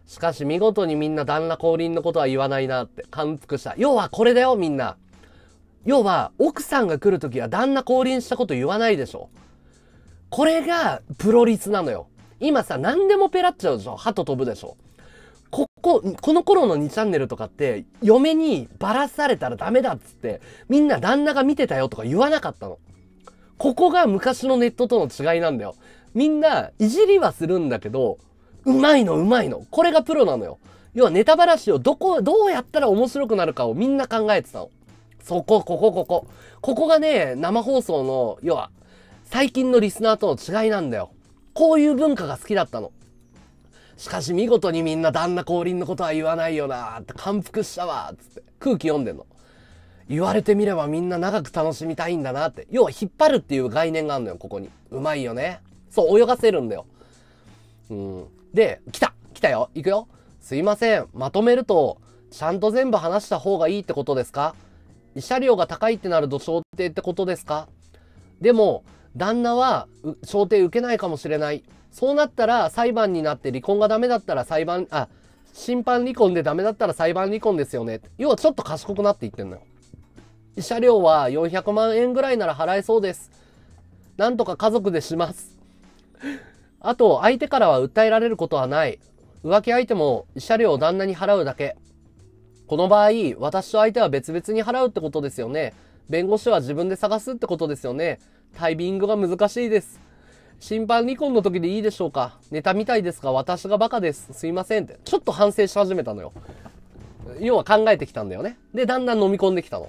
しかし見事にみんな旦那降臨のことは言わないなって感服した。要はこれだよ、みんな。要は、奥さんが来るときは旦那降臨したこと言わないでしょ。これがプロリスなのよ。今さ、何でもペラっちゃうでしょ。鳩飛ぶでしょ。この頃の2チャンネルとかって、嫁にバラされたらダメだっつって、みんな旦那が見てたよとか言わなかったの。ここが昔のネットとの違いなんだよ。みんないじりはするんだけど、うまいの。これがプロなのよ。要はネタばらしをどうやったら面白くなるかをみんな考えてたの。ここがね、生放送の、要は、最近のリスナーとの違いなんだよ。こういう文化が好きだったの。しかし見事にみんな旦那降臨のことは言わないよなーって感服したわーっつって空気読んでんの。言われてみればみんな長く楽しみたいんだなって。要は引っ張るっていう概念があるのよ、ここに。うまいよね。そう、泳がせるんだよ。で、来たよ。行くよ。すいません。まとめると、ちゃんと全部話した方がいいってことですか？慰謝料が高いってなると調停ってことですか？でも、旦那は調停受けないかもしれない。そうなったら裁判になって離婚がダメだったら審判離婚でダメだったら裁判離婚ですよね。要はちょっと賢くなっていってんのよ。慰謝料は400万円ぐらいなら払えそうです。なんとか家族でします。あと、相手からは訴えられることはない。浮気相手も慰謝料を旦那に払うだけ。この場合、私と相手は別々に払うってことですよね。弁護士は自分で探すってことですよね。タイミングが難しいです。審判離婚の時でいいでしょうか？ネタみたいですが、私がバカです。すいませんって。ちょっと反省し始めたのよ。要は考えてきたんだよね。で、だんだん飲み込んできたの。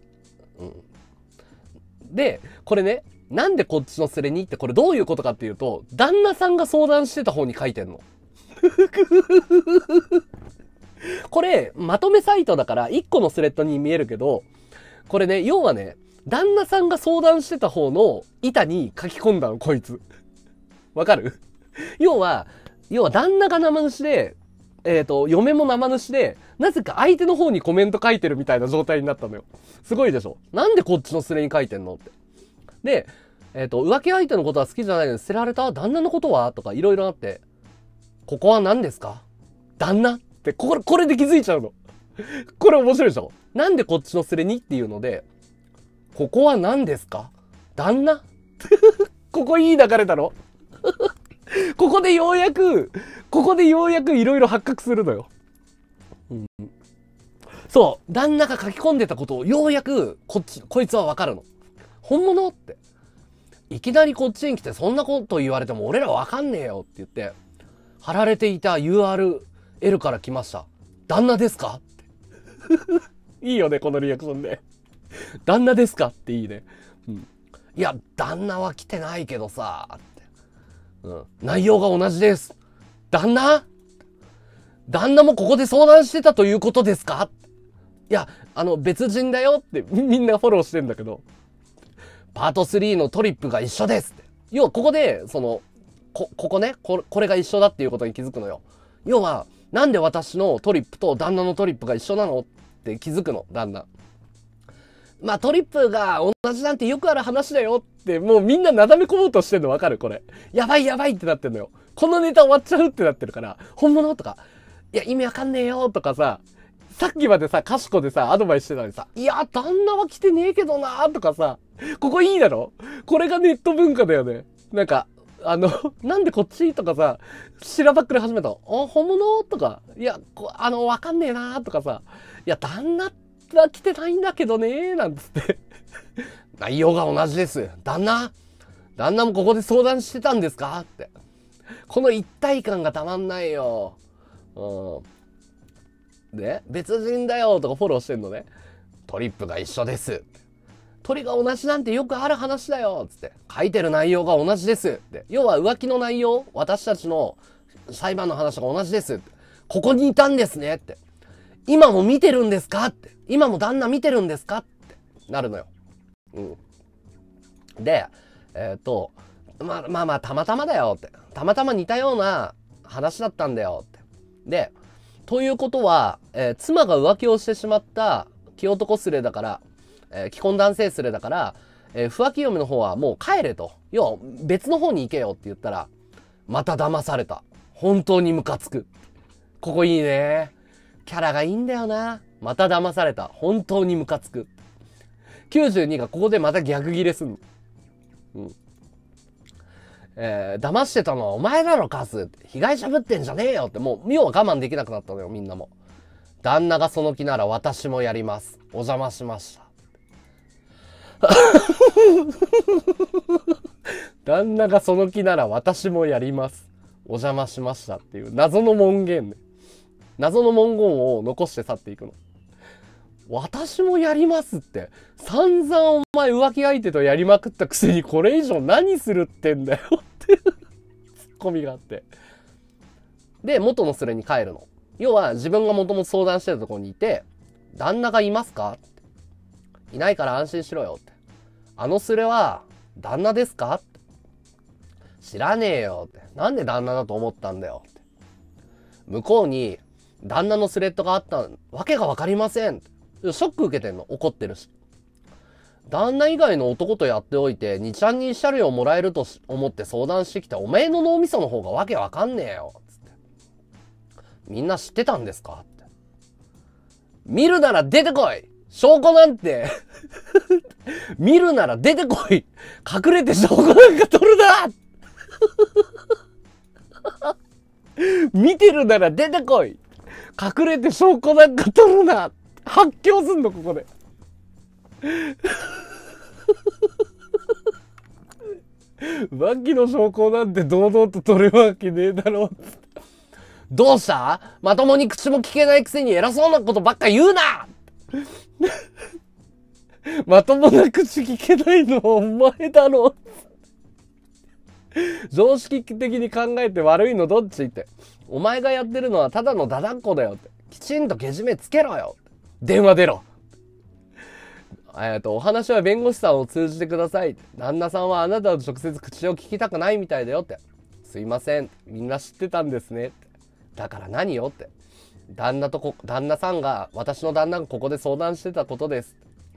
で、これね、なんでこっちのスレにってこれどういうことかっていうと、旦那さんが相談してた方に書いてんの。これ、まとめサイトだから1個のスレッドに見えるけど、これね、要はね、旦那さんが相談してた方の板に書き込んだの、こいつ。わかる？要は旦那が生主で、嫁も生主で、なぜか相手の方にコメント書いてるみたいな状態になったのよ。すごいでしょ？なんでこっちのスレに書いてんのって。で、浮気相手のことは好きじゃないのに捨てられた旦那のことはとかいろいろあって、ここは何ですか？旦那って、これで気づいちゃうの。これ面白いでしょ？なんでこっちのスレにっていうので、ここは何ですか？旦那ここいい流れだろここでようやくいろいろ発覚するのよ。そう、旦那が書き込んでたことをようやくこいつはわかるの。本物って。いきなりこっちに来てそんなこと言われても俺らわかんねえよって言って、貼られていた URL から来ました。旦那ですかって。いいよね、このリアクションで。旦那ですかっていいね。いや、旦那は来てないけどさ、って。内容が同じです。旦那もここで相談してたということですか？いや、別人だよってみんなフォローしてんだけど、パート3のトリップが一緒ですって。要はここで、ここね、これが一緒だっていうことに気づくのよ。要は、なんで私のトリップと旦那のトリップが一緒なのって気づくの、旦那。まあトリップが同じなんてよくある話だよって、もうみんななだめ込もうとしてんのわかる？これ。やばいってなってんのよ。このネタ終わっちゃうってなってるから、本物とか、いや意味わかんねえよとかさ、さっきまでさ、かしこでさ、アドバイスしてたのにさ、いや、旦那は来てねえけどなーとかさ、ここいいだろ？これがネット文化だよね。なんか、なんでこっちとかさ、しらばっくり始めたの。本物とか、いや、わかんねえなーとかさ、いや、旦那は来てないんだけどねーなんつって。内容が同じです。旦那もここで相談してたんですかって。この一体感がたまんないよ。で、別人だよとかフォローしてんのね。トリップが一緒です。鳥が同じなんてよくある話だよつって。書いてる内容が同じですって。要は浮気の内容、私たちの裁判の話が同じですって。ここにいたんですねって。今も見てるんですかって。今も旦那見てるんですかってなるのよ。で、まあ、たまたまだよって。たまたま似たような話だったんだよって。で、ということは、妻が浮気をしてしまった気男スレだから、既婚男性スレだから、浮気嫁の方はもう帰れと。要は別の方に行けよって言ったら、また騙された。本当にムカつく。 ここいいね。キャラがいいんだよな。また騙された。本当にムカつく。92がここでまた逆ギレすんの。うん。騙してたのはお前だろ、カス。被害者ぶってんじゃねえよって、もう、要は我慢できなくなったのよ、みんなも。旦那がその気なら私もやります。お邪魔しました。旦那がその気なら私もやります。お邪魔しましたっていう謎の文言ね。謎の文言を残して去っていくの。私もやりますって。散々お前浮気相手とやりまくったくせにこれ以上何するってんだよっていうツッコミがあって。で、元の連れに帰るの。要は自分がもともと相談してたところにいて、旦那がいますかって。いないから安心しろよって。あの連れは旦那ですかって。知らねえよって。なんで旦那だと思ったんだよって。向こうに旦那のスレッドがあったわけがわかりませんって。ショック受けてんの。怒ってるし。旦那以外の男とやっておいて、2ちゃんに慰謝料もらえると思って相談してきたおめえの脳みその方がわけわかんねえよ。つって。みんな知ってたんですかって。見るなら出てこい証拠なんて見るなら出てこい隠れて証拠なんか取るな見てるなら出てこい隠れて証拠なんか取るな発狂すんのここで浮気の証拠なんて堂々と取れるわけねえだろどうしたまともに口も聞けないくせに偉そうなことばっか言うなまともな口聞けないのはお前だろ常識的に考えて悪いのどっちって。お前がやってるのはただのダダっ子だよって。きちんとけじめつけろよ。電話出ろ。お話は弁護士さんを通じてください。旦那さんはあなたと直接口を聞きたくないみたいだよって。すいません。みんな知ってたんですねって。だから何よって。旦那さんが、私の旦那がここで相談してたことです。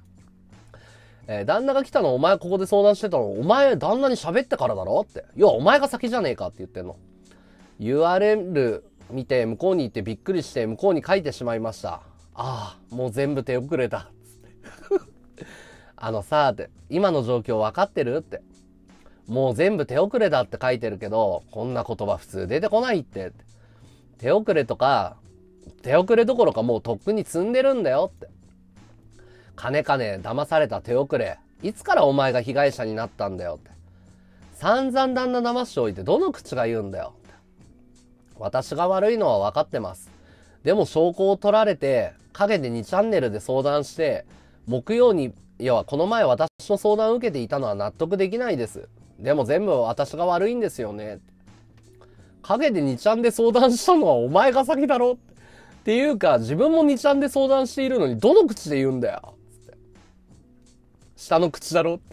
旦那が来たのお前ここで相談してたのお前旦那に喋ってからだろって。要はお前が先じゃねえかって言ってんの。URL 見て向こうに行ってびっくりして向こうに書いてしまいました。ああ、もう全部手遅れだ。さあって、今の状況分かってるって。もう全部手遅れだって書いてるけど、こんな言葉普通出てこないって。手遅れとか、手遅れどころかもうとっくに積んでるんだよって。金騙された手遅れ。いつからお前が被害者になったんだよって。散々旦那騙しておいてどの口が言うんだよって。私が悪いのは分かってます。でも証拠を取られて、陰で2チャンネルで相談して、木曜に、要はこの前私の相談を受けていたのは納得できないです。でも全部私が悪いんですよね。陰で2ちゃんで相談したのはお前が先だろっていうか、自分も2ちゃんで相談しているのにどの口で言うんだよ。下の口だろって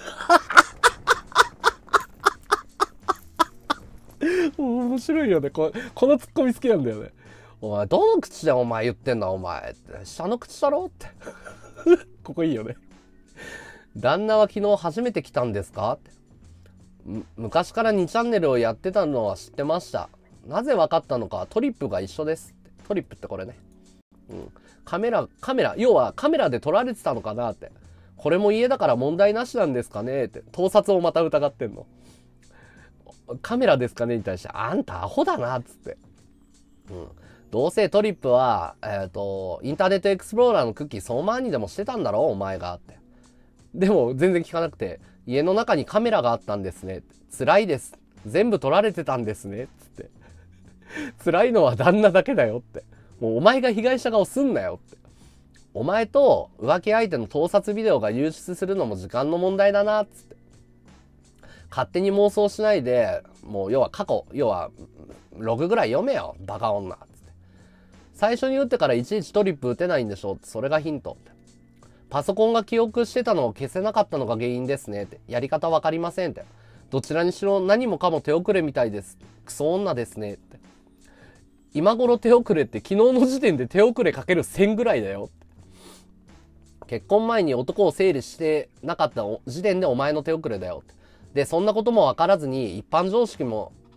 面白いよね。このツッコミ好きなんだよね。お前どの口でお前言ってんだお前って下の口だろってここいいよね。旦那は昨日初めて来たんですかって。昔から2チャンネルをやってたのは知ってました。なぜ分かったのかトリップが一緒ですって。トリップってこれね。カメラ、要はカメラで撮られてたのかなって。これも家だから問題なしなんですかねって。盗撮をまた疑ってんの。カメラですかねに対して、あんたアホだなっつって。どうせトリップは、インターネットエクスプローラーのクッキーその前にでもしてたんだろお前がって。でも全然聞かなくて、家の中にカメラがあったんですね。辛いです。全部撮られてたんですね。つって。辛いのは旦那だけだよって。もうお前が被害者顔すんなよって。お前と浮気相手の盗撮ビデオが流出するのも時間の問題だなっつって。勝手に妄想しないで、もう要はログぐらい読めよ、バカ女っつって。最初に打ってからいちいちトリップ打てないんでしょって、それがヒントって。パソコンが記憶してたのを消せなかったのが原因ですねって。やり方わかりませんって。どちらにしろ何もかも手遅れみたいです。クソ女ですねって。今頃手遅れって昨日の時点で手遅れかける1000ぐらいだよ。結婚前に男を整理してなかった時点でお前の手遅れだよって。で、そんなことも分からずに一般常識も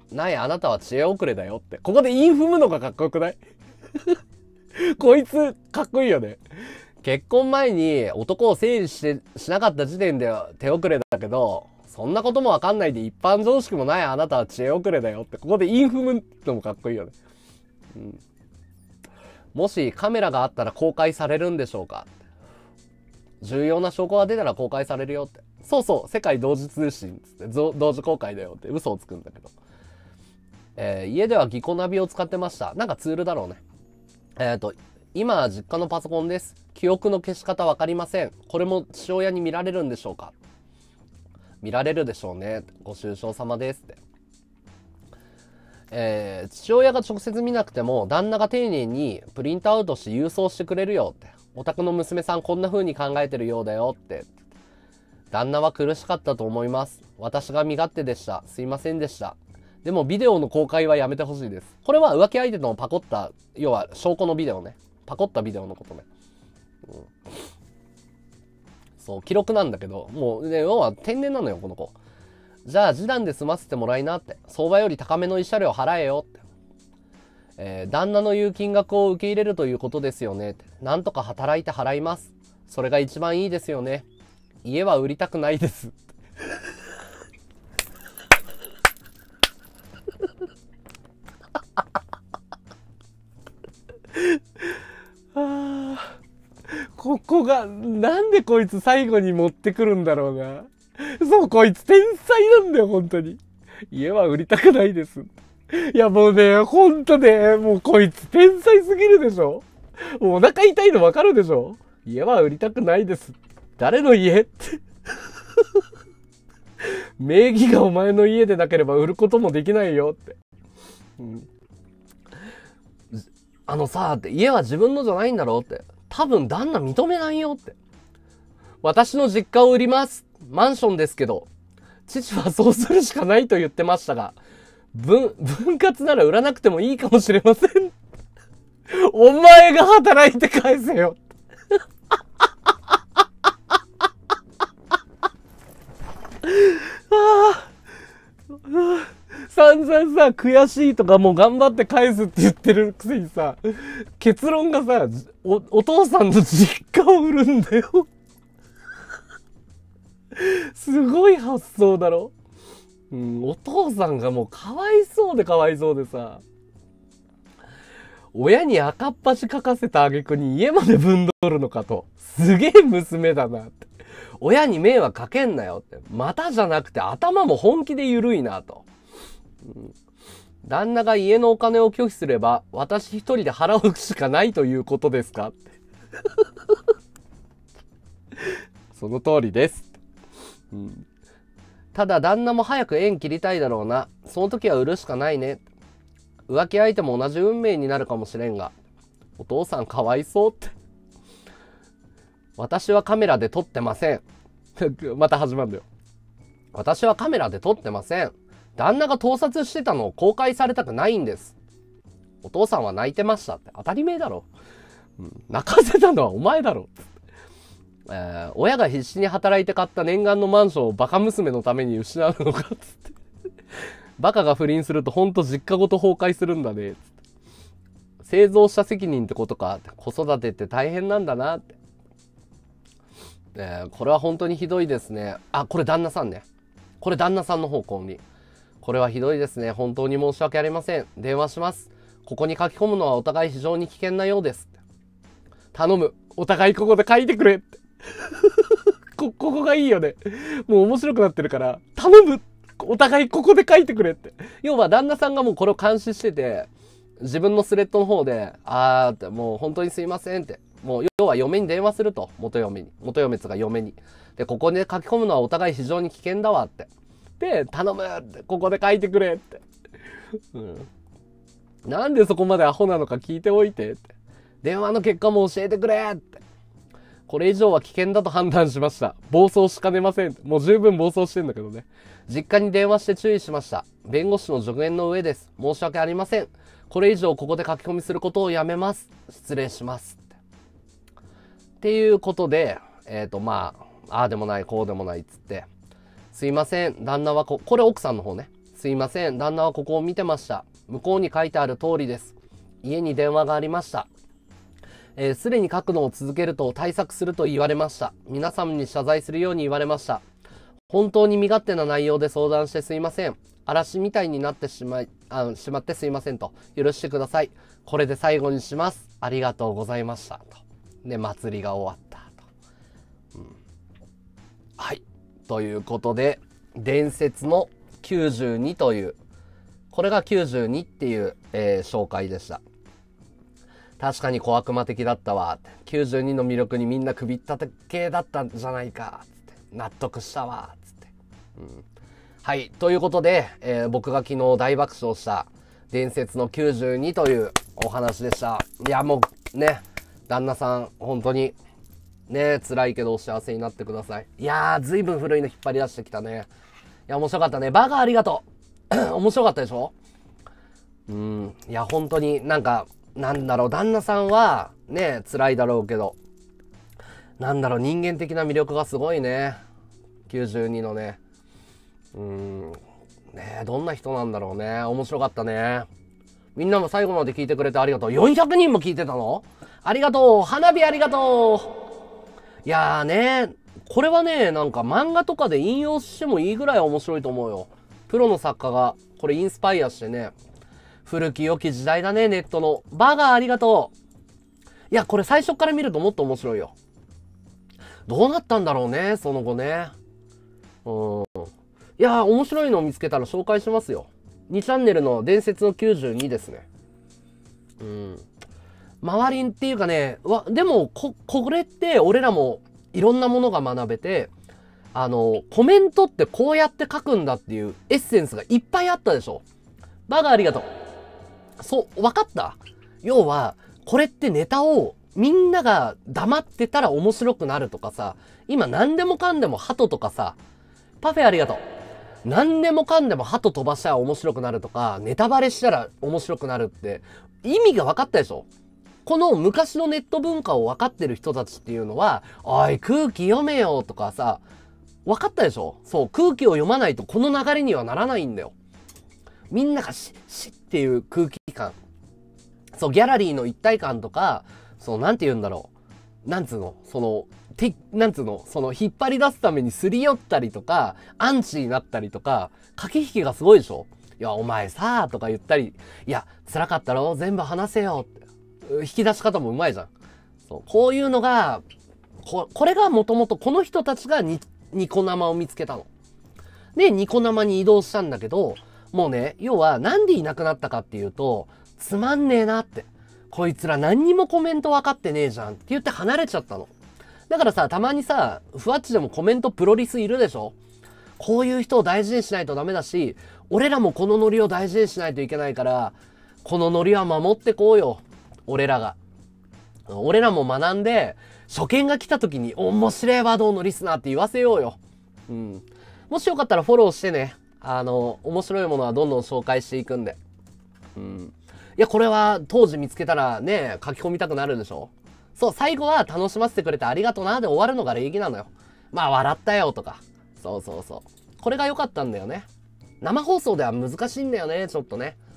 ないあなたは知恵遅れだよって。ここで韻踏むのがかっこよくないこいつ、かっこいいよね。結婚前に男を整理しなかった時点で手遅れだけど、そんなこともわかんないで一般常識もないあなたは知恵遅れだよって。ここで韻踏むのもかっこいいよね。うん、もしカメラがあったら公開されるんでしょうか。重要な証拠が出たら公開されるよって。そうそう、世界同時通信つって同時公開だよって嘘をつくんだけど。家ではギコナビを使ってました。なんかツールだろうね。今、実家のパソコンです。記憶の消し方わかりません。これも父親に見られるんでしょうか。見られるでしょうね。ご愁傷様ですって。父親が直接見なくても、旦那が丁寧にプリントアウトして郵送してくれるよって。お宅の娘さんこんな風に考えてるようだよって。旦那は苦しかったと思います。私が身勝手でした。すいませんでした。でもビデオの公開はやめてほしいです。これは浮気相手とのパコった、要は証拠のビデオね。パコったビデオのことね。うん、そう、記録なんだけど、もうね、要は天然なのよ、この子。じゃあ示談で済ませてもらいなって。相場より高めの慰謝料払えよって。旦那の言う金額を受け入れるということですよねって。なんとか働いて払います。それが一番いいですよね。家は売りたくないです。ここが、なんでこいつ最後に持ってくるんだろうな。そう、こいつ天才なんだよ、本当に。家は売りたくないです。いや、もうね、ほんとね、もうこいつ天才すぎるでしょ。もうお腹痛いのわかるでしょ。家は売りたくないです。誰の家って。名義がお前の家でなければ売ることもできないよって。うん、あのさ、って、家は自分のじゃないんだろうって。多分旦那認めないよって。私の実家を売ります。マンションですけど。父はそうするしかないと言ってましたが、分割なら売らなくてもいいかもしれません。お前が働いて返せよ。散々さ、悔しいとかもう頑張って返すって言ってるくせにさ、結論がさ、お父さんの実家を売るんだよ。すごい発想だろ。うん、お父さんがもうかわいそうでかわいそうでさ、親に赤っ端書かせた挙句に家までぶんどるのかと。すげえ娘だなって。親に迷惑かけんなよって。またじゃなくて頭も本気で緩いなと。うん、旦那が家のお金を拒否すれば私一人で払うしかないということですかってその通りです、うん、ただ旦那も早く縁切りたいだろうな。その時は売るしかないね。浮気相手も同じ運命になるかもしれんが、お父さんかわいそうって。私はカメラで撮ってませんまた始まるんだよ。私はカメラで撮ってません。旦那が盗撮してたのを公開されたくないんです。お父さんは泣いてましたって。当たり前だろ。うん、泣かせたのはお前だろ。親が必死に働いて買った念願のマンションをバカ娘のために失うのかっつって。バカが不倫するとほんと実家ごと崩壊するんだね。つって製造者責任ってことか。子育てって大変なんだなって。これは本当にひどいですね。あ、これ旦那さんね。これ旦那さんの方向に。これはひどいですね。本当に申し訳ありません。電話します。ここに書き込むのはお互い非常に危険なようです。頼む。お互いここで書いてくれって。ここがいいよね。もう面白くなってるから、頼む。お互いここで書いてくれって。要は旦那さんがもうこれを監視してて、自分のスレッドの方で、って、もう本当にすいませんって。もう要は嫁に電話すると。元嫁に。元嫁つが嫁に。で、ここで書き込むのはお互い非常に危険だわって。で、頼むって、ここで書いてくれって。うん。なんでそこまでアホなのか聞いておいてって。電話の結果も教えてくれって。これ以上は危険だと判断しました。暴走しかねません。もう十分暴走してんだけどね。実家に電話して注意しました。弁護士の助言の上です。申し訳ありません。これ以上ここで書き込みすることをやめます。失礼します。っていうことで、まあ、ああでもない、こうでもないっつって。すいません。旦那はこれ奥さんの方ね。すすいません。旦那はここを見てました。向こうに書いてある通りです。家に電話がありました。すでに書くのを続けると対策すると言われました。皆様に謝罪するように言われました。本当に身勝手な内容で相談してすいません。嵐みたいになってしまってすいませんと。許してください。これで最後にします。ありがとうございました。と。で、祭りが終わったと。はい。ということで、伝説の92という、これが92っていう、紹介でした。確かに小悪魔的だったわ。92の魅力にみんな首ったて系だったんじゃないか。つって納得したわ。つって。はい。ということで、僕が昨日大爆笑した伝説の92というお話でした。いや、もうね、旦那さん、本当に、ね、辛いけどお幸せになってください。いやー、ずいぶん古いの引っ張り出してきたね。いや、面白かったね。バカありがとう。面白かったでしょ？いや、本当になんか、なんだろう、旦那さんは、ね、辛いだろうけど、なんだろう、人間的な魅力がすごいね。92のね。ね、どんな人なんだろうね。面白かったね。みんなも最後まで聞いてくれてありがとう。400人も聞いてたの？ありがとう。花火ありがとう。いやーね、これはね、なんか漫画とかで引用してもいいぐらい面白いと思うよ。プロの作家が、これインスパイアしてね。古き良き時代だね、ネットの。バカありがとう。いや、これ最初から見るともっと面白いよ。どうなったんだろうね、その後ね。いやー、面白いのを見つけたら紹介しますよ。2チャンネルの伝説の92ですね。周りっていうかね、でもこれって俺らもいろんなものが学べて、コメントってこうやって書くんだっていうエッセンスがいっぱいあったでしょ。バカありがとう。そう、わかった？要は、これってネタをみんなが黙ってたら面白くなるとかさ、今何でもかんでも鳩とかさ、パフェありがとう。何でもかんでも鳩飛ばしたら面白くなるとか、ネタバレしたら面白くなるって意味が分かったでしょ？この昔のネット文化を分かってる人たちっていうのは、おい、空気読めよとかさ、分かったでしょ？そう、空気を読まないとこの流れにはならないんだよ。みんながしっていう空気感。そう、ギャラリーの一体感とか、そう、なんて言うんだろう。なんつうの、なんつうの、引っ張り出すためにすり寄ったりとか、アンチになったりとか、駆け引きがすごいでしょ？いや、お前さーとか言ったり、いや、辛かったろ？全部話せよって。引き出し方もうまいじゃん。そう、こういうのが、これがもともとこの人たちがニコ生を見つけたの。で、ニコ生に移動したんだけど、もうね、要はなんでいなくなったかっていうと、つまんねえなって。こいつら何にもコメント分かってねえじゃんって言って離れちゃったの。だからさ、たまにさ、ふわっちでもコメントプロリスいるでしょ？こういう人を大事にしないとダメだし、俺らもこのノリを大事にしないといけないから、このノリは守ってこうよ。俺らが。俺らも学んで、初見が来た時に面白いワードのリスナーって言わせようよ。もしよかったらフォローしてね。面白いものはどんどん紹介していくんで。いや、これは当時見つけたらね、書き込みたくなるでしょ？そう、最後は楽しませてくれてありがとうなで終わるのが礼儀なのよ。まあ、笑ったよとか。そうそうそう。これが良かったんだよね。生放送では難しいんだよね、ちょっとね。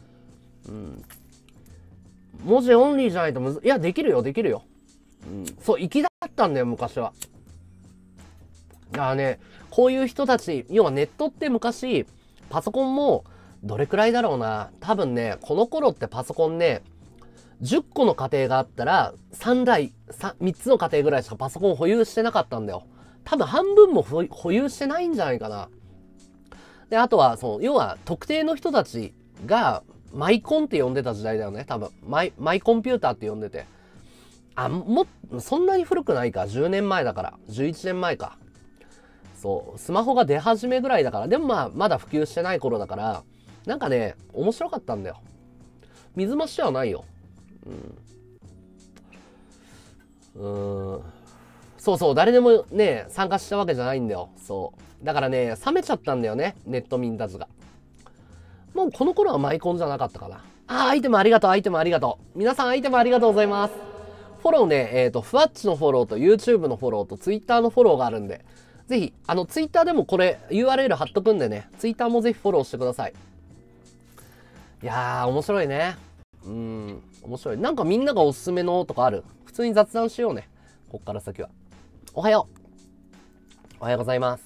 文字オンリーじゃないといや、できるよ、できるよ。そう、粋だったんだよ、昔は。だからね、こういう人たち、要はネットって昔、パソコンも、どれくらいだろうな。多分ね、この頃ってパソコンね、10個の家庭があったら、3つの家庭ぐらいしかパソコン保有してなかったんだよ。多分半分も保有してないんじゃないかな。で、あとは、要は特定の人たちが、マイコンって呼んでた時代だよね、多分。マイコンピューターって呼んでて。そんなに古くないか。10年前だから。11年前か。そう。スマホが出始めぐらいだから。でもまあ、まだ普及してない頃だから、なんかね、面白かったんだよ。水増しではないよ。そうそう、誰でもね、参加したわけじゃないんだよ。そう。だからね、冷めちゃったんだよね、ネット民たちが。もうこの頃はマイコンじゃなかったかな。アイテムありがとう、アイテムありがとう。皆さんアイテムありがとうございます。フォローね、ふわっちのフォローと YouTube のフォローと Twitter のフォローがあるんで、ぜひ、Twitter でもこれ URL 貼っとくんでね、Twitter もぜひフォローしてください。 いやー、面白いね。面白い。なんかみんながおすすめのとかある？普通に雑談しようね。こっから先は。おはよう。おはようございます。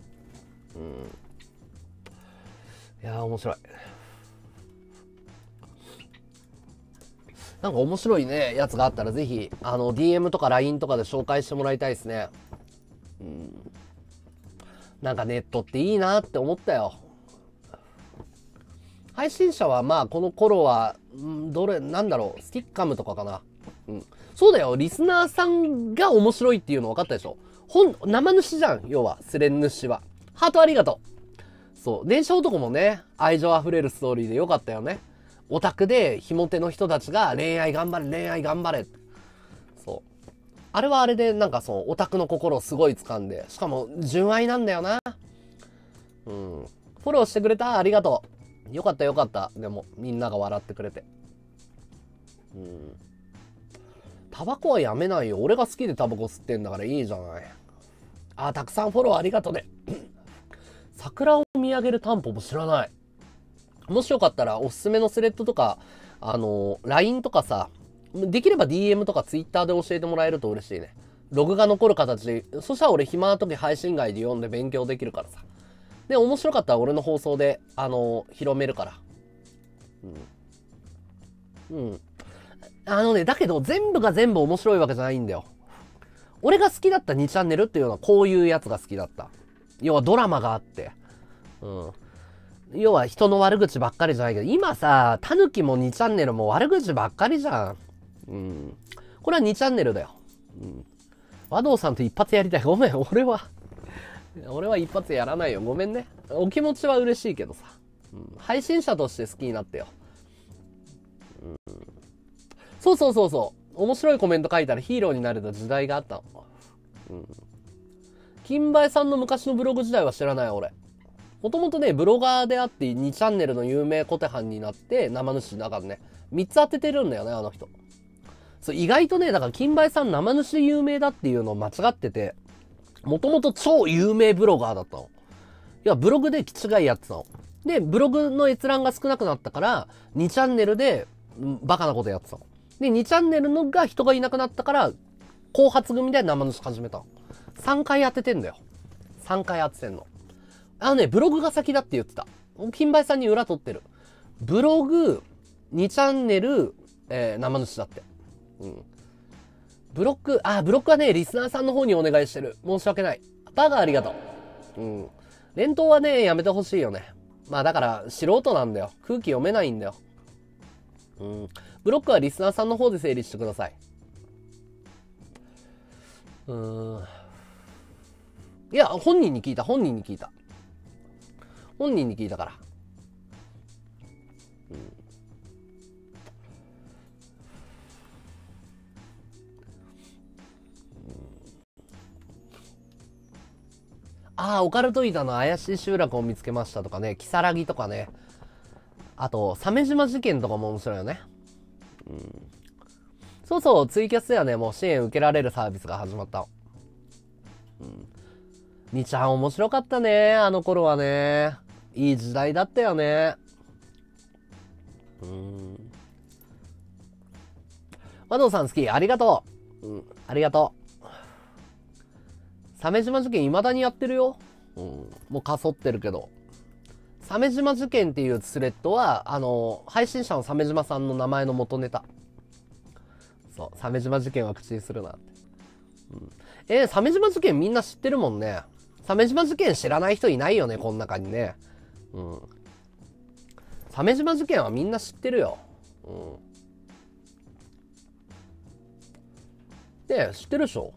いやー、面白い。なんか面白いね、やつがあったらぜひ、DM とか LINE とかで紹介してもらいたいですね。なんかネットっていいなって思ったよ。配信者はまあこの頃は、なんだろう、スティッカムとかかな。そうだよ、リスナーさんが面白いっていうの分かったでしょ。生主じゃん、要は、スレン主は。ハートありがとう。そう、電車男もね、愛情あふれるストーリーでよかったよね。オタクで、ひも手の人たちが恋愛頑張れ、恋愛頑張れ。そう。あれはあれで、なんかそう、オタクの心をすごい掴んで、しかも、純愛なんだよな。フォローしてくれた？ありがとう。よかったよかった。でも、みんなが笑ってくれて。タバコはやめないよ。俺が好きでタバコ吸ってんだからいいじゃない。あ、たくさんフォローありがとね。桜を見上げるタンポポ知らない。もしよかったらおすすめのスレッドとか、LINE とかさ、できれば DM とか Twitter で教えてもらえると嬉しいね。ログが残る形で、そしたら俺暇な時配信外で読んで勉強できるからさ。で、面白かったら俺の放送で、広めるから。だけど全部が全部面白いわけじゃないんだよ。俺が好きだった2チャンネルっていうのはこういうやつが好きだった。要はドラマがあって。要は人の悪口ばっかりじゃないけど、今さ、タヌキも2チャンネルも悪口ばっかりじゃん。これは2チャンネルだよ。和道さんと一発やりたい。ごめん、俺は一発やらないよ。ごめんね。お気持ちは嬉しいけどさ。配信者として好きになってよ。そうそうそうそう。面白いコメント書いたらヒーローになれた時代があったの。金梅さんの昔のブログ時代は知らない俺。もともとね、ブロガーであって2チャンネルの有名コテハンになって生主だからね、3つ当ててるんだよね、あの人。そう、意外とね、だから金梅さん生主で有名だっていうのを間違ってて、もともと超有名ブロガーだったの。いや、ブログで気違いやってたの。で、ブログの閲覧が少なくなったから、2チャンネルでバカなことやってたの。で、2チャンネルのが人がいなくなったから、後発組で生主始めたの。3回当ててんだよ。3回当ててんの。ブログが先だって言ってた。金梅さんに裏取ってる。ブログ、2チャンネル、生主だって。ブロックはね、リスナーさんの方にお願いしてる。申し訳ない。バカありがとう。連投はね、やめてほしいよね。まあだから、素人なんだよ。空気読めないんだよ。ブロックはリスナーさんの方で整理してください。いや、本人に聞いたから。オカルトイタの怪しい集落を見つけましたとかね、キサラギとかね。あと、鮫島事件とかも面白いよね。そうそう、ツイキャスではね、もう支援受けられるサービスが始まったの。2ちゃん面白かったね、あの頃はね。いい時代だったよね。和道さん好き、ありがとう。ありがとう。鮫島事件未だにやってるよ。もうかそってるけど。鮫島事件っていうスレッドは、配信者の鮫島さんの名前の元ネタ。そう、鮫島事件は口にするなって。鮫島事件みんな知ってるもんね。鮫島事件知らない人いないよね、この中にね。鮫島事件はみんな知ってるよ。ねえ、知ってるでしょ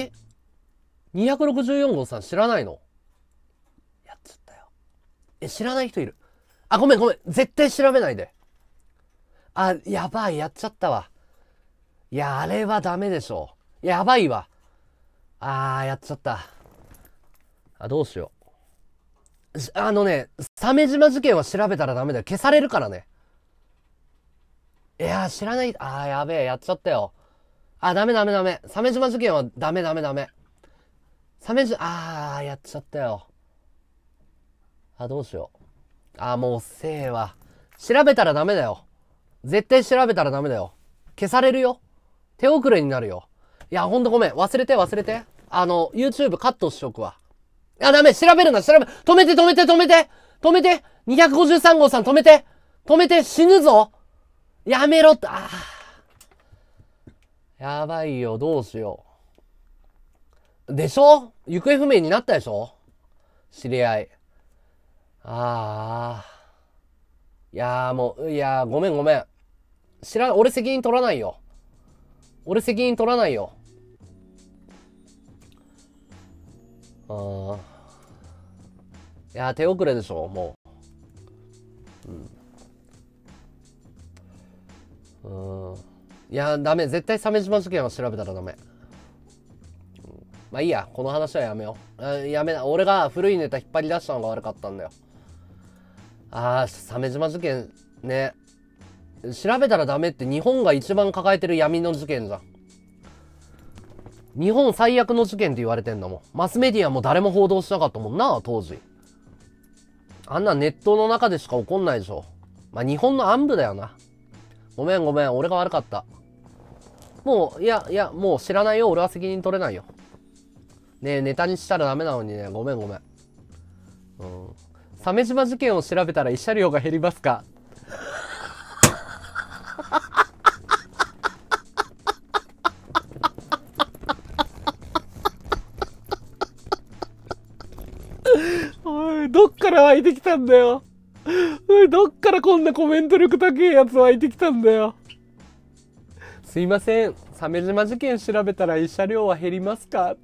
？264号さん知らないの？やっちゃったよ。知らない人いる。ごめん。絶対調べないで。やばい、やっちゃったわ。いや、あれはダメでしょ。やばいわ。やっちゃった。どうしよう。鮫島事件は調べたらダメだよ。消されるからね。いや、知らない。やべえ、やっちゃったよ。ダメ。鮫島事件はダメ。やっちゃったよ。どうしよう。もうせえわ。 調べたらダメだよ。絶対調べたらダメだよ。消されるよ。手遅れになるよ。いや、ほんとごめん。忘れて。YouTube カットしとくわ。いや、ダメ。調べるな、止めて。253号さん止めて。死ぬぞ。やめろって。やばいよ。どうしよう。でしょ？行方不明になったでしょ？知り合い。いやーもう、いやーごめん。俺責任取らないよ。いやー手遅れでしょ、もう。いやーダメ。絶対鮫島事件は調べたらダメ。まあいいや、この話はやめよう。俺が古いネタ引っ張り出したのが悪かったんだよ。鮫島事件ね。調べたらダメって日本が一番抱えてる闇の事件じゃん。日本最悪の事件って言われてんだもん。マスメディアも誰も報道しなかったもんな、当時。あんなネットの中でしか起こんないでしょ。まあ日本の暗部だよな。ごめん、俺が悪かった。もう、いや、もう知らないよ。俺は責任取れないよ。ねえ、ネタにしたらダメなのにね。ごめん。鮫島事件を調べたら慰謝料が減りますか？おい、どっから湧いてきたんだよ。おい、どっからこんなコメント力高いやつ湧いてきたんだよ。すいません。鮫島事件調べたら慰謝料は減りますか？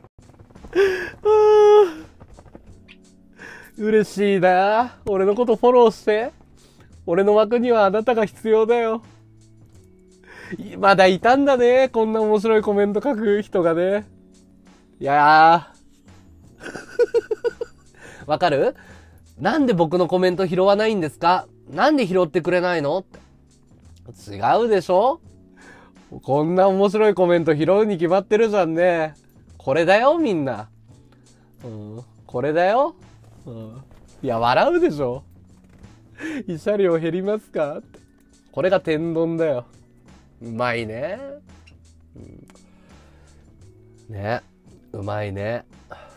嬉しいな。俺のことフォローして。俺の枠にはあなたが必要だよ。まだいたんだね。こんな面白いコメント書く人がね。いやー。わかる？なんで僕のコメント拾わないんですか？なんで拾ってくれないの？って。違うでしょ？こんな面白いコメント拾うに決まってるじゃんね。これだよ、みんな。これだよ。いや、笑うでしょ。慰謝料減りますかって。これが天丼だよ。うまいね。ね。うまいね。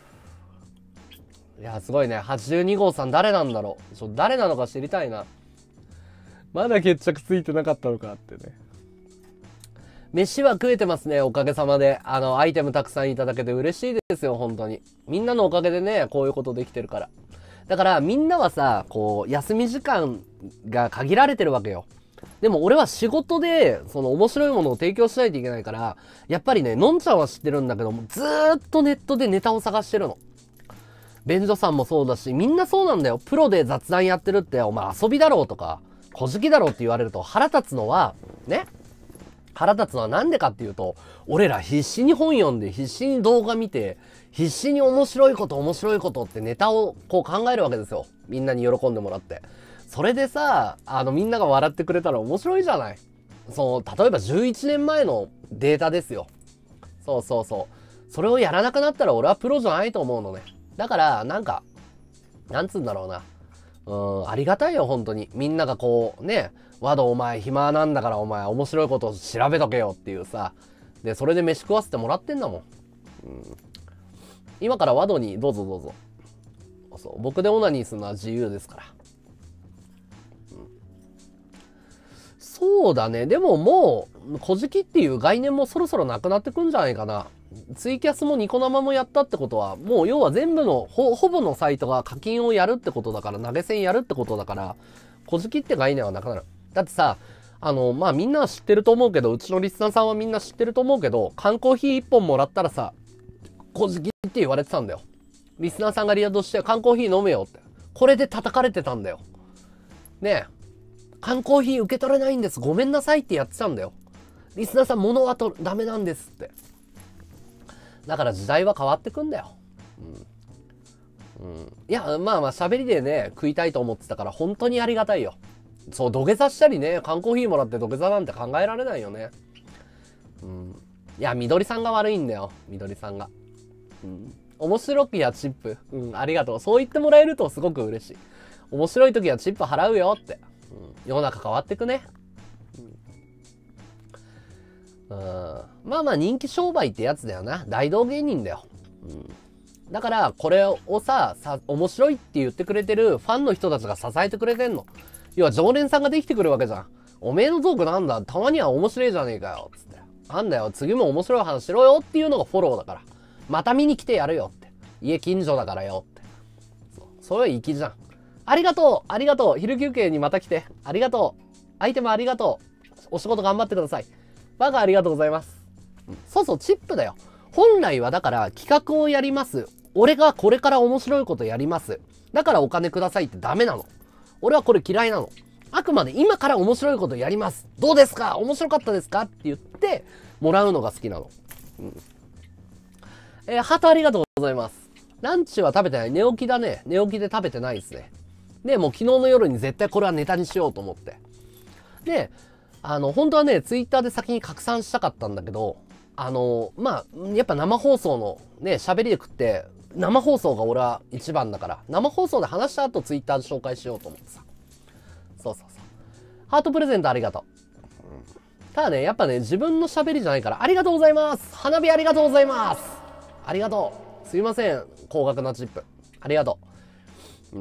いや、すごいね。82号さん誰なんだろう。誰なのか知りたいな。まだ決着ついてなかったのかってね。飯は食えてますね、おかげさまで。アイテムたくさんいただけて嬉しいですよ、本当に。みんなのおかげでね、こういうことできてるから。だからみんなはさ、こう、休み時間が限られてるわけよ。でも俺は仕事で、その面白いものを提供しないといけないから、やっぱりね、のんちゃんは知ってるんだけども、ずーっとネットでネタを探してるの。便所さんもそうだし、みんなそうなんだよ。プロで雑談やってるって、お前遊びだろうとか、小じきだろうって言われると腹立つのは、ね。腹立つのはなんでかっていうと、俺ら必死に本読んで、必死に動画見て、必死に面白いことってネタをこう考えるわけですよ。みんなに喜んでもらって。それでさ、みんなが笑ってくれたら面白いじゃない。例えば11年前のデータですよ。そう。それをやらなくなったら俺はプロじゃないと思うのね。だから、なんつうんだろうな。ありがたいよ、本当に。みんながこう、ね、ワドお前暇なんだからお前面白いことを調べとけよっていうさ。で、それで飯食わせてもらってんだもん。今からワドにどうぞ。そう、僕でオナニーするのは自由ですから。そうだね。でももう、小じきっていう概念もそろそろなくなってくんじゃないかな。ツイキャスもニコ生もやったってことは、もう要は全部の、ほぼのサイトが課金をやるってことだから、投げ銭やるってことだから、小じきって概念はなくなる。だってさ、まあ、みんなは知ってると思うけど、うちのリスナーさんはみんな知ってると思うけど、缶コーヒー1本もらったらさ、小じきって言われてたんだよ。リスナーさんがリアドして缶コーヒー飲めよって。これで叩かれてたんだよ。ねえ。缶コーヒー受け取れないんです。ごめんなさいってやってたんだよ。リスナーさん物はダメなんですって。だから時代は変わってくんだよ。いや、まあ喋りでね、食いたいと思ってたから本当にありがたいよ。そう、土下座したりね、缶コーヒーもらって土下座なんて考えられないよね。いや、みどりさんが悪いんだよ。みどりさんが。面白くやチップ。ありがとう。そう言ってもらえるとすごく嬉しい。面白い時はチップ払うよって。 世の中変わってくね。まあまあ人気商売ってやつだよな。大道芸人だよ。だからこれをさ面白いって言ってくれてるファンの人たちが支えてくれてんの。要は常連さんができてくるわけじゃん。おめえのトークなんだ、たまには面白いじゃねえかよつって、なんだよ次も面白い話しろよっていうのがフォローだから、また見に来てやるよって、家近所だからよって、それは粋じゃん。ありがとうありがとう、昼休憩にまた来てありがとう、アイテムありがとう、お仕事頑張ってください、バカありがとうございます。そうそう、チップだよ。本来はだから企画をやります、俺がこれから面白いことやります、だからお金くださいってダメなの。俺はこれ嫌いなの。あくまで今から面白いことやります、どうですか、面白かったですかって言ってもらうのが好きなの。ハートありがとうございます。ランチは食べてない。寝起きだね。寝起きで食べてないですね。で、もう昨日の夜に絶対これはネタにしようと思って。で、本当はね、ツイッターで先に拡散したかったんだけど、まあ、やっぱ生放送のね、喋りで食って、生放送が俺は一番だから、生放送で話した後ツイッターで紹介しようと思ってさ。そう。ハートプレゼントありがとう。ただね、やっぱね、自分の喋りじゃないから、ありがとうございます。花火ありがとうございます。ありがとう。すいません。高額なチップ。ありがとう。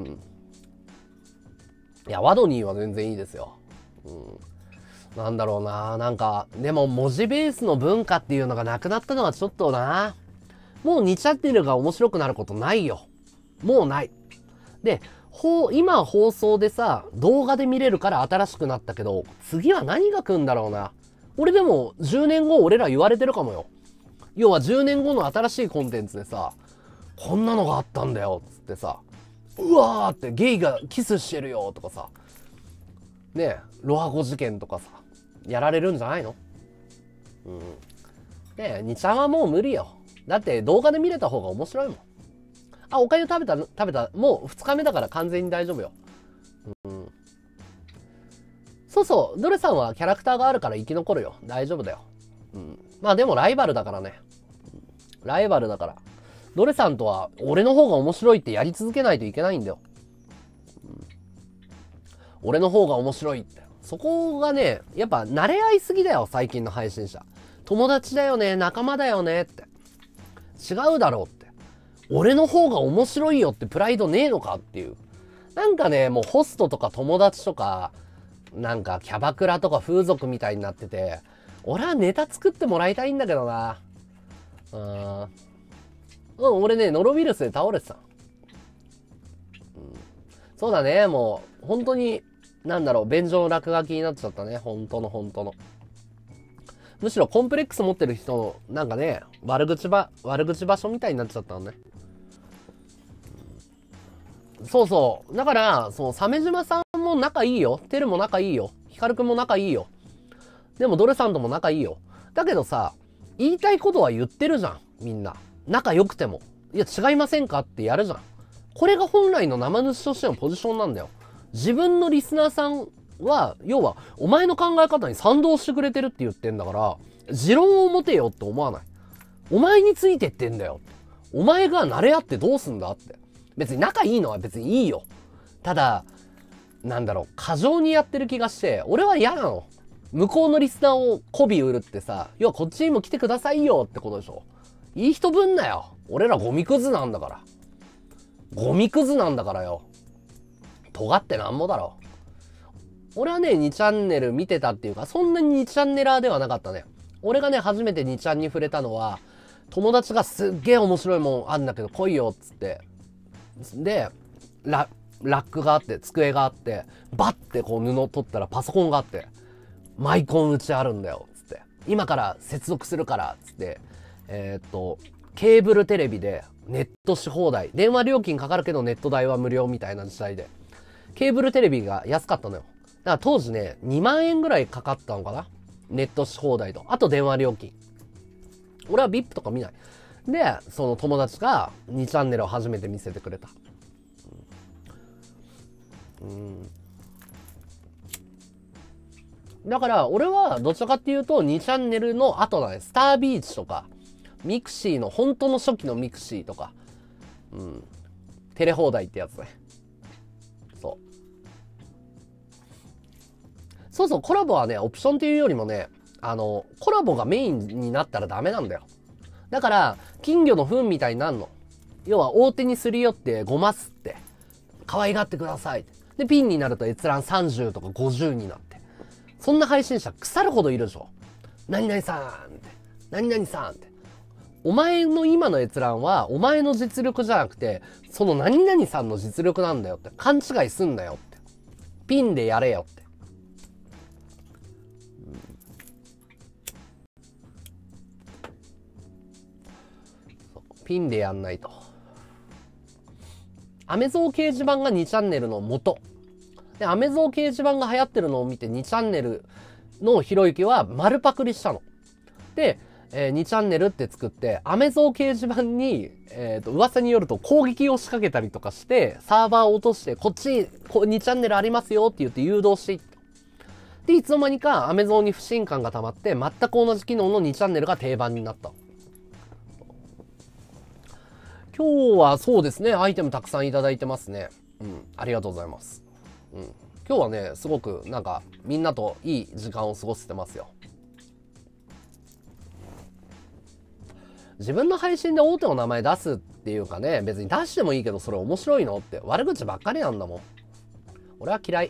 いや、ワドニーは全然いいですよ。なんだろうな。なんか、でも文字ベースの文化っていうのがなくなったのはちょっとな。もう2チャンネルが面白くなることないよ。もうない。で、今放送でさ、動画で見れるから新しくなったけど、次は何が来んだろうな。俺でも10年後俺ら言われてるかもよ。要は10年後の新しいコンテンツでさ、こんなのがあったんだよっつってさ、うわーってゲイがキスしてるよとかさ、ねえ、ロハコ事件とかさ、やられるんじゃないの？ねえ、2ちゃんはもう無理よ。だって動画で見れた方が面白いもん。あ、おかゆ食べた、もう2日目だから完全に大丈夫よ。そうそう、ドレさんはキャラクターがあるから生き残るよ。大丈夫だよ。まあでもライバルだからね。ライバルだから。ドレさんとは俺の方が面白いってやり続けないといけないんだよ。俺の方が面白いって。そこがね、やっぱ慣れ合いすぎだよ、最近の配信者。友達だよね、仲間だよねって。違うだろうって。俺の方が面白いよってプライドねえのかっていう。なんかね、もうホストとか友達とか、なんかキャバクラとか風俗みたいになってて、俺はネタ作ってもらいたいんだけどな。俺ね、ノロウイルスで倒れてた。そうだね、もう、本当に、なんだろう、便所の落書きになっちゃったね。本当の。むしろコンプレックス持ってる人の、なんかね、悪口場所みたいになっちゃったのね。そうそう。だから、鮫島さんも仲いいよ。てるも仲いいよ。ヒカルくんも仲いいよ。でもドレさんとも仲いいよ。だけどさ、言いたいことは言ってるじゃん。みんな。仲良くても。いや、違いませんかってやるじゃん。これが本来の生主としてのポジションなんだよ。自分のリスナーさんは、要は、お前の考え方に賛同してくれてるって言ってんだから、持論を持てよって思わない。お前についてってんだよ。お前が慣れ合ってどうすんだって。別に仲いいのは別にいいよ。ただ、なんだろう、過剰にやってる気がして、俺は嫌なの。向こうのリスナーを媚び売るってさ、要はこっちにも来てくださいよってことでしょ。いい人ぶんなよ。俺らゴミクズなんだから。ゴミクズなんだからよ。尖ってなんぼだろ。俺はね、2チャンネル見てたっていうか、そんなに2チャンネラーではなかったね。俺がね、初めて2チャンに触れたのは、友達がすっげえ面白いもんあんだけど来いよっつって。で、ラックがあって、机があって、バッてこう布取ったらパソコンがあって、マイコンうちあるんだよ、つって。今から接続するから、つって。ケーブルテレビでネットし放題。電話料金かかるけどネット代は無料みたいな時代で。ケーブルテレビが安かったのよ。だから当時ね、2万円ぐらいかかったのかな、ネットし放題と。あと電話料金。俺は VIP とか見ない。で、その友達が2チャンネルを初めて見せてくれた。だから俺はどちらかっていうと2チャンネルの後だね。スタービーチとか、ミクシーの本当の初期のミクシーとか、テレ放題ってやつね。そう。 そうそう、コラボはね、オプションっていうよりもね、コラボがメインになったらダメなんだよ。だから、金魚の糞みたいになるの。要は、大手にすり寄ってごますって、可愛がってください。で、ピンになると閲覧30とか50になって。そんな配信者腐るほどいるでしょ。何々さんって。何々さんって。お前の今の閲覧は、お前の実力じゃなくて、その何々さんの実力なんだよって。勘違いすんなよって。ピンでやれよって。ピンでやんないと。アメゾー掲示板が2チャンネルの元。で、アメゾー掲示板が流行ってるのを見て2チャンネルのひろゆきは丸パクリしたの。で、2チャンネルって作って、アメゾー掲示板に、噂によると攻撃を仕掛けたりとかして、サーバーを落として、こっち2チャンネルありますよって言って誘導していった。で、いつの間にかアメゾーに不信感が溜まって、全く同じ機能の2チャンネルが定番になった。今日はそうですね、アイテムたくさんいただいてますね。ありがとうございます。今日はね、すごくなんかみんなといい時間を過ごせてますよ。自分の配信で大手の名前出すっていうかね、別に出してもいいけどそれ面白いのって悪口ばっかりなんだもん。俺は嫌い。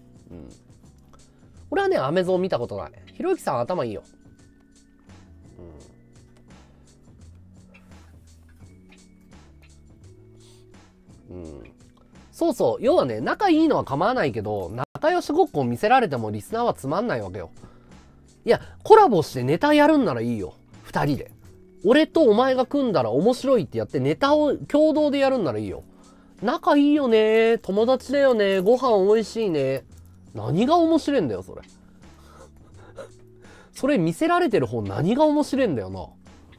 俺はね、アメゾン見たことない。ひろゆきさん頭いいよ。そうそう。要はね、仲いいのは構わないけど、仲良しごっこを見せられてもリスナーはつまんないわけよ。いや、コラボしてネタやるんならいいよ。二人で。俺とお前が組んだら面白いってやってネタを共同でやるんならいいよ。仲いいよね。友達だよね。ご飯美味しいね。何が面白いんだよ、それ。それ見せられてる方何が面白いんだよな。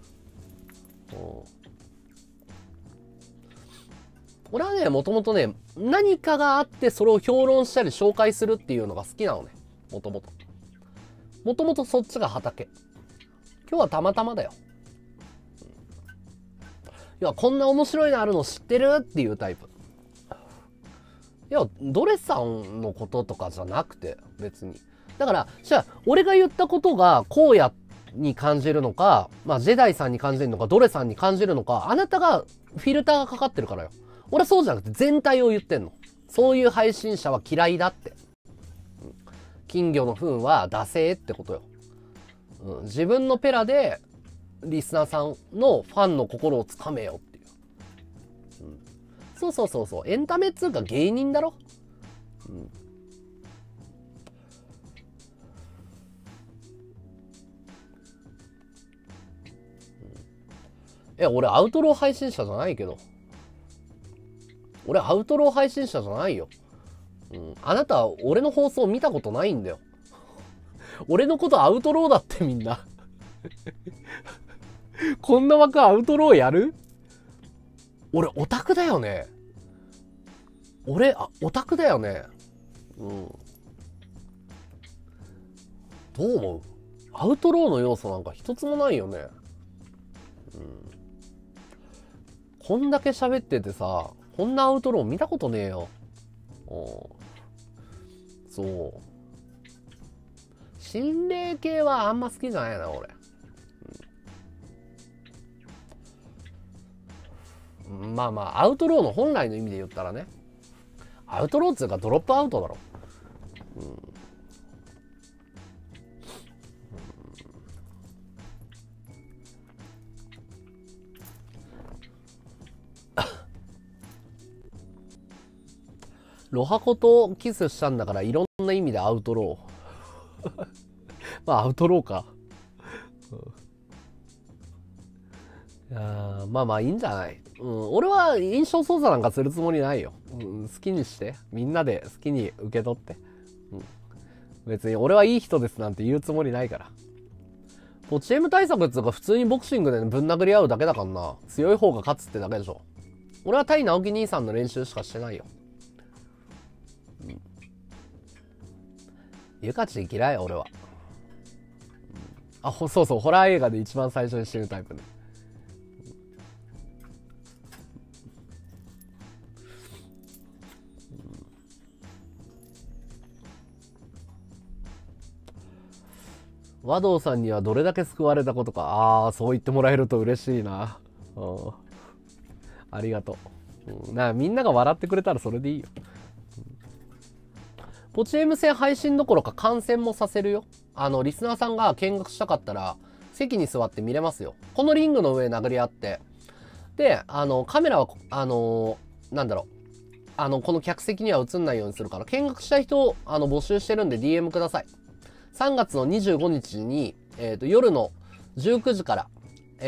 俺はね、もともとね、何かがあってそれを評論したり紹介するっていうのが好きなのね。もともと。もともとそっちが畑。今日はたまたまだよ。いや、こんな面白いのあるの知ってるっていうタイプ。いや、ドレさんのこととかじゃなくて、別に。だから、じゃあ、俺が言ったことが、荒野に感じるのか、まあ、ジェダイさんに感じるのか、ドレさんに感じるのか、あなたが、フィルターがかかってるからよ。俺はそうじゃなくて、全体を言ってんの。そういう配信者は嫌いだって。金魚の糞は、惰性ってことよ。自分のペラで、リスナーさんのファンの心をつかめよっていう。そうそうそうそう。エンタメっつうか芸人だろ。俺アウトロー配信者じゃないけど。俺アウトロー配信者じゃないよ。あなた、俺の放送見たことないんだよ。俺のことアウトローだってみんな。こんな枠アウトローやる？俺オタクだよね。俺、オタクだよね。どう思う？アウトローの要素なんか一つもないよね。こんだけ喋っててさ、こんなアウトロー見たことねえよ。そう。心霊系はあんま好きじゃないな、俺。まあまあ、アウトローの本来の意味で言ったらね。アウトローっていうかドロップアウトだろ。ロハコとキスしたんだからいろんな意味でアウトロー。まあアウトローか。いやまあまあいいんじゃない。俺は印象操作なんかするつもりないよ。好きにして。みんなで好きに受け取って。別に俺はいい人ですなんて言うつもりないから。ポチエム対策っていうか普通にボクシングでぶん殴り合うだけだからな。強い方が勝つってだけでしょ。俺は対直樹兄さんの練習しかしてないよ。ゆかち嫌い俺は。そうそう、ホラー映画で一番最初に死ぬタイプね。 和道さんにはどれだけ救われたことか。ああ、そう言ってもらえると嬉しいな。ありがとう。みんなが笑ってくれたらそれでいいよ。ポチエム戦配信どころか観戦もさせるよ。リスナーさんが見学したかったら、席に座って見れますよ。このリングの上殴り合って。で、カメラは、なんだろう。この客席には映んないようにするから、見学したい人を募集してるんで DM ください。3月の25日に、夜の19時から、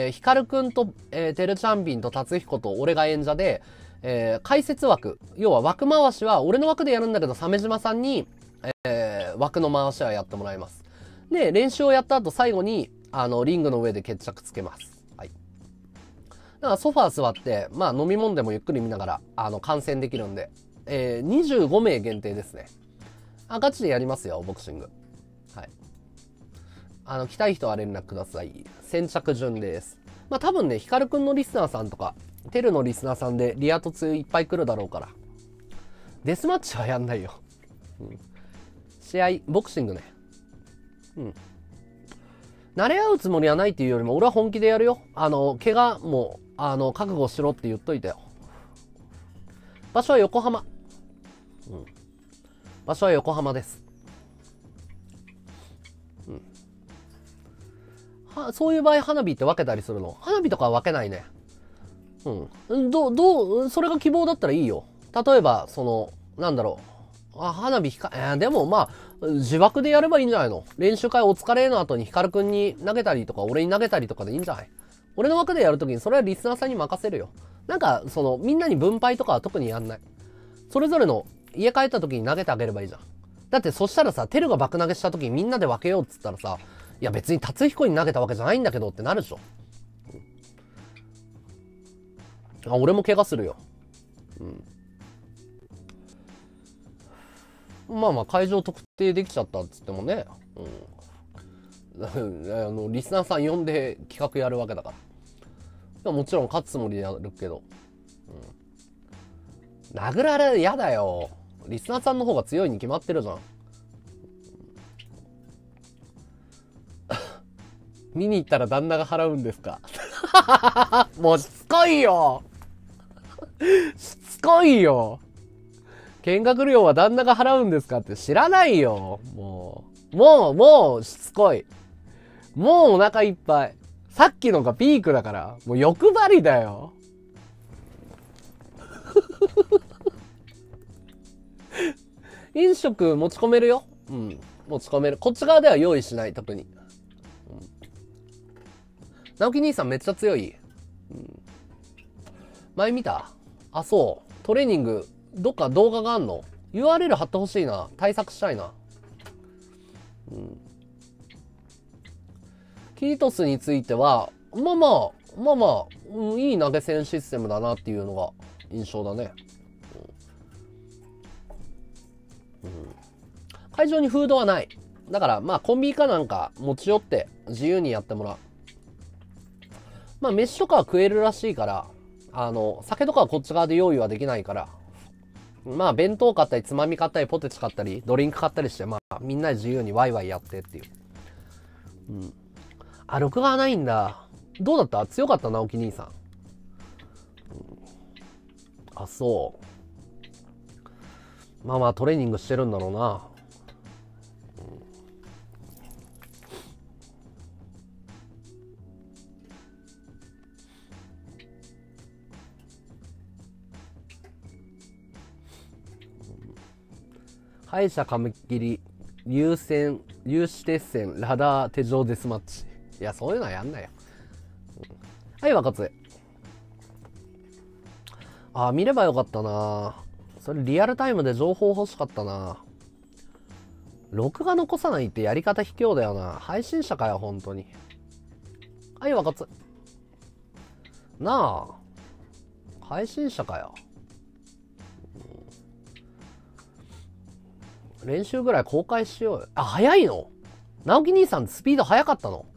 ヒカルくんと、てるちゃんびんと達彦と俺が演者で、解説枠、要は枠回しは俺の枠でやるんだけど、鮫島さんに、枠の回しはやってもらいます。で、練習をやった後最後に、リングの上で決着つけます。はい。だからソファー座って、まあ飲み物でもゆっくり見ながら、観戦できるんで、25名限定ですね。ガチでやりますよ、ボクシング。はい。来たい人は連絡ください。先着順です。まあ多分ね、ヒカルくんのリスナーさんとか、テルのリスナーさんでリア突いっぱい来るだろうから。デスマッチはやんないよ。試合、ボクシングね。慣れ合うつもりはないっていうよりも、俺は本気でやるよ。怪我も、覚悟しろって言っといたよ。場所は横浜。場所は横浜です。そういう場合、花火って分けたりするの？花火とかは分けないね。それが希望だったらいいよ。例えば、なんだろう。花火でもまあ、自爆でやればいいんじゃないの？練習会お疲れの後にヒカルくんに投げたりとか、俺に投げたりとかでいいんじゃない？俺の枠でやるときに、それはリスナーさんに任せるよ。なんか、みんなに分配とかは特にやんない。それぞれの家帰ったときに投げてあげればいいじゃん。だってそしたらさ、テルが爆投げしたときにみんなで分けようっつったらさ、いや別に達彦に投げたわけじゃないんだけどってなるでしょ。俺も怪我するよ。まあまあ会場特定できちゃったっつってもね。リスナーさん呼んで企画やるわけだから。もちろん勝つつもりでやるけど。殴られやだよ。リスナーさんの方が強いに決まってるじゃん。見に行ったら旦那が払うんですか？もうしつこいよ。しつこいよ。見学料は旦那が払うんですかって知らないよ。もうしつこい。もうお腹いっぱい。さっきのがピークだから、もう欲張りだよ。飲食持ち込めるよ。持ち込める。こっち側では用意しない、特に。直樹兄さんめっちゃ強い。前見た？そう。トレーニング、どっか動画があんの？ URL 貼ってほしいな。対策したいな。キートスについては、まあまあ、いい投げ銭システムだなっていうのが印象だね。会場にフードはない。だから、まあ、コンビニかなんか持ち寄って自由にやってもらう。まあ、飯とかは食えるらしいから、酒とかはこっち側で用意はできないから、まあ、弁当買ったり、つまみ買ったり、ポテチ買ったり、ドリンク買ったりして、まあ、みんなで自由にワイワイやってっていう。録画はないんだ。どうだった？強かった直樹兄さん。そう。まあまあ、トレーニングしてるんだろうな。敗者紙切り、有志鉄線、ラダー手錠デスマッチ。いや、そういうのはやんなよ。はい、若津。見ればよかったな。それリアルタイムで情報欲しかったな。録画残さないってやり方卑怯だよな。配信者かよ、本当に。はい、若津。なあ。配信者かよ。練習ぐらい公開しようよ。早いの？直樹兄さんスピード速かったの？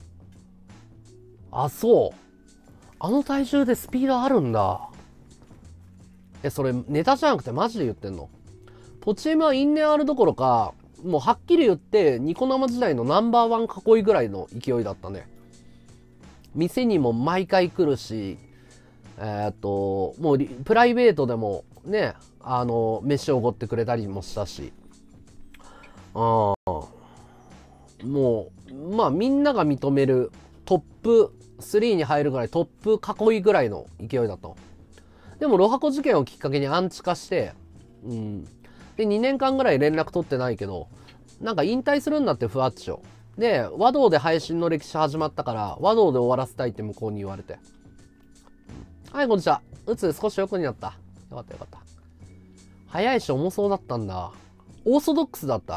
そう。あの体重でスピードあるんだ。それネタじゃなくてマジで言ってんの？ポチエムは因縁あるどころか、 もうはっきり言ってニコ生時代のナンバーワン囲いぐらいの勢いだったね。店にも毎回来るし、もうプライベートでもね、飯をおごってくれたりもしたし、もうまあみんなが認めるトップ3に入るぐらい、トップ囲いぐらいの勢いだったの。でもロハコ事件をきっかけにアンチ化して、で2年間ぐらい連絡取ってないけど、なんか引退するんだってふわっちょで、和道で配信の歴史始まったから和道で終わらせたいって向こうに言われて、はい、こんにちは。うつ少し良くになった。よかったよかった。早いし重そうだったんだ。オーソドックスだった。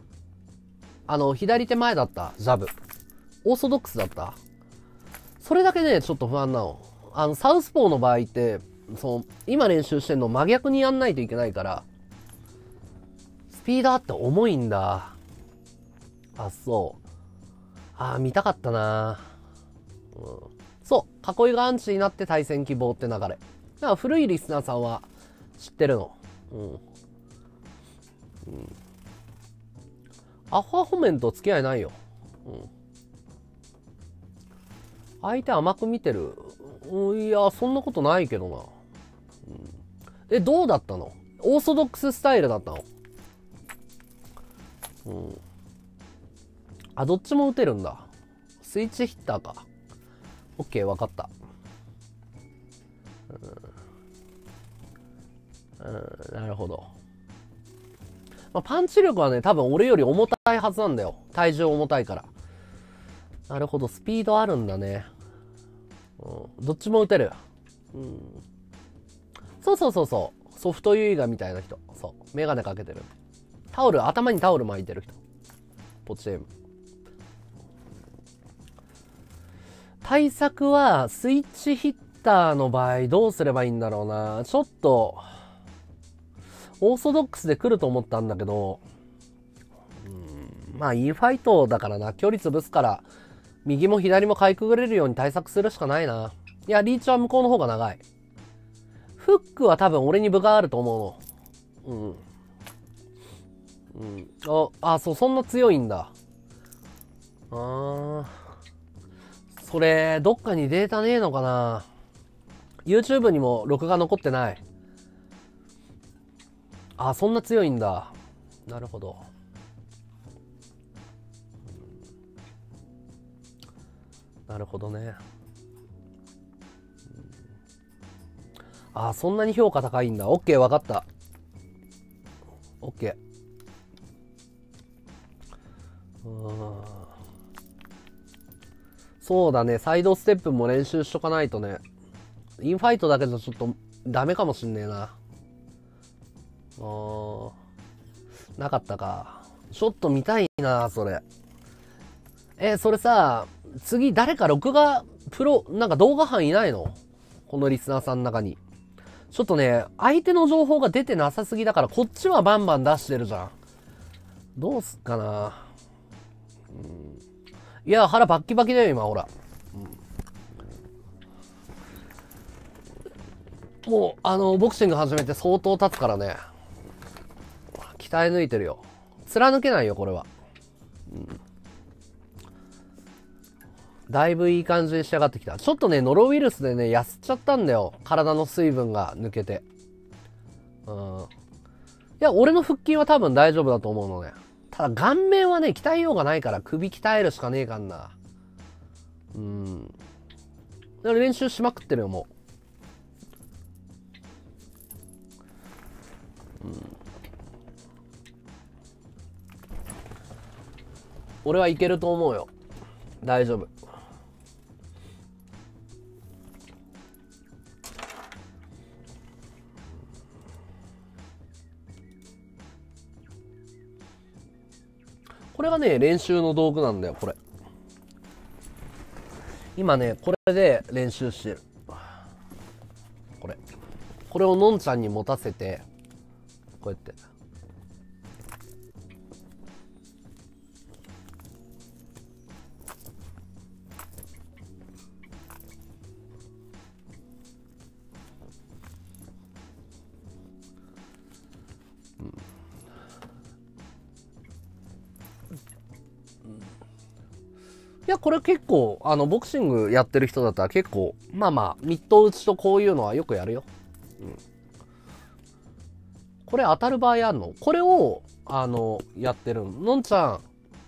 左手前だった。ジャブ。オーソドックスだった。それだけね、ちょっと不安なの。サウスポーの場合って、今練習してんの真逆にやんないといけないから、スピードあって重いんだ。あ、そう。見たかったな。そう、囲いがアンチになって対戦希望って流れ。だから古いリスナーさんは知ってるの。アホアホメンと付き合いないよ。相手甘く見てる。いや、そんなことないけどな。どうだったの？オーソドックススタイルだったの？どっちも打てるんだ。スイッチヒッターか。オッケー、わかった。なるほど。パンチ力はね、多分俺より重たいはずなんだよ。体重重たいから。なるほど、スピードあるんだね。どっちも打てる。そうそうそうそう。ソフトユイガみたいな人。そう。メガネかけてる。頭にタオル巻いてる人。ポチエム。対策は、スイッチヒッターの場合どうすればいいんだろうな。ちょっと、オーソドックスで来ると思ったんだけど、まあ、インファイトだからな。距離潰すから、右も左もかいくぐれるように対策するしかないな。いや、リーチは向こうの方が長い。フックは多分俺に分があると思うの。そう、そんな強いんだ。それ、どっかにデータねえのかな。YouTube にも録画残ってない。そんな強いんだ。なるほど。なるほどね。そんなに評価高いんだ。オッケー、わかった。オッケー。そうだね。サイドステップも練習しとかないとね。インファイトだけじゃちょっとダメかもしんねえな。なかったか。ちょっと見たいな、それ。それさ、次誰か録画、なんか動画班いないの？このリスナーさんの中に。ちょっとね、相手の情報が出てなさすぎだから、こっちはバンバン出してるじゃん。どうすっかな。いや、腹バッキバキだよ、今、ほら。もう、ボクシング始めて相当経つからね。鍛え抜いてるよ。貫けないよ、これは。だいぶいい感じに仕上がってきた。ちょっとね、ノロウイルスでね、痩せちゃったんだよ。体の水分が抜けて。いや、俺の腹筋は多分大丈夫だと思うのね。ただ、顔面はね、鍛えようがないから、首鍛えるしかねえかんな。だから練習しまくってるよ、もう。俺はいけると思うよ。大丈夫。これがね、練習の道具なんだよ、これ。今ね、これで練習してる。これをのんちゃんに持たせて、こうやって。 いや、これ結構、ボクシングやってる人だったら結構、まあまあ、ミット打ちとこういうのはよくやるよ。うん。これ当たる場合あるの？これを、やってるの。のんちゃ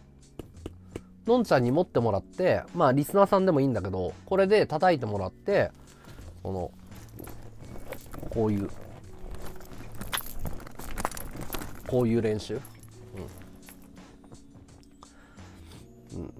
んに持ってもらって、まあ、リスナーさんでもいいんだけど、これで叩いてもらって、こういう練習。うん。うん。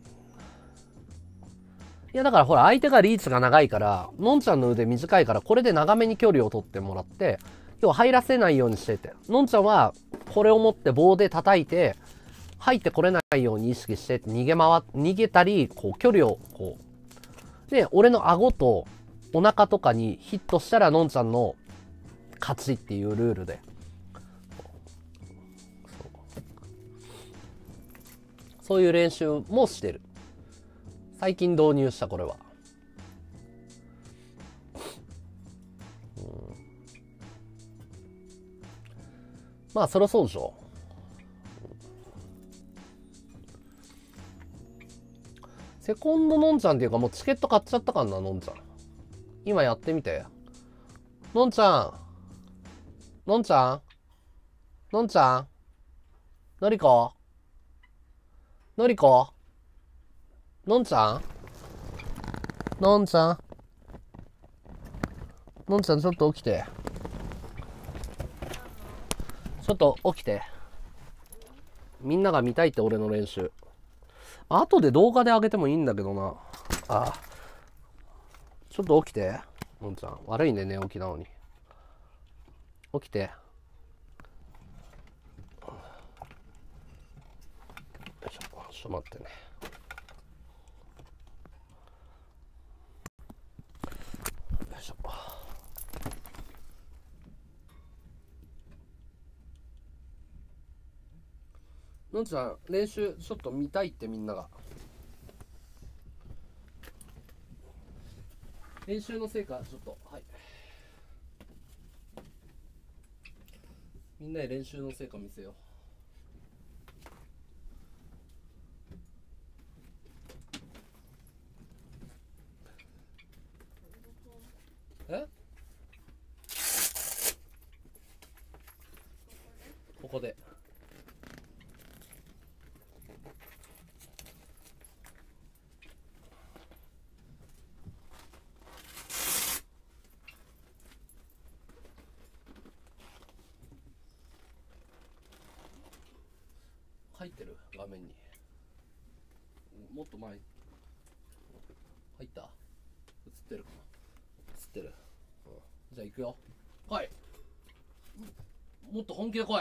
いやだからほら相手がリーチが長いから、のんちゃんの腕短いからこれで長めに距離を取ってもらって、要は入らせないようにしてて。のんちゃんはこれを持って棒で叩いて、入ってこれないように意識して逃げたり、こう距離をこう。で、俺の顎とお腹とかにヒットしたらのんちゃんの勝ちっていうルールで。そういう練習もしてる。最近導入したこれは。まあそりゃそうでしょ。セコンドのんちゃんっていうかもうチケット買っちゃったかな、のんちゃん。今やってみて。のんちゃん。のんちゃんのんちゃんのりこのりこのんちゃんのんちゃんのんちゃんちょっと起きて。ちょっと起きて。みんなが見たいって俺の練習。後で動画で上げてもいいんだけどな。あ、ちょっと起きて。のんちゃん。悪いね、寝起きなのに。起きて。よいしょ。ちょっと待ってね。よいしょ。のんちゃん、練習ちょっと見たいってみんなが。練習の成果ちょっと、はい。みんなで練習の成果見せよう。え？ここで。入ってる？画面に。もっと前。入った？映ってるかな？映ってる。うん、じゃあ行くよ。来い。もっと本気で来い。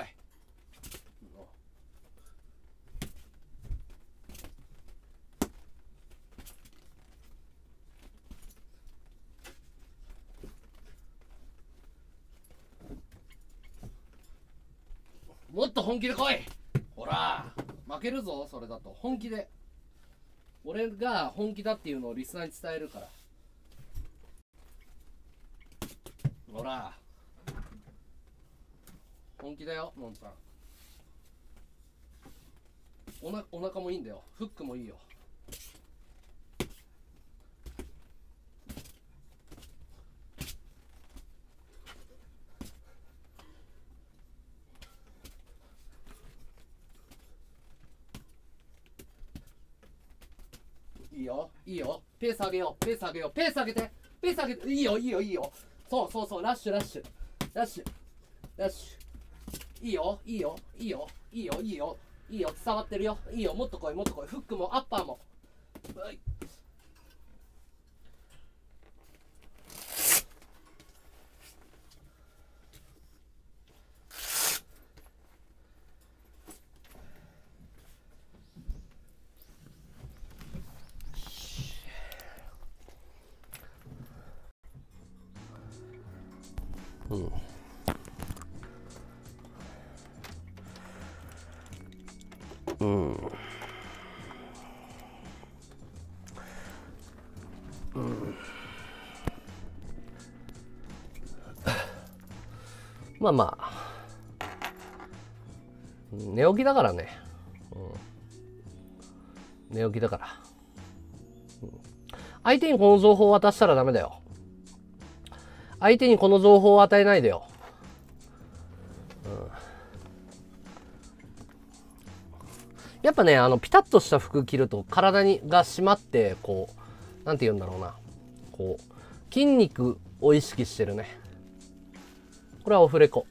もっと本気で来い。ほら、負けるぞ、それだと。本気で。俺が本気だっていうのをリスナーに伝えるから。ほら。本気だよ、のんちゃん。お腹もいいんだよ。フックもいいよ。いいよ、いいよ。ペース上げよう、ペース上げよう、ペース上げて、ペース上げて。いいよ、いいよ、いいよ。そうそうそう、ラッシュ、ラッシュ。ラッシュ、ラッシュ。いいよ、いいよ、いいよ、いいよ、いいよ。いいよ、伝わってるよ。いいよ、もっと来い、もっと来い。フックもアッパーも。はい。うん。うん。うん。まあまあ。寝起きだからね。うん。 寝起きだから。相手にこの情報を渡したらダメだよ。相手にこの情報を与えないでよ。やっぱね、ピタッとした服着ると体が締まって、こう、なんて言うんだろうな。こう、筋肉を意識してるね。これはオフレコ。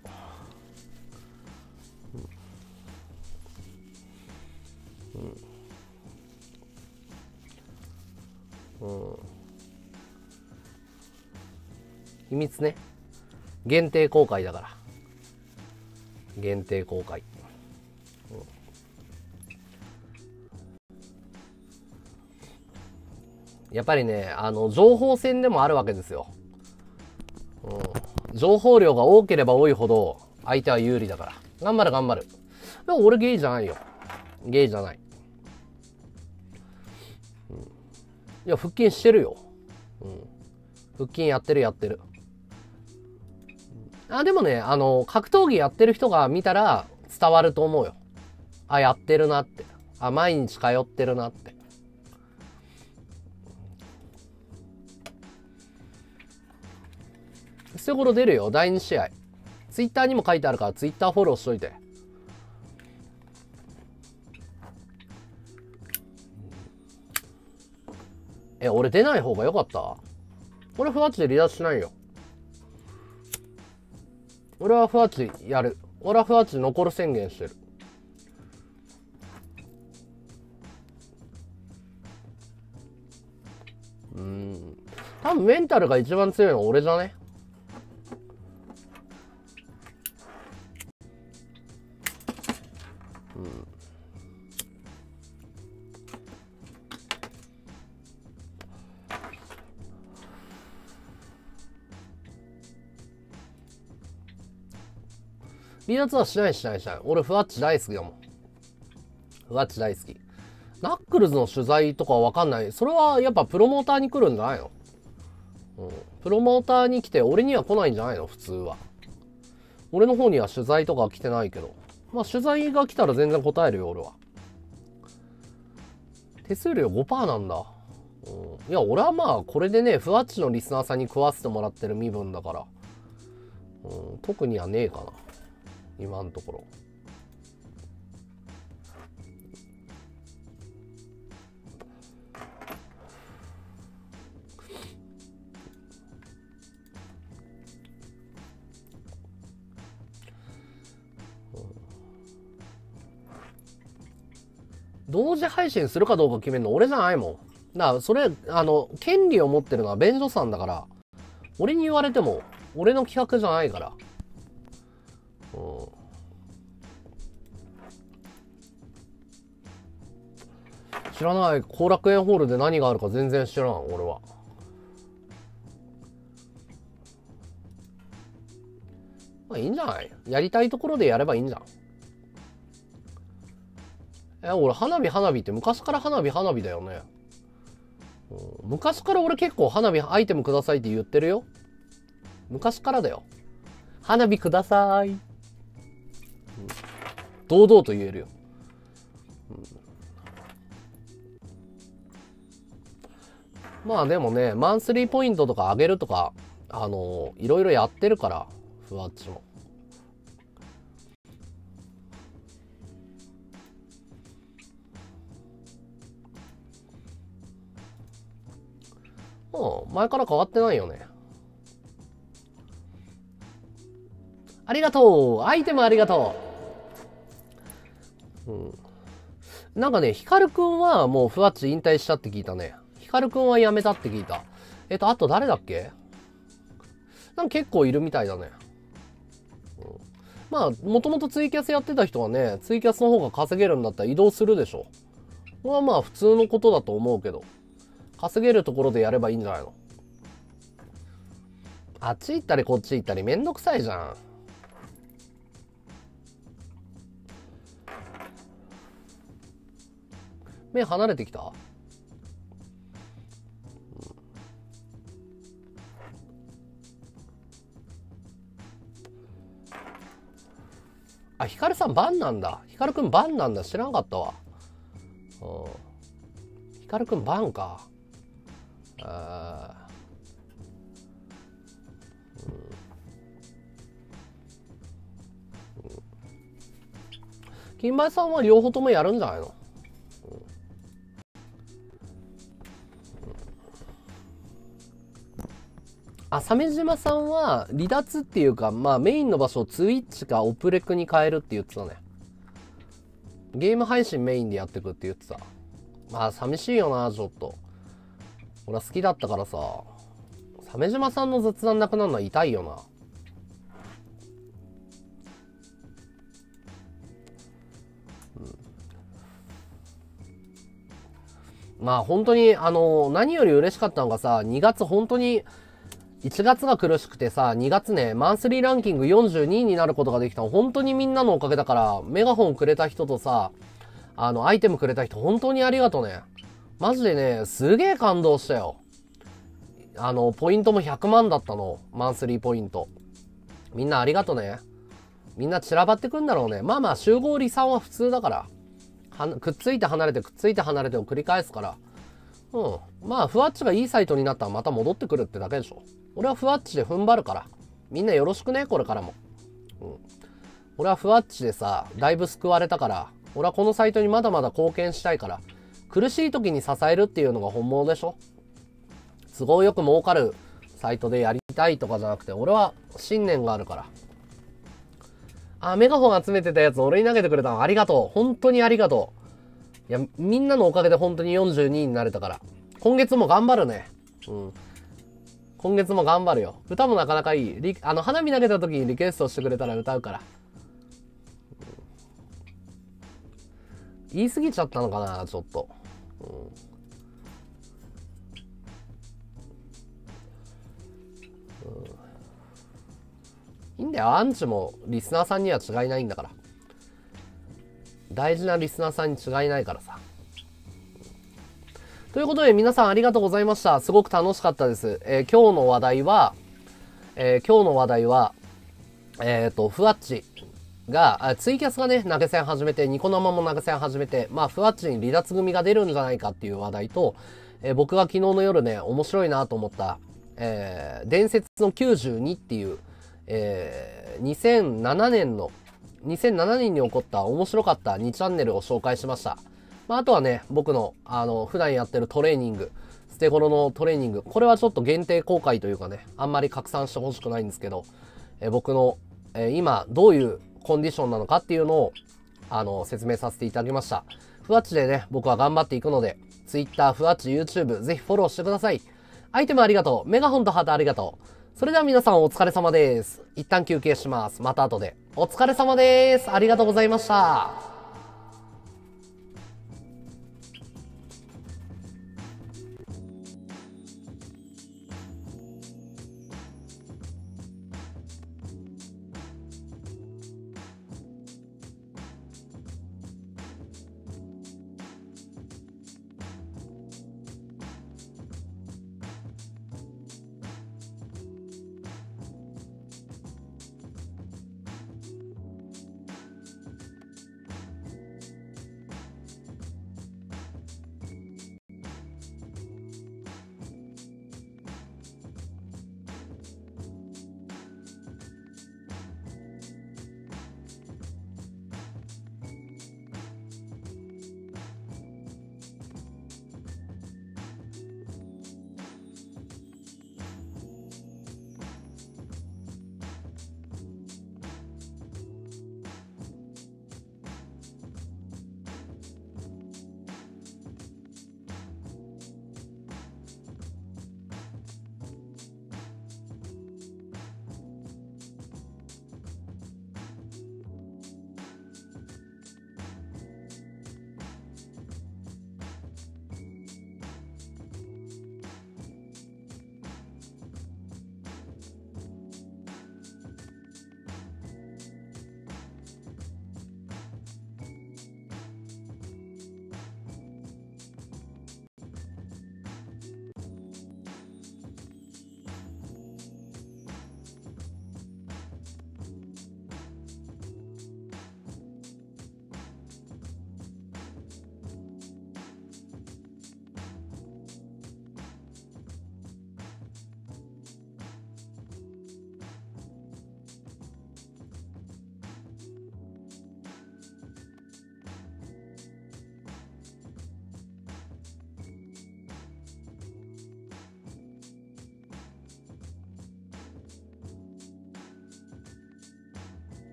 秘密ね。限定公開だから。限定公開。やっぱりね、情報戦でもあるわけですよ。情報量が多ければ多いほど相手は有利だから。頑張る頑張る。でも俺ゲイじゃないよ。ゲイじゃない。いや、腹筋してるよ。腹筋やってるやってる。でもね、格闘技やってる人が見たら伝わると思うよ。やってるなって。毎日通ってるなって。捨て頃出るよ、第2試合。ツイッターにも書いてあるから、ツイッターフォローしといて。俺出ない方が良かった？俺ふわっちで離脱しないよ。俺はふわっちやる。俺はふわっち残る宣言してる。多分メンタルが一番強いのは俺じゃね？離脱はしないしないしない。俺ふわっち大好きだもん。ふわっち大好き。ナックルズの取材とかはわかんない。それはやっぱプロモーターに来るんじゃないの？プロモーターに来て俺には来ないんじゃないの？普通は。俺の方には取材とか来てないけど。まあ取材が来たら全然答えるよ、俺は。手数料 5% なんだ。いや、俺はまあこれでね、ふわっちのリスナーさんに食わせてもらってる身分だから。特にはねえかな。今のところ。同時配信するかどうか決めるの俺じゃないもん。だからそれ、権利を持ってるのは便所さんだから、俺に言われても、俺の企画じゃないから。知らない。後楽園ホールで何があるか全然知らん、俺は。まあいいんじゃない？やりたいところでやればいいんじゃん。俺花火って昔から花火だよね。昔から俺結構花火アイテムくださいって言ってるよ。昔からだよ。花火ください。堂々と言えるよ。まあでもね、マンスリーポイントとか上げるとか、いろいろやってるから、ふわっちも。前から変わってないよね。ありがとう。アイテムありがとう。なんかね、ヒカルくんはもうふわっち引退したって聞いたね。ヒカルくんは辞めたって聞いた。あと誰だっけ？なんか結構いるみたいだね。まあ、もともとツイキャスやってた人はね、ツイキャスの方が稼げるんだったら移動するでしょ。これはまあ普通のことだと思うけど、稼げるところでやればいいんじゃないの？あっち行ったりこっち行ったりめんどくさいじゃん。目離れてきた？ヒカルさんバンなんだ。ヒカルくんバンなんだ。知らんかったわ。 ヒカルくんバンか。金梅さんは両方ともやるんじゃないの？鮫島さんは離脱っていうか、まあメインの場所をツイッチかオプレクに変えるって言ってたね。ゲーム配信メインでやってくって言ってた。まあ寂しいよな、ちょっと。俺は好きだったからさ、鮫島さんの雑談なくなるのは痛いよな。まあ本当に何より嬉しかったのがさ、2月本当に1月が苦しくてさ、2月ね、マンスリーランキング42位になることができたの本当にみんなのおかげだから、メガホンくれた人とさ、アイテムくれた人本当にありがとね。マジでね、すげえ感動したよ。ポイントも100万だったの。マンスリーポイント。みんなありがとね。みんな散らばってくんだろうね。まあまあ集合離散は普通だから。くっついて離れてくっついて離れてを繰り返すから。まあ、ふわっちがいいサイトになったらまた戻ってくるってだけでしょ。俺はふわっちで踏ん張るから。みんなよろしくね、これからも。俺はふわっちでさ、だいぶ救われたから、俺はこのサイトにまだまだ貢献したいから、苦しい時に支えるっていうのが本物でしょ。都合よく儲かるサイトでやりたいとかじゃなくて、俺は信念があるから。メガホン集めてたやつ俺に投げてくれたのありがとう。本当にありがとう。いや、みんなのおかげで本当に42位になれたから。今月も頑張るね。今月も頑張るよ。歌もなかなかいい。花火投げた時にリクエストしてくれたら歌うから。言い過ぎちゃったのかな、ちょっと。いいんだよ。アンチもリスナーさんには違いないんだから。大事なリスナーさんに違いないからさ。ということで皆さんありがとうございました。すごく楽しかったです。今日の話題は、ふわっちが、ツイキャスがね、投げ銭始めて、ニコ生も投げ銭始めて、まあ、ふわっちに離脱組が出るんじゃないかっていう話題と、僕が昨日の夜ね、面白いなと思った、伝説の92っていう、2007年に起こった面白かった2チャンネルを紹介しました。まあ、あとはね、僕の、普段やってるトレーニング、捨て頃のトレーニング、これはちょっと限定公開というかね、あんまり拡散してほしくないんですけど、僕の、今、どういうコンディションなのかっていうのを、説明させていただきました。ふわっちでね、僕は頑張っていくので、Twitter、ふわっち、YouTube、ぜひフォローしてください。アイテムありがとう。メガホンとハートありがとう。それでは皆さんお疲れ様です。一旦休憩します。また後で。お疲れ様です。ありがとうございました。